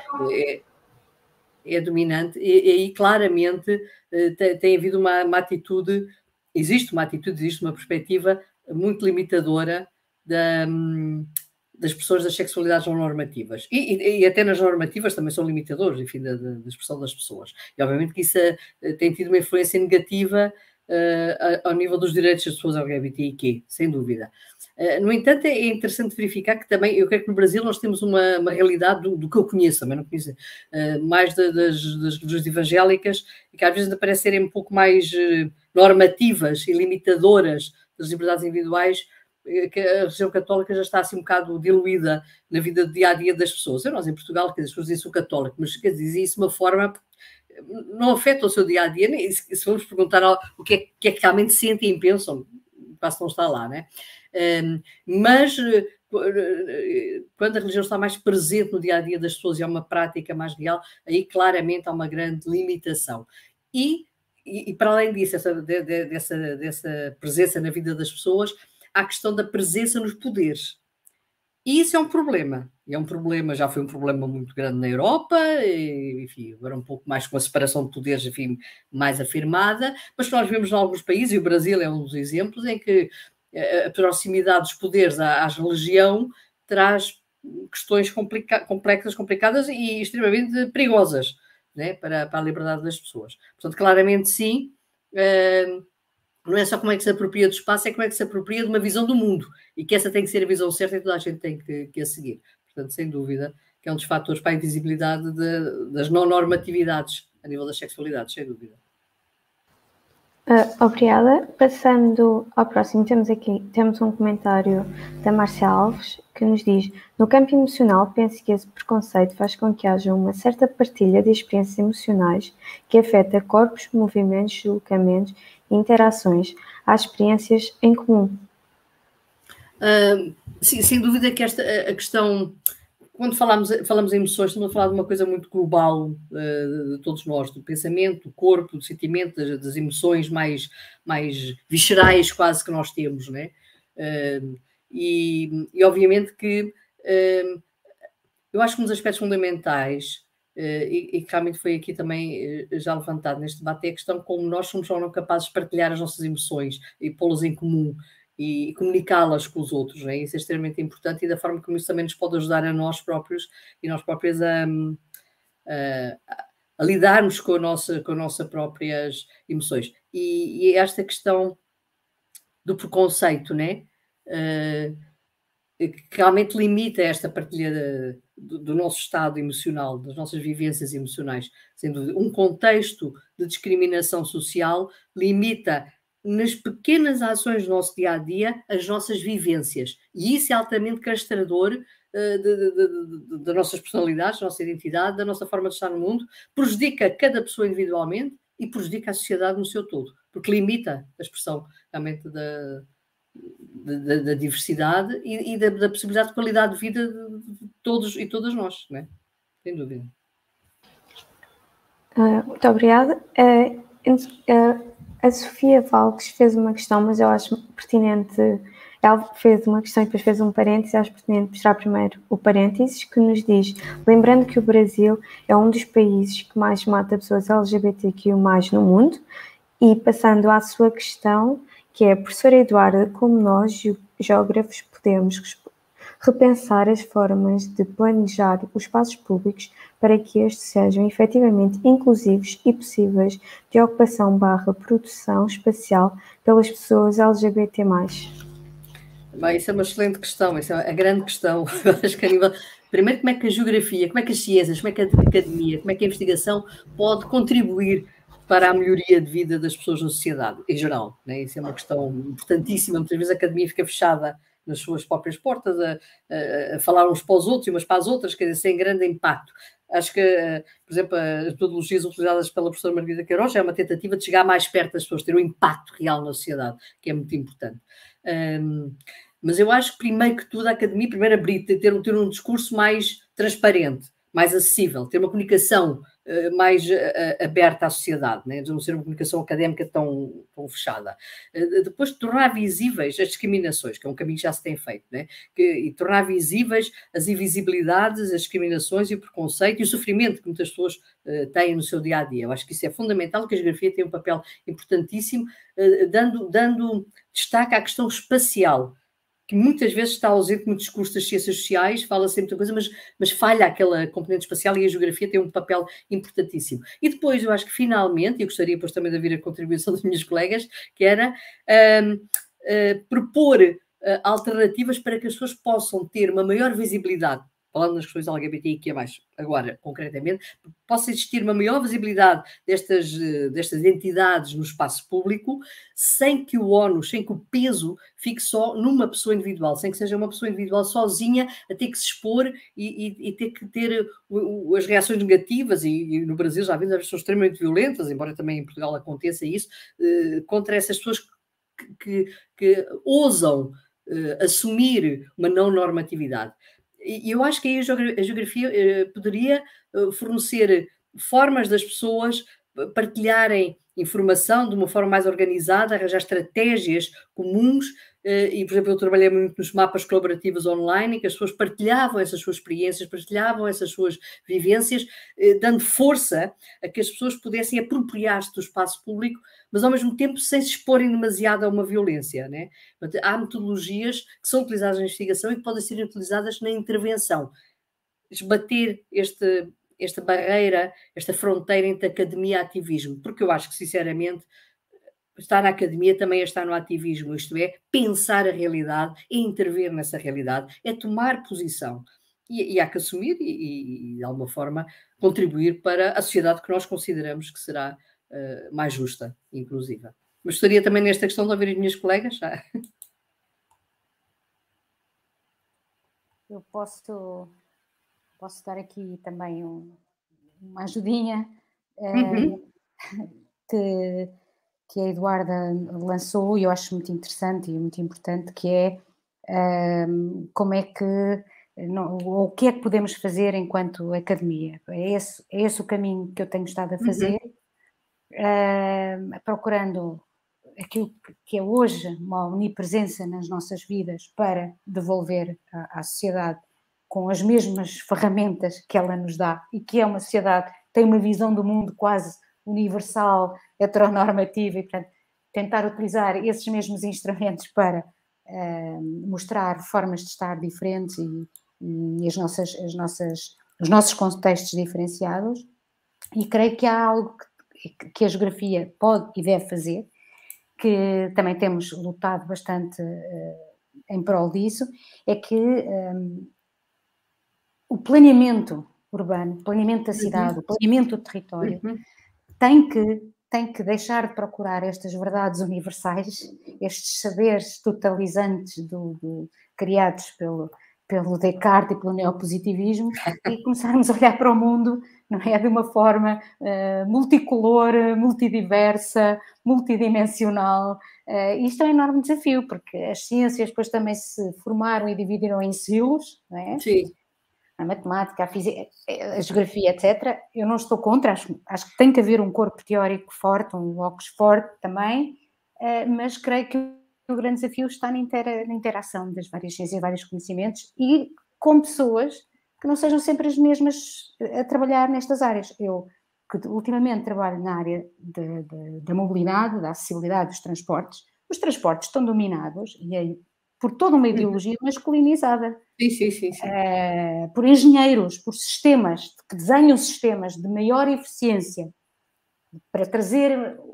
é dominante, e aí claramente tem havido uma atitude, existe uma perspectiva muito limitadora das pessoas das sexualidades não normativas. E até nas normativas também são limitadores, enfim, da expressão das pessoas. E obviamente que isso tem tido uma influência negativa ao nível dos direitos das pessoas LGBTIQ, sem dúvida. No entanto, é interessante verificar que também, eu creio que no Brasil nós temos uma realidade do que eu conheço, também não conheço, mais das religiões evangélicas, e que às vezes ainda parecem serem um pouco mais normativas e limitadoras das liberdades individuais, que a religião católica já está assim um bocado diluída na vida do dia-a-dia das pessoas. Nós em Portugal, quer dizer, as pessoas dizem sou católico, mas quer dizer isso de uma forma não afeta o seu dia-a-dia, nem se vamos perguntar o que é que realmente sentem e pensam, quase não está lá, né? Mas quando a religião está mais presente no dia-a-dia das pessoas e é uma prática mais real, aí claramente há uma grande limitação. E para além disso, dessa presença na vida das pessoas, há a questão da presença nos poderes. E isso é um problema. Já foi um problema muito grande na Europa, e, enfim, agora um pouco mais com a separação de poderes, enfim, mais afirmada, mas nós vemos em alguns países, e o Brasil é um dos exemplos, em que a proximidade dos poderes à religião traz questões complexas, complicadas e extremamente perigosas, né, para a liberdade das pessoas. Portanto, claramente sim, não é só como é que se apropria do espaço, é como é que se apropria de uma visão do mundo, e que essa tem que ser a visão certa e toda a gente tem que a seguir. Portanto, sem dúvida, que é um dos fatores para a invisibilidade das não normatividades a nível das sexualidades, sem dúvida. Obrigada. Passando ao próximo, temos um comentário da Márcia Alves, que nos diz: no campo emocional, penso que esse preconceito faz com que haja uma certa partilha de experiências emocionais que afeta corpos, movimentos, deslocamentos e interações. Há experiências em comum. Sim, sem dúvida que a questão, quando falamos em emoções, estamos a falar de uma coisa muito global, de todos nós, do pensamento, do corpo, do sentimento, das emoções mais viscerais quase que nós temos, não é? E obviamente que eu acho que um dos aspectos fundamentais, e que realmente foi aqui também já levantado neste debate, é a questão como nós somos ou não capazes de partilhar as nossas emoções e pô-las em comum e comunicá-las com os outros, não é? Isso é extremamente importante, e da forma como isso também nos pode ajudar a nós próprios e nós próprias a lidarmos com as nossas próprias emoções. E esta questão do preconceito, né? Que realmente limita esta partilha do nosso estado emocional, das nossas vivências emocionais. Sem dúvida, um contexto de discriminação social limita nas pequenas ações do nosso dia-a-dia as nossas vivências. E isso é altamente castrador das nossas personalidades, da nossa identidade, da nossa forma de estar no mundo, prejudica cada pessoa individualmente e prejudica a sociedade no seu todo, porque limita a expressão realmente da diversidade e da possibilidade de qualidade de vida de todos e todas nós, não é? Sem dúvida. Muito obrigada. A Sofia Valques fez uma questão, mas eu acho pertinente. Ela fez uma questão e depois fez um parênteses. Acho pertinente mostrar primeiro o parênteses, que nos diz: lembrando que o Brasil é um dos países que mais mata pessoas LGBTQ+ no mundo. E passando à sua questão, que é: professora Eduarda, como nós, geógrafos, podemos repensar as formas de planejar os espaços públicos para que estes sejam efetivamente inclusivos e possíveis de ocupação/produção espacial pelas pessoas LGBT+. Bem, isso é uma excelente questão, isso é a grande questão. Acho que a nível... Primeiro, como é que a geografia, como é que as ciências, como é que a academia, como é que a investigação pode contribuir para a melhoria de vida das pessoas na sociedade, em geral, né? Isso é uma questão importantíssima. Muitas vezes a academia fica fechada nas suas próprias portas, a falar uns para os outros e umas para as outras, quer dizer, sem grande impacto. Acho que, por exemplo, as metodologias utilizadas pela professora Margarida Queiroz é uma tentativa de chegar mais perto das pessoas, ter um impacto real na sociedade, que é muito importante. Mas eu acho que, primeiro que tudo, a academia, primeiro abrir, ter um discurso mais transparente, mais acessível, ter uma comunicação mais aberta à sociedade, né? De não ser uma comunicação académica tão fechada. Depois, tornar visíveis as discriminações, que é um caminho que já se tem feito, né? E tornar visíveis as invisibilidades, as discriminações e o preconceito e o sofrimento que muitas pessoas têm no seu dia-a-dia. Eu acho que isso é fundamental, que a geografia tem um papel importantíssimo, dando destaque à questão espacial, que muitas vezes está ausente no discurso das ciências sociais, fala-se muita coisa, mas falha aquela componente espacial, e a geografia tem um papel importantíssimo. E depois, eu acho que finalmente, e eu gostaria depois também de ouvir a contribuição das minhas colegas, que era propor alternativas para que as pessoas possam ter uma maior visibilidade, falando nas questões LGBTI, que é mais agora, concretamente, possa existir uma maior visibilidade destas entidades no espaço público, sem que o ónus, sem que o peso fique só numa pessoa individual, sem que seja uma pessoa individual sozinha a ter que se expor e ter que ter as reações negativas, e no Brasil já vimos as pessoas extremamente violentas, embora também em Portugal aconteça isso, contra essas pessoas que ousam assumir uma não normatividade. E eu acho que aí a geografia poderia fornecer formas das pessoas partilharem informação de uma forma mais organizada, arranjar estratégias comuns. E, por exemplo, eu trabalhei muito nos mapas colaborativos online, em que as pessoas partilhavam essas suas experiências, partilhavam essas suas vivências, dando força a que as pessoas pudessem apropriar-se do espaço público, mas ao mesmo tempo sem se exporem demasiado a uma violência, né? Há metodologias que são utilizadas na investigação e que podem ser utilizadas na intervenção. Esbater esta barreira, esta fronteira entre academia e ativismo, porque eu acho que, sinceramente, estar na academia também é estar no ativismo, isto é, pensar a realidade, é intervir nessa realidade, é tomar posição. E há que assumir e, de alguma forma, contribuir para a sociedade que nós consideramos que será mais justa e inclusiva. Gostaria também nesta questão de ouvir as minhas colegas. Eu posso dar aqui também uma ajudinha que a Eduarda lançou, e eu acho muito interessante e muito importante, que é como é que, ou o que é que podemos fazer enquanto academia. É esse o caminho que eu tenho estado a fazer, procurando aquilo que é hoje uma omnipresença nas nossas vidas para devolver à sociedade com as mesmas ferramentas que ela nos dá, e que é uma sociedade que tem uma visão do mundo quase universal, heteronormativa, e portanto tentar utilizar esses mesmos instrumentos para mostrar formas de estar diferentes e os nossos contextos diferenciados. E creio que há algo que a geografia pode e deve fazer, que também temos lutado bastante em prol disso, é que o planeamento urbano, o planeamento da cidade, o planeamento do território, tem que deixar de procurar estas verdades universais, estes saberes totalizantes criados pelo Descartes e pelo neopositivismo, e começarmos a olhar para o mundo, não é, de uma forma multicolor, multidiversa, multidimensional. Isto é um enorme desafio, porque as ciências depois também se formaram e dividiram em silos, não é? Sim. A matemática, a física, a geografia, etc. Eu não estou contra, acho que tem que haver um corpo teórico forte, um locus forte também, mas creio que o grande desafio está na interação das várias ciências e vários conhecimentos, e com pessoas que não sejam sempre as mesmas a trabalhar nestas áreas. Eu, que ultimamente trabalho na área da mobilidade, da acessibilidade dos transportes, os transportes estão dominados, e aí, por toda uma ideologia masculinizada. Sim. Por engenheiros, por sistemas, que desenham sistemas de maior eficiência para trazer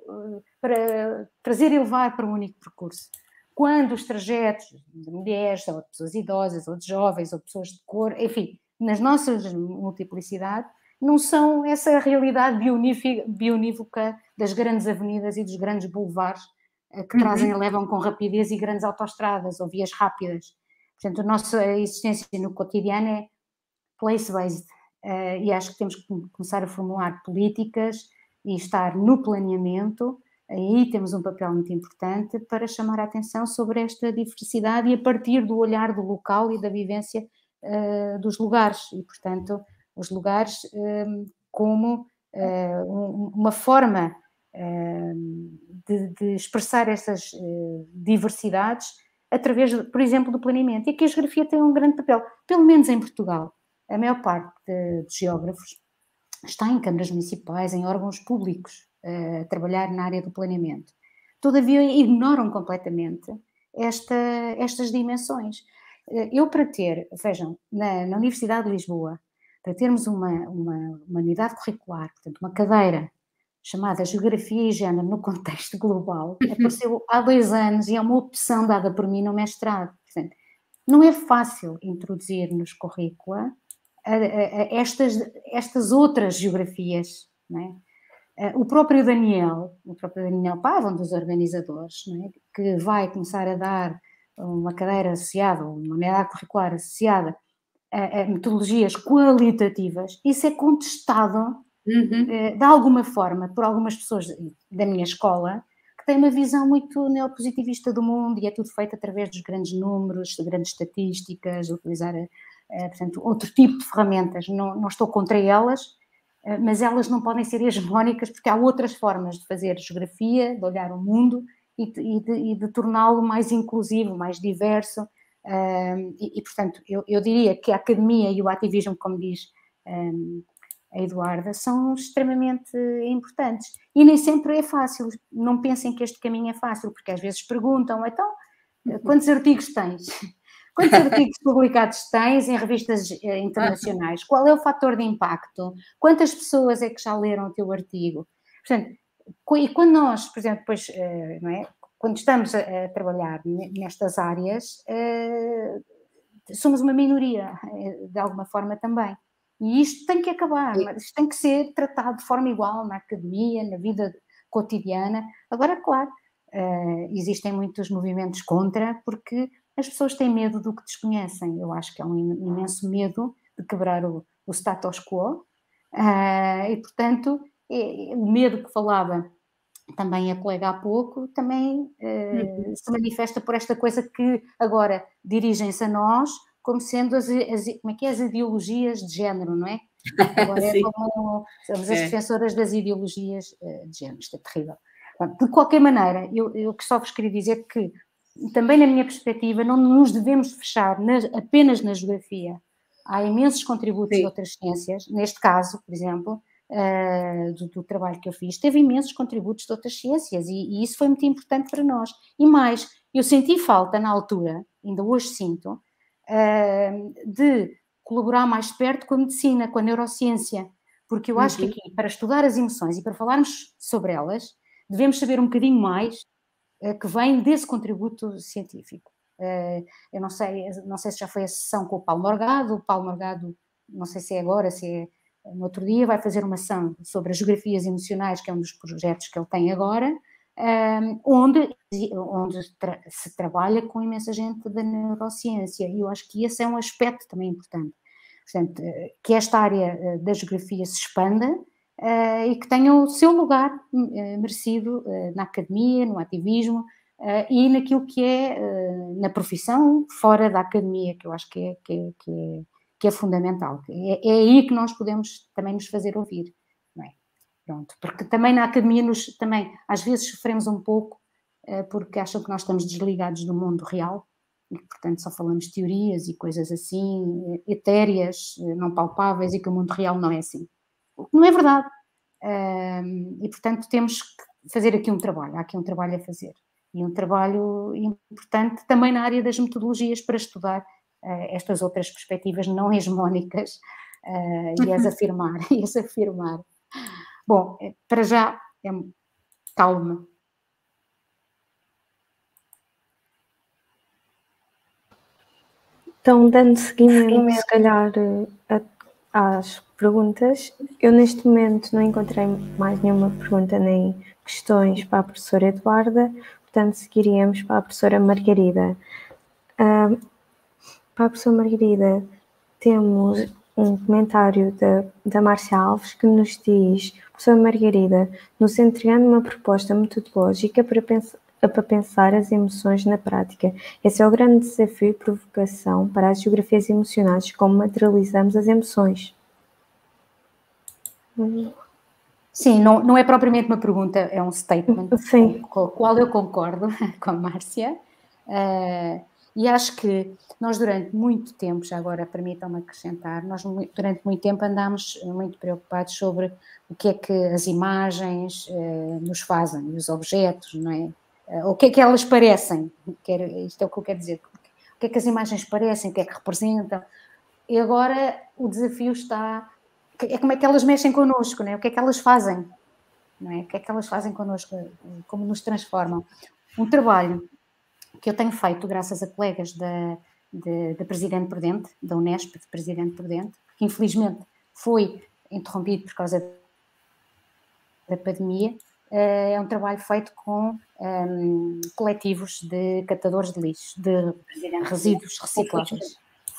e levar para um único percurso. Quando os trajetos de mulheres, ou de pessoas idosas, ou de jovens, ou de pessoas de cor, enfim, nas nossas multiplicidades, não são essa realidade bionívoca das grandes avenidas e dos grandes boulevards que trazem e levam com rapidez, e grandes autoestradas ou vias rápidas. Portanto, a nossa existência no cotidiano é place-based, e acho que temos que começar a formular políticas e estar no planeamento. Aí temos um papel muito importante para chamar a atenção sobre esta diversidade, e a partir do olhar do local e da vivência dos lugares, e portanto os lugares como uma forma de expressar essas diversidades através, por exemplo, do planeamento. E aqui a geografia tem um grande papel, pelo menos em Portugal. A maior parte dos geógrafos está em câmaras municipais, em órgãos públicos, a trabalhar na área do planeamento. Todavia, ignoram completamente estas dimensões. Eu, para ter, vejam, na Universidade de Lisboa, para termos uma unidade curricular, portanto, uma cadeira chamada Geografia e Género no contexto global, apareceu há 2 anos e é uma opção dada por mim no mestrado. Portanto, não é fácil introduzir nos currícula estas outras geografias, não é? O próprio Daniel Pava, um dos organizadores, não é? Que vai começar a dar uma cadeira associada, uma unidade curricular associada a metodologias qualitativas, isso é contestado de alguma forma por algumas pessoas da minha escola, que têm uma visão muito neopositivista do mundo, e é tudo feito através dos grandes números, de grandes estatísticas, de utilizar, portanto, outro tipo de ferramentas. Não estou contra elas, mas elas não podem ser hegemónicas, porque há outras formas de fazer geografia, de olhar o mundo e de torná-lo mais inclusivo, mais diverso. E portanto, eu diria que a academia e o ativismo, como diz a Eduarda, são extremamente importantes. E nem sempre é fácil. Não pensem que este caminho é fácil, porque às vezes perguntam, então, quantos artigos tens? Quantos artigos publicados tens em revistas internacionais? Qual é o fator de impacto? Quantas pessoas é que já leram o teu artigo? Portanto, e quando nós, por exemplo, depois, não é? Quando estamos a trabalhar nestas áreas, somos uma minoria, de alguma forma também. E isto tem que acabar, isto tem que ser tratado de forma igual na academia, na vida cotidiana. Agora, claro, existem muitos movimentos contra, porque as pessoas têm medo do que desconhecem. Eu acho que há um imenso medo de quebrar o status quo, e, portanto, o medo que falava também a colega há pouco, também se manifesta por esta coisa que agora dirigem-se a nós como sendo as ideologias de género, não é? Agora é como somos as defensoras das ideologias de género, isto é terrível. De qualquer maneira, eu que só vos queria dizer que, também na minha perspectiva, não nos devemos fechar apenas na geografia. Há imensos contributos de outras ciências, neste caso, por exemplo, do trabalho que eu fiz, teve imensos contributos de outras ciências e isso foi muito importante para nós. E mais, eu senti falta na altura, ainda hoje sinto, de colaborar mais perto com a medicina, com a neurociência, porque eu acho que aqui, para estudar as emoções e para falarmos sobre elas, devemos saber um bocadinho mais que vem desse contributo científico. Eu não sei se já foi a sessão com o Paulo Morgado, não sei se é agora, se é no outro dia, vai fazer uma ação sobre as geografias emocionais, que é um dos projetos que ele tem agora, onde se trabalha com imensa gente da neurociência, e eu acho que esse é um aspecto também importante. Portanto, que esta área da geografia se expanda e que tenha o seu lugar merecido na academia, no ativismo e naquilo que é na profissão fora da academia, que eu acho que é fundamental. É aí que nós podemos também nos fazer ouvir, não é? Pronto, porque também na academia também às vezes sofremos um pouco porque acham que nós estamos desligados do mundo real e que, portanto, só falamos teorias e coisas assim, etéreas, não palpáveis, e que o mundo real não é assim. O que não é verdade. E, portanto, temos que fazer aqui um trabalho. Há aqui um trabalho a fazer. E um trabalho importante também na área das metodologias para estudar estas outras perspectivas não hegemónicas e as afirmar. Bom, para já, calma. Então, dando seguimento, se calhar, às perguntas, eu neste momento não encontrei mais nenhuma pergunta nem questões para a professora Eduarda, portanto seguiríamos para a professora Margarida. Para a professora Margarida, temos um comentário da Márcia Alves que nos diz: professora Margarida, nos entregando uma proposta metodológica para pensar as emoções na prática. Esse é o grande desafio e provocação para as geografias emocionais, como materializamos as emoções. Sim, não é propriamente uma pergunta, é um statement com o qual eu concordo com a Márcia. E acho que nós durante muito tempo, já agora permitam-me acrescentar, nós durante muito tempo andámos muito preocupados sobre o que é que as imagens nos fazem, os objetos, não é? O que é que elas parecem, isto é o que eu quero dizer, o que é que as imagens parecem, o que é que representam, e agora o desafio está, é como é que elas mexem connosco, não é? O que é que elas fazem, não é? O que é que elas fazem connosco, como nos transformam. Um trabalho que eu tenho feito graças a colegas da Presidente Prudente, da Unesp, de Presidente Prudente, que infelizmente foi interrompido por causa da pandemia. É um trabalho feito com coletivos de catadores de lixo, de resíduos recicláveis.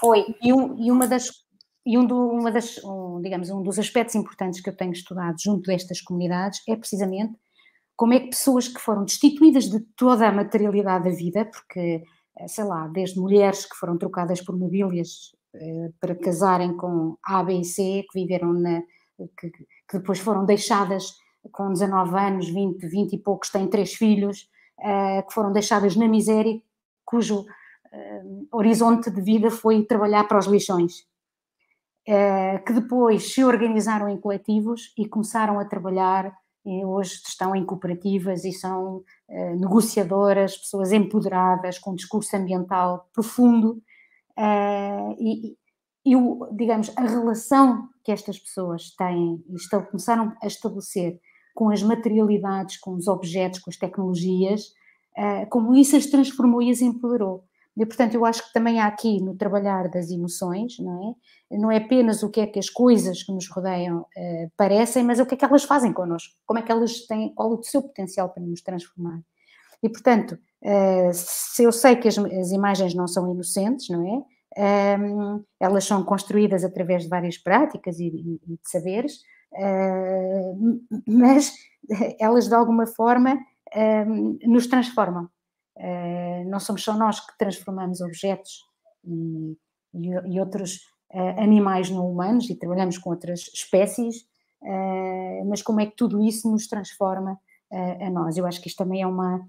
Um dos aspectos importantes que eu tenho estudado junto destas comunidades é precisamente como é que pessoas que foram destituídas de toda a materialidade da vida, porque, sei lá, desde mulheres que foram trocadas por mobílias para casarem com A, B e C, que viveram que depois foram deixadas com 19 anos, 20 e poucos, têm 3 filhos, que foram deixadas na miséria, cujo horizonte de vida foi trabalhar para os lixões, que depois se organizaram em coletivos e começaram a trabalhar, e hoje estão em cooperativas e são negociadoras, pessoas empoderadas, com um discurso ambiental profundo, digamos, a relação que estas pessoas têm e começaram a estabelecer com as materialidades, com os objetos, com as tecnologias, como isso as transformou e as empoderou. E, portanto, eu acho que também há aqui no trabalhar das emoções, não é? Não é apenas o que é que as coisas que nos rodeiam parecem, mas o que é que elas fazem connosco, como é que elas têm, qual o seu potencial para nos transformar. E, portanto, se eu sei que as imagens não são inocentes, não é? Elas são construídas através de várias práticas e de saberes, mas elas de alguma forma nos transformam. Não somos só nós que transformamos objetos e outros animais não humanos, e trabalhamos com outras espécies, mas como é que tudo isso nos transforma a nós? Eu acho que isto também é uma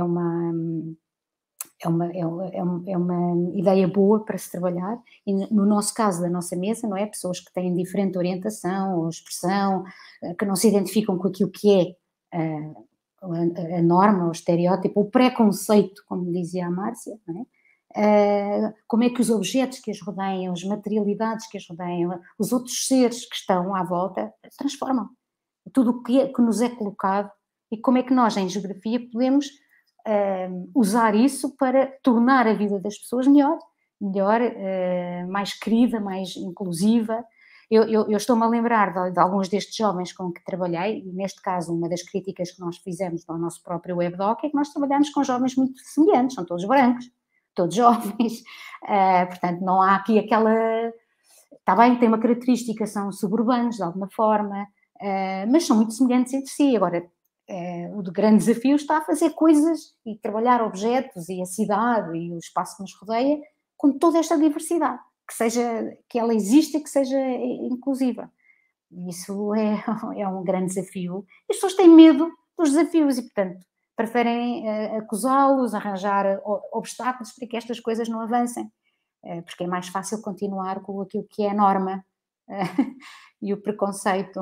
ideia boa para se trabalhar, e no nosso caso, da nossa mesa, não é? Pessoas que têm diferente orientação ou expressão, que não se identificam com aquilo que é a norma, o estereótipo, o preconceito, como dizia a Márcia, não é? Como é que os objetos que as rodeiam, as materialidades que as rodeiam, os outros seres que estão à volta, transformam tudo o que nos é colocado, e como é que nós, em geografia, podemos usar isso para tornar a vida das pessoas melhor, mais querida, mais inclusiva. Eu estou-me a lembrar de alguns destes jovens com que trabalhei, e neste caso uma das críticas que nós fizemos ao nosso próprio webdoc é que nós trabalhamos com jovens muito semelhantes, são todos brancos, todos jovens, portanto não há aqui aquela... Está bem, tem uma característica, são suburbanos de alguma forma, mas são muito semelhantes entre si. Agora, o grande desafio está a fazer coisas e trabalhar objetos e a cidade e o espaço que nos rodeia com toda esta diversidade, que ela exista e que seja inclusiva. Isso é um grande desafio. As pessoas têm medo dos desafios e, portanto, preferem acusá-los, arranjar obstáculos para que estas coisas não avancem, porque é mais fácil continuar com aquilo que é a norma e o preconceito.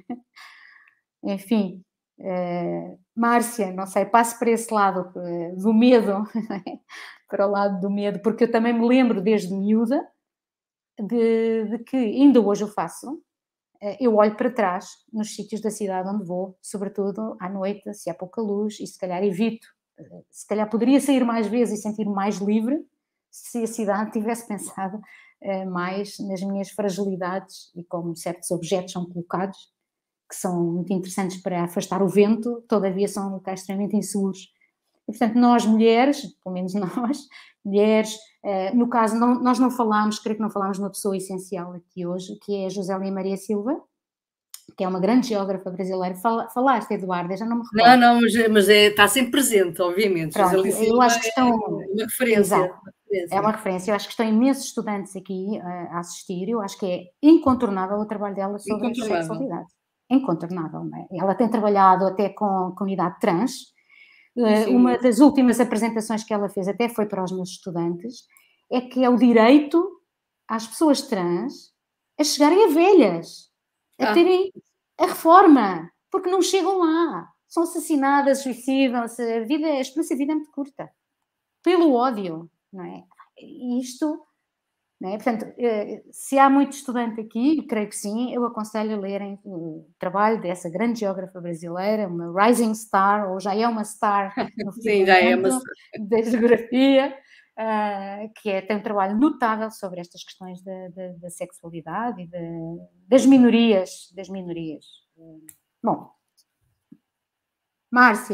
Enfim, Márcia, não sei, passo para esse lado do medo, para o lado do medo, porque eu também me lembro desde miúda de que ainda hoje eu faço. Eu olho para trás nos sítios da cidade onde vou, sobretudo à noite, se há pouca luz, e se calhar evito. Se calhar poderia sair mais vezes e sentir-me mais livre se a cidade tivesse pensado mais nas minhas fragilidades e como certos objetos são colocados, que são muito interessantes para afastar o vento, todavia são locais extremamente inseguros. E, portanto, nós mulheres, pelo menos nós, mulheres, no caso, nós não falámos, creio que não falámos de uma pessoa essencial aqui hoje, que é a Josélia Maria Silva, que é uma grande geógrafa brasileira. Falaste, Eduarda, já não me recordo. Não, mas está sempre presente, obviamente. Pronto, eu acho que estão... uma referência. Exato. É uma referência. Eu acho que estão imensos estudantes aqui a assistir. Eu acho que é incontornável o trabalho dela sobre a sexualidade. Incontornável, não é? Ela tem trabalhado até com a comunidade trans. Uma das últimas apresentações que ela fez, até foi para os meus estudantes, é que é o direito às pessoas trans a chegarem a velhas, a terem a reforma, porque não chegam lá, são assassinadas, suicidam-se, a esperança de vida é muito curta, pelo ódio, não é? Isto, não é? Portanto, se há muito estudante aqui, creio que sim, eu aconselho a lerem o trabalho dessa grande geógrafa brasileira, uma rising star, ou já é uma star no sim, já é uma da geografia, que tem um trabalho notável sobre estas questões da sexualidade e das minorias. Bom, Márcia.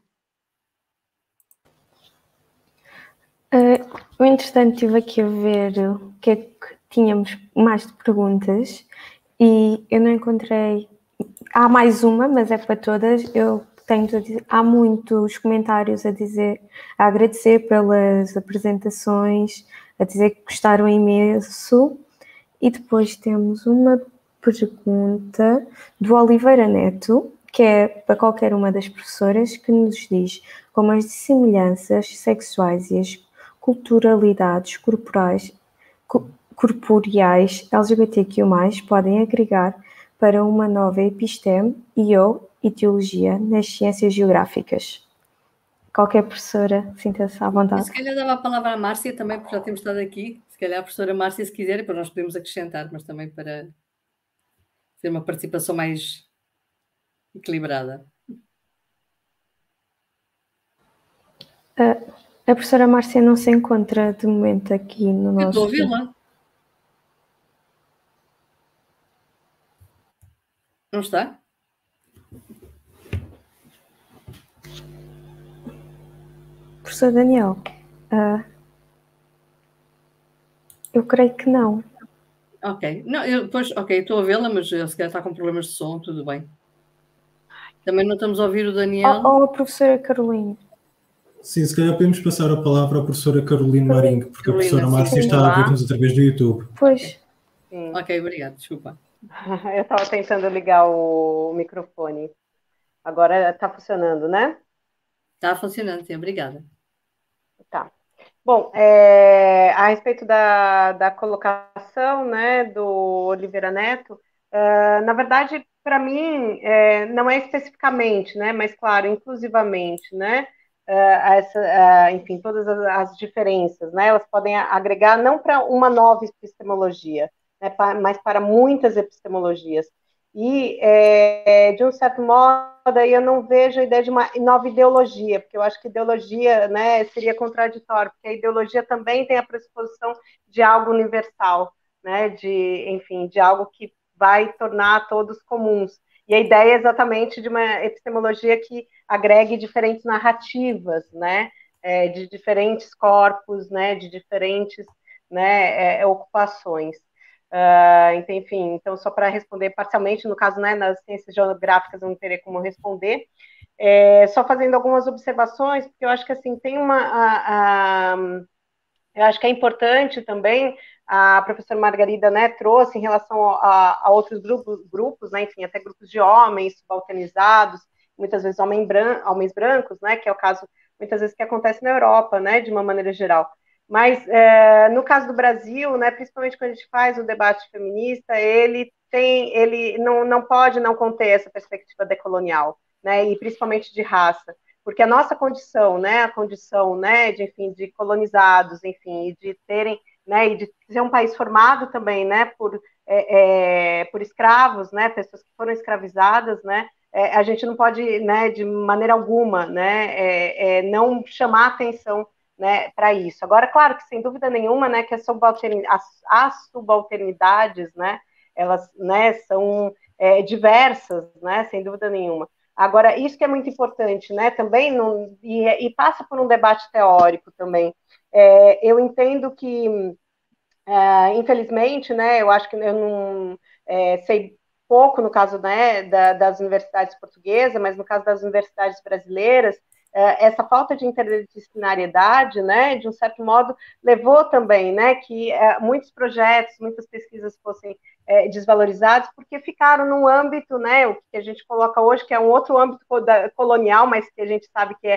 Eu, entretanto, estive aqui a ver o que é que tínhamos mais de perguntas e eu não encontrei. Há mais uma, mas é para todas. Eu tenho a dizer, há muitos comentários a agradecer pelas apresentações, a dizer que gostaram imenso. E depois temos uma pergunta do Oliveira Neto, que é para qualquer uma das professoras, que nos diz como as semelhanças sexuais e as culturalidades corporeais LGBTQ+, podem agregar para uma nova episteme ou etiologia nas ciências geográficas. Qualquer professora sinta-se à vontade. Se calhar dava a palavra à Márcia também, porque já temos estado aqui. Se calhar a professora Márcia, se quiser, para nós podemos acrescentar, mas também para ter uma participação mais equilibrada. A professora Márcia não se encontra de momento aqui no nosso... Estou a ouvi-la. Não está? professor Daniel, eu creio que não. Ok. Não, ok, estou a vê-la, mas se calhar está com problemas de som, tudo bem. Também não estamos a ouvir o Daniel. Ou a professora Carolina. Sim, se calhar podemos passar a palavra à professora Carolina Marinho, porque a professora Márcia está a ver-nos através do YouTube. Pois. Sim. Ok, obrigado, desculpa. Eu estava tentando ligar o microfone. Agora está funcionando, né? Está funcionando, sim, obrigada. Tá. Bom, a respeito da colocação, né, do Oliveira Neto, na verdade, para mim, não é especificamente, né, mas, claro, inclusivamente, né, enfim, todas as diferenças, né, elas podem agregar não para uma nova epistemologia, né, mas para muitas epistemologias. E, de um certo modo, aí eu não vejo a ideia de uma nova ideologia, porque eu acho que ideologia, né, seria contraditório, porque a ideologia também tem a pressuposição de algo universal, né, enfim, de algo que vai tornar todos comuns. E a ideia é exatamente de uma epistemologia que agregue diferentes narrativas, né, de diferentes corpos, né, de diferentes, né, ocupações. Enfim, então, só para responder parcialmente, no caso, né, nas ciências geográficas eu não teria como responder, só fazendo algumas observações, porque eu acho que, assim, tem eu acho que é importante também, a professora Margarida, né, trouxe em relação a outros grupos, né, enfim, até grupos de homens subalternizados, muitas vezes homens brancos, né, que é o caso, muitas vezes, que acontece na Europa, né, de uma maneira geral. Mas, no caso do Brasil, né, principalmente quando a gente faz o debate feminista, ele não pode não conter essa perspectiva decolonial, né, e principalmente de raça, porque a nossa condição, né, a condição, né, de, enfim, de colonizados, enfim, e de terem, né, e de ser um país formado também, né, por escravos, né, pessoas que foram escravizadas, né, a gente não pode, né, de maneira alguma, né, não chamar atenção, né, para isso. Agora, claro que sem dúvida nenhuma, né, que as subalternidades, né, elas, né, são diversas, né, sem dúvida nenhuma. Agora, isso que é muito importante, né, também, e passa por um debate teórico também. Eu entendo que, infelizmente, né, eu acho que eu não sei pouco no caso, né, das universidades portuguesas, mas no caso das universidades brasileiras, essa falta de interdisciplinariedade, né, de um certo modo, levou também, né, que muitos projetos, muitas pesquisas fossem desvalorizados, porque ficaram num âmbito, né, o que a gente coloca hoje, que é um outro âmbito colonial, mas que a gente sabe que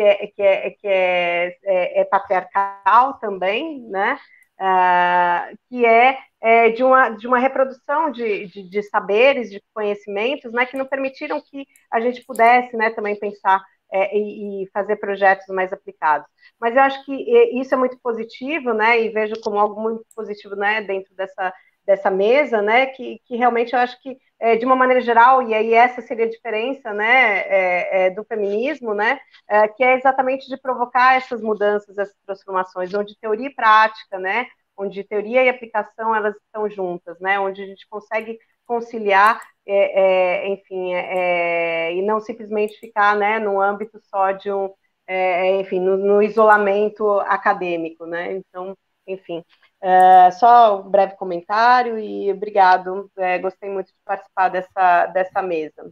é patriarcal também, né, que de uma reprodução de saberes, de conhecimentos, né, que não permitiram que a gente pudesse, né, também pensar e fazer projetos mais aplicados. Mas eu acho que isso é muito positivo, né, e vejo como algo muito positivo, né, dentro dessa mesa, né, que realmente eu acho que, de uma maneira geral, e aí essa seria a diferença, né, do feminismo, né, que é exatamente de provocar essas mudanças, essas transformações, onde teoria e prática, né, onde teoria e aplicação, elas estão juntas, né, onde a gente consegue conciliar, enfim, e não simplesmente ficar, né, no âmbito só de enfim, no isolamento acadêmico, né, então, enfim, só um breve comentário e obrigado, gostei muito de participar dessa mesa.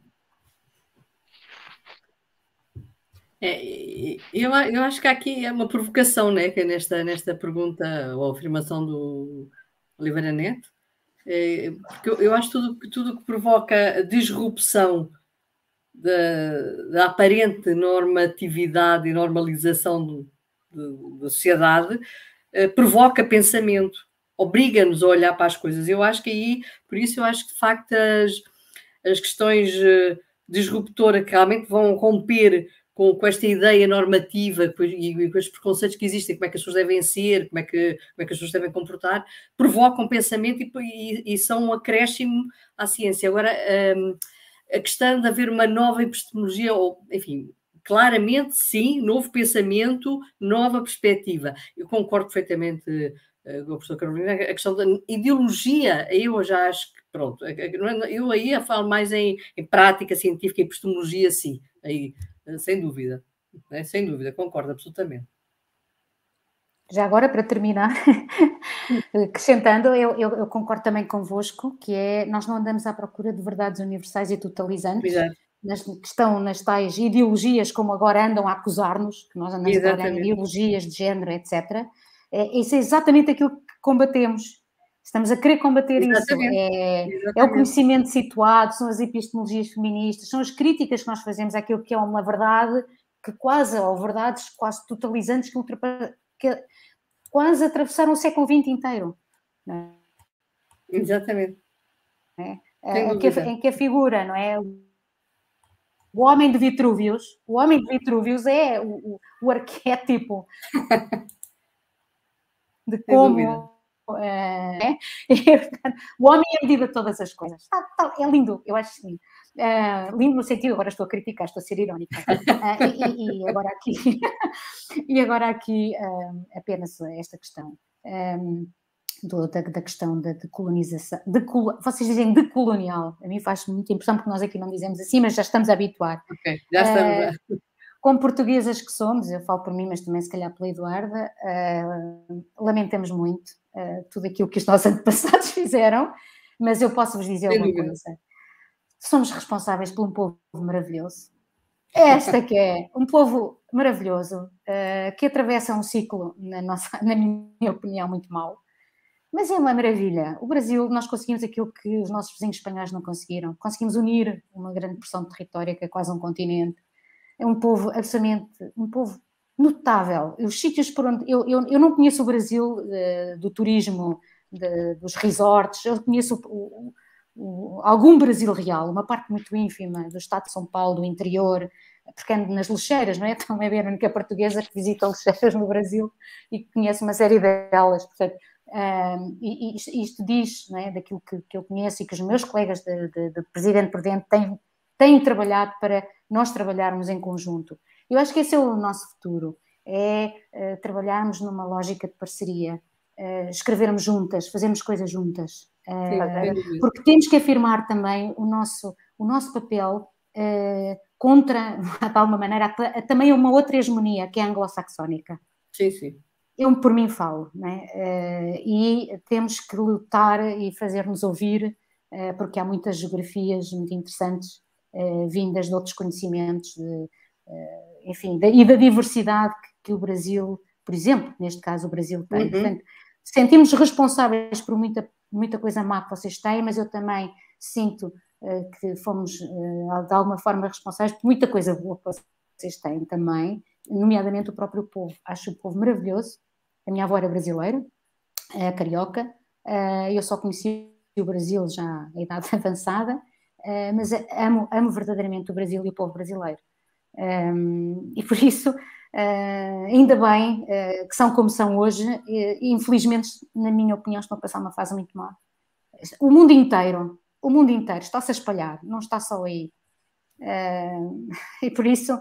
Eu acho que aqui é uma provocação, né, que é nesta pergunta ou afirmação do Oliveira Neto, porque eu acho que tudo que provoca disrupção da aparente normatividade e normalização da sociedade provoca pensamento, obriga-nos a olhar para as coisas. Eu acho que aí, por isso eu acho que de facto as questões disruptoras que realmente vão romper com esta ideia normativa e com os preconceitos que existem, como é que as pessoas devem ser, como é que as pessoas devem comportar, provocam pensamento e são um acréscimo à ciência. Agora, a questão de haver uma nova epistemologia, ou, enfim, claramente, sim, novo pensamento, nova perspectiva. Eu concordo perfeitamente com a professora Carolina, a questão da ideologia, eu já acho que, pronto, eu aí falo mais em prática científica e epistemologia, sim, aí, sem dúvida, concordo absolutamente. Já agora, para terminar, acrescentando, eu concordo também convosco, que é, nós não andamos à procura de verdades universais e totalizantes, que estão nas tais ideologias, como agora andam a acusar-nos, que nós andamos a trabalhar em ideologias de género, etc. Isso é exatamente aquilo que combatemos. Estamos a querer combater isso. É o conhecimento situado, são as epistemologias feministas, são as críticas que nós fazemos àquilo que é uma verdade, que quase, ou verdades quase totalizantes, que quase atravessaram o século XX inteiro. Não é? Exatamente. Em que a figura, não é? O homem de Vitrúvios é o arquétipo de como... o homem é a medida de todas as coisas. É lindo, eu acho lindo. Lindo no sentido, agora estou a criticar, estou a ser irónica. E agora aqui apenas esta questão da questão da decolonização. Vocês dizem decolonial, a mim faz muita impressão porque nós aqui não dizemos assim, mas já estamos a habituar. Ok, já estamos. Como portuguesas que somos, eu falo por mim, mas também se calhar pela Eduarda, lamentamos muito tudo aquilo que os nossos antepassados fizeram, mas eu posso vos dizer uma coisa. Somos responsáveis por um povo maravilhoso. Esta que é um povo maravilhoso, que atravessa um ciclo, na minha opinião, muito mau. Mas é uma maravilha. O Brasil, nós conseguimos aquilo que os nossos vizinhos espanhóis não conseguiram. Conseguimos unir uma grande porção de território, que é quase um continente. É um povo absolutamente, um povo notável. Os sítios por onde... Eu não conheço o Brasil do turismo, dos resorts, eu conheço algum Brasil real, uma parte muito ínfima do estado de São Paulo, do interior, porque ando nas lixeiras, não é? Estão a ver a única portuguesa que visita lixeiras no Brasil e que conhece uma série delas, portanto... isto diz, não é, daquilo que eu conheço e que os meus colegas de Presidente por Dentro têm trabalhado para nós trabalharmos em conjunto. Eu acho que esse é o nosso futuro, trabalharmos numa lógica de parceria, escrevermos juntas, fazermos coisas juntas, porque temos que afirmar também o nosso papel contra, de alguma maneira, também uma outra hegemonia, que é a anglo-saxónica. Sim, sim. Eu por mim falo, não é? E temos que lutar e fazer-nos ouvir, porque há muitas geografias muito interessantes vindas de outros conhecimentos, enfim, e da diversidade que o Brasil, por exemplo, neste caso o Brasil tem. Portanto, sentimos responsáveis por muita coisa má que vocês têm, mas eu também sinto que fomos, de alguma forma, responsáveis por muita coisa boa que vocês têm também, nomeadamente o próprio povo. Acho o povo maravilhoso. A minha avó era brasileira, carioca, eu só conheci o Brasil já em idade avançada, mas amo verdadeiramente o Brasil e o povo brasileiro. E por isso, ainda bem que são como são hoje, e infelizmente, na minha opinião, estão a passar uma fase muito má. O mundo inteiro está-se a espalhar, não está só aí. E por isso...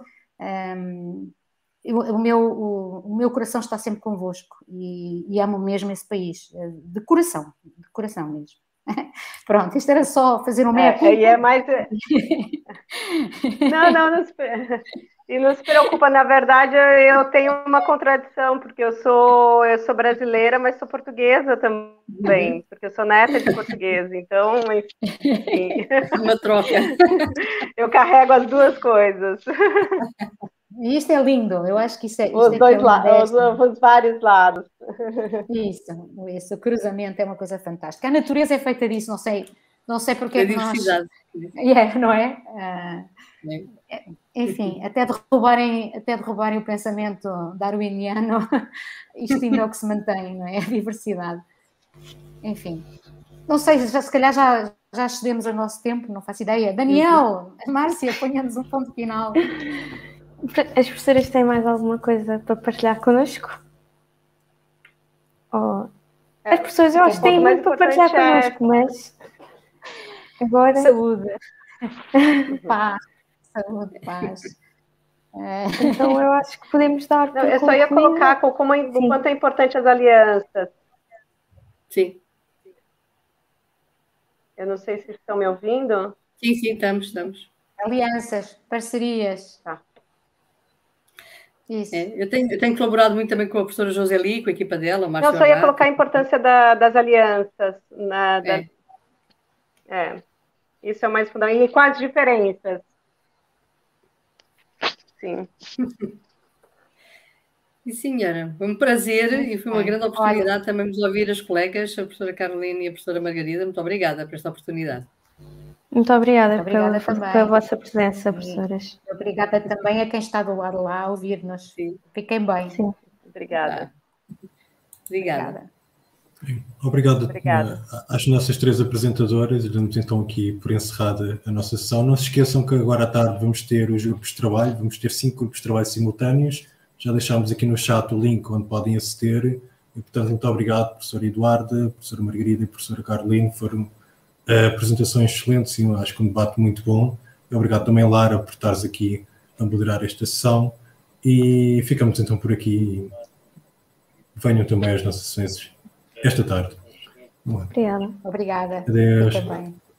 O meu coração está sempre convosco e amo mesmo esse país, de coração mesmo. Pronto, isto era só fazer um meia-culpa. E é mais... Não se preocupa, na verdade eu tenho uma contradição, porque eu sou brasileira, mas sou portuguesa também, porque eu sou neta de português, então, enfim... Uma troca. Eu carrego as duas coisas. Isso é lindo, eu acho que isso é... Os dois lados, os vários lados. Isso, o cruzamento é uma coisa fantástica. A natureza é feita disso, não sei porque é que nós... não é? Enfim, até derrubarem o pensamento darwiniano, isto ainda é o que se mantém, não é? A diversidade. Enfim, não sei, se calhar já excedemos o nosso tempo, não faço ideia. Daniel, Márcia, ponha-nos um ponto final. As professoras têm mais alguma coisa para partilhar connosco? As professoras, eu acho que têm muito para partilhar connosco, mas agora... Saúde. Paz. Saúde, paz. Então eu acho que podemos dar... Eu só ia colocar o quanto é importante as alianças. Sim. Eu não sei se estão me ouvindo. Sim, estamos. Alianças, parcerias. Tá. Isso. Eu tenho colaborado muito também com a professora Joseli, com a equipa dela, o Márcio Não, só ia Abate. colocar a importância das alianças. Isso é o mais fundamental. E quais diferenças? Sim. Sim, senhora. Foi um prazer e foi uma grande oportunidade também de ouvir as colegas, a professora Caroline e a professora Margarida. Muito obrigada por esta oportunidade. Muito obrigada, também. pela vossa presença, professoras. Obrigada também a quem está do lado lá a ouvir-nos. Fiquem bem. Sim. Obrigada. Obrigada. Obrigado às nossas 3 apresentadoras. Damos então aqui por encerrada a nossa sessão. Não se esqueçam que agora à tarde vamos ter os grupos de trabalho, vamos ter 5 grupos de trabalho simultâneos. Já deixámos aqui no chat o link onde podem aceder. E, portanto, muito obrigado, professora Eduarda, professora Margarida e professora Caroline. Foram apresentações excelentes e acho que um debate muito bom. E obrigado também, Lara, por estares aqui a moderar esta sessão. E ficamos então por aqui. Venham também às nossas sessões esta tarde. Obrigada. Obrigada. Adeus. Também.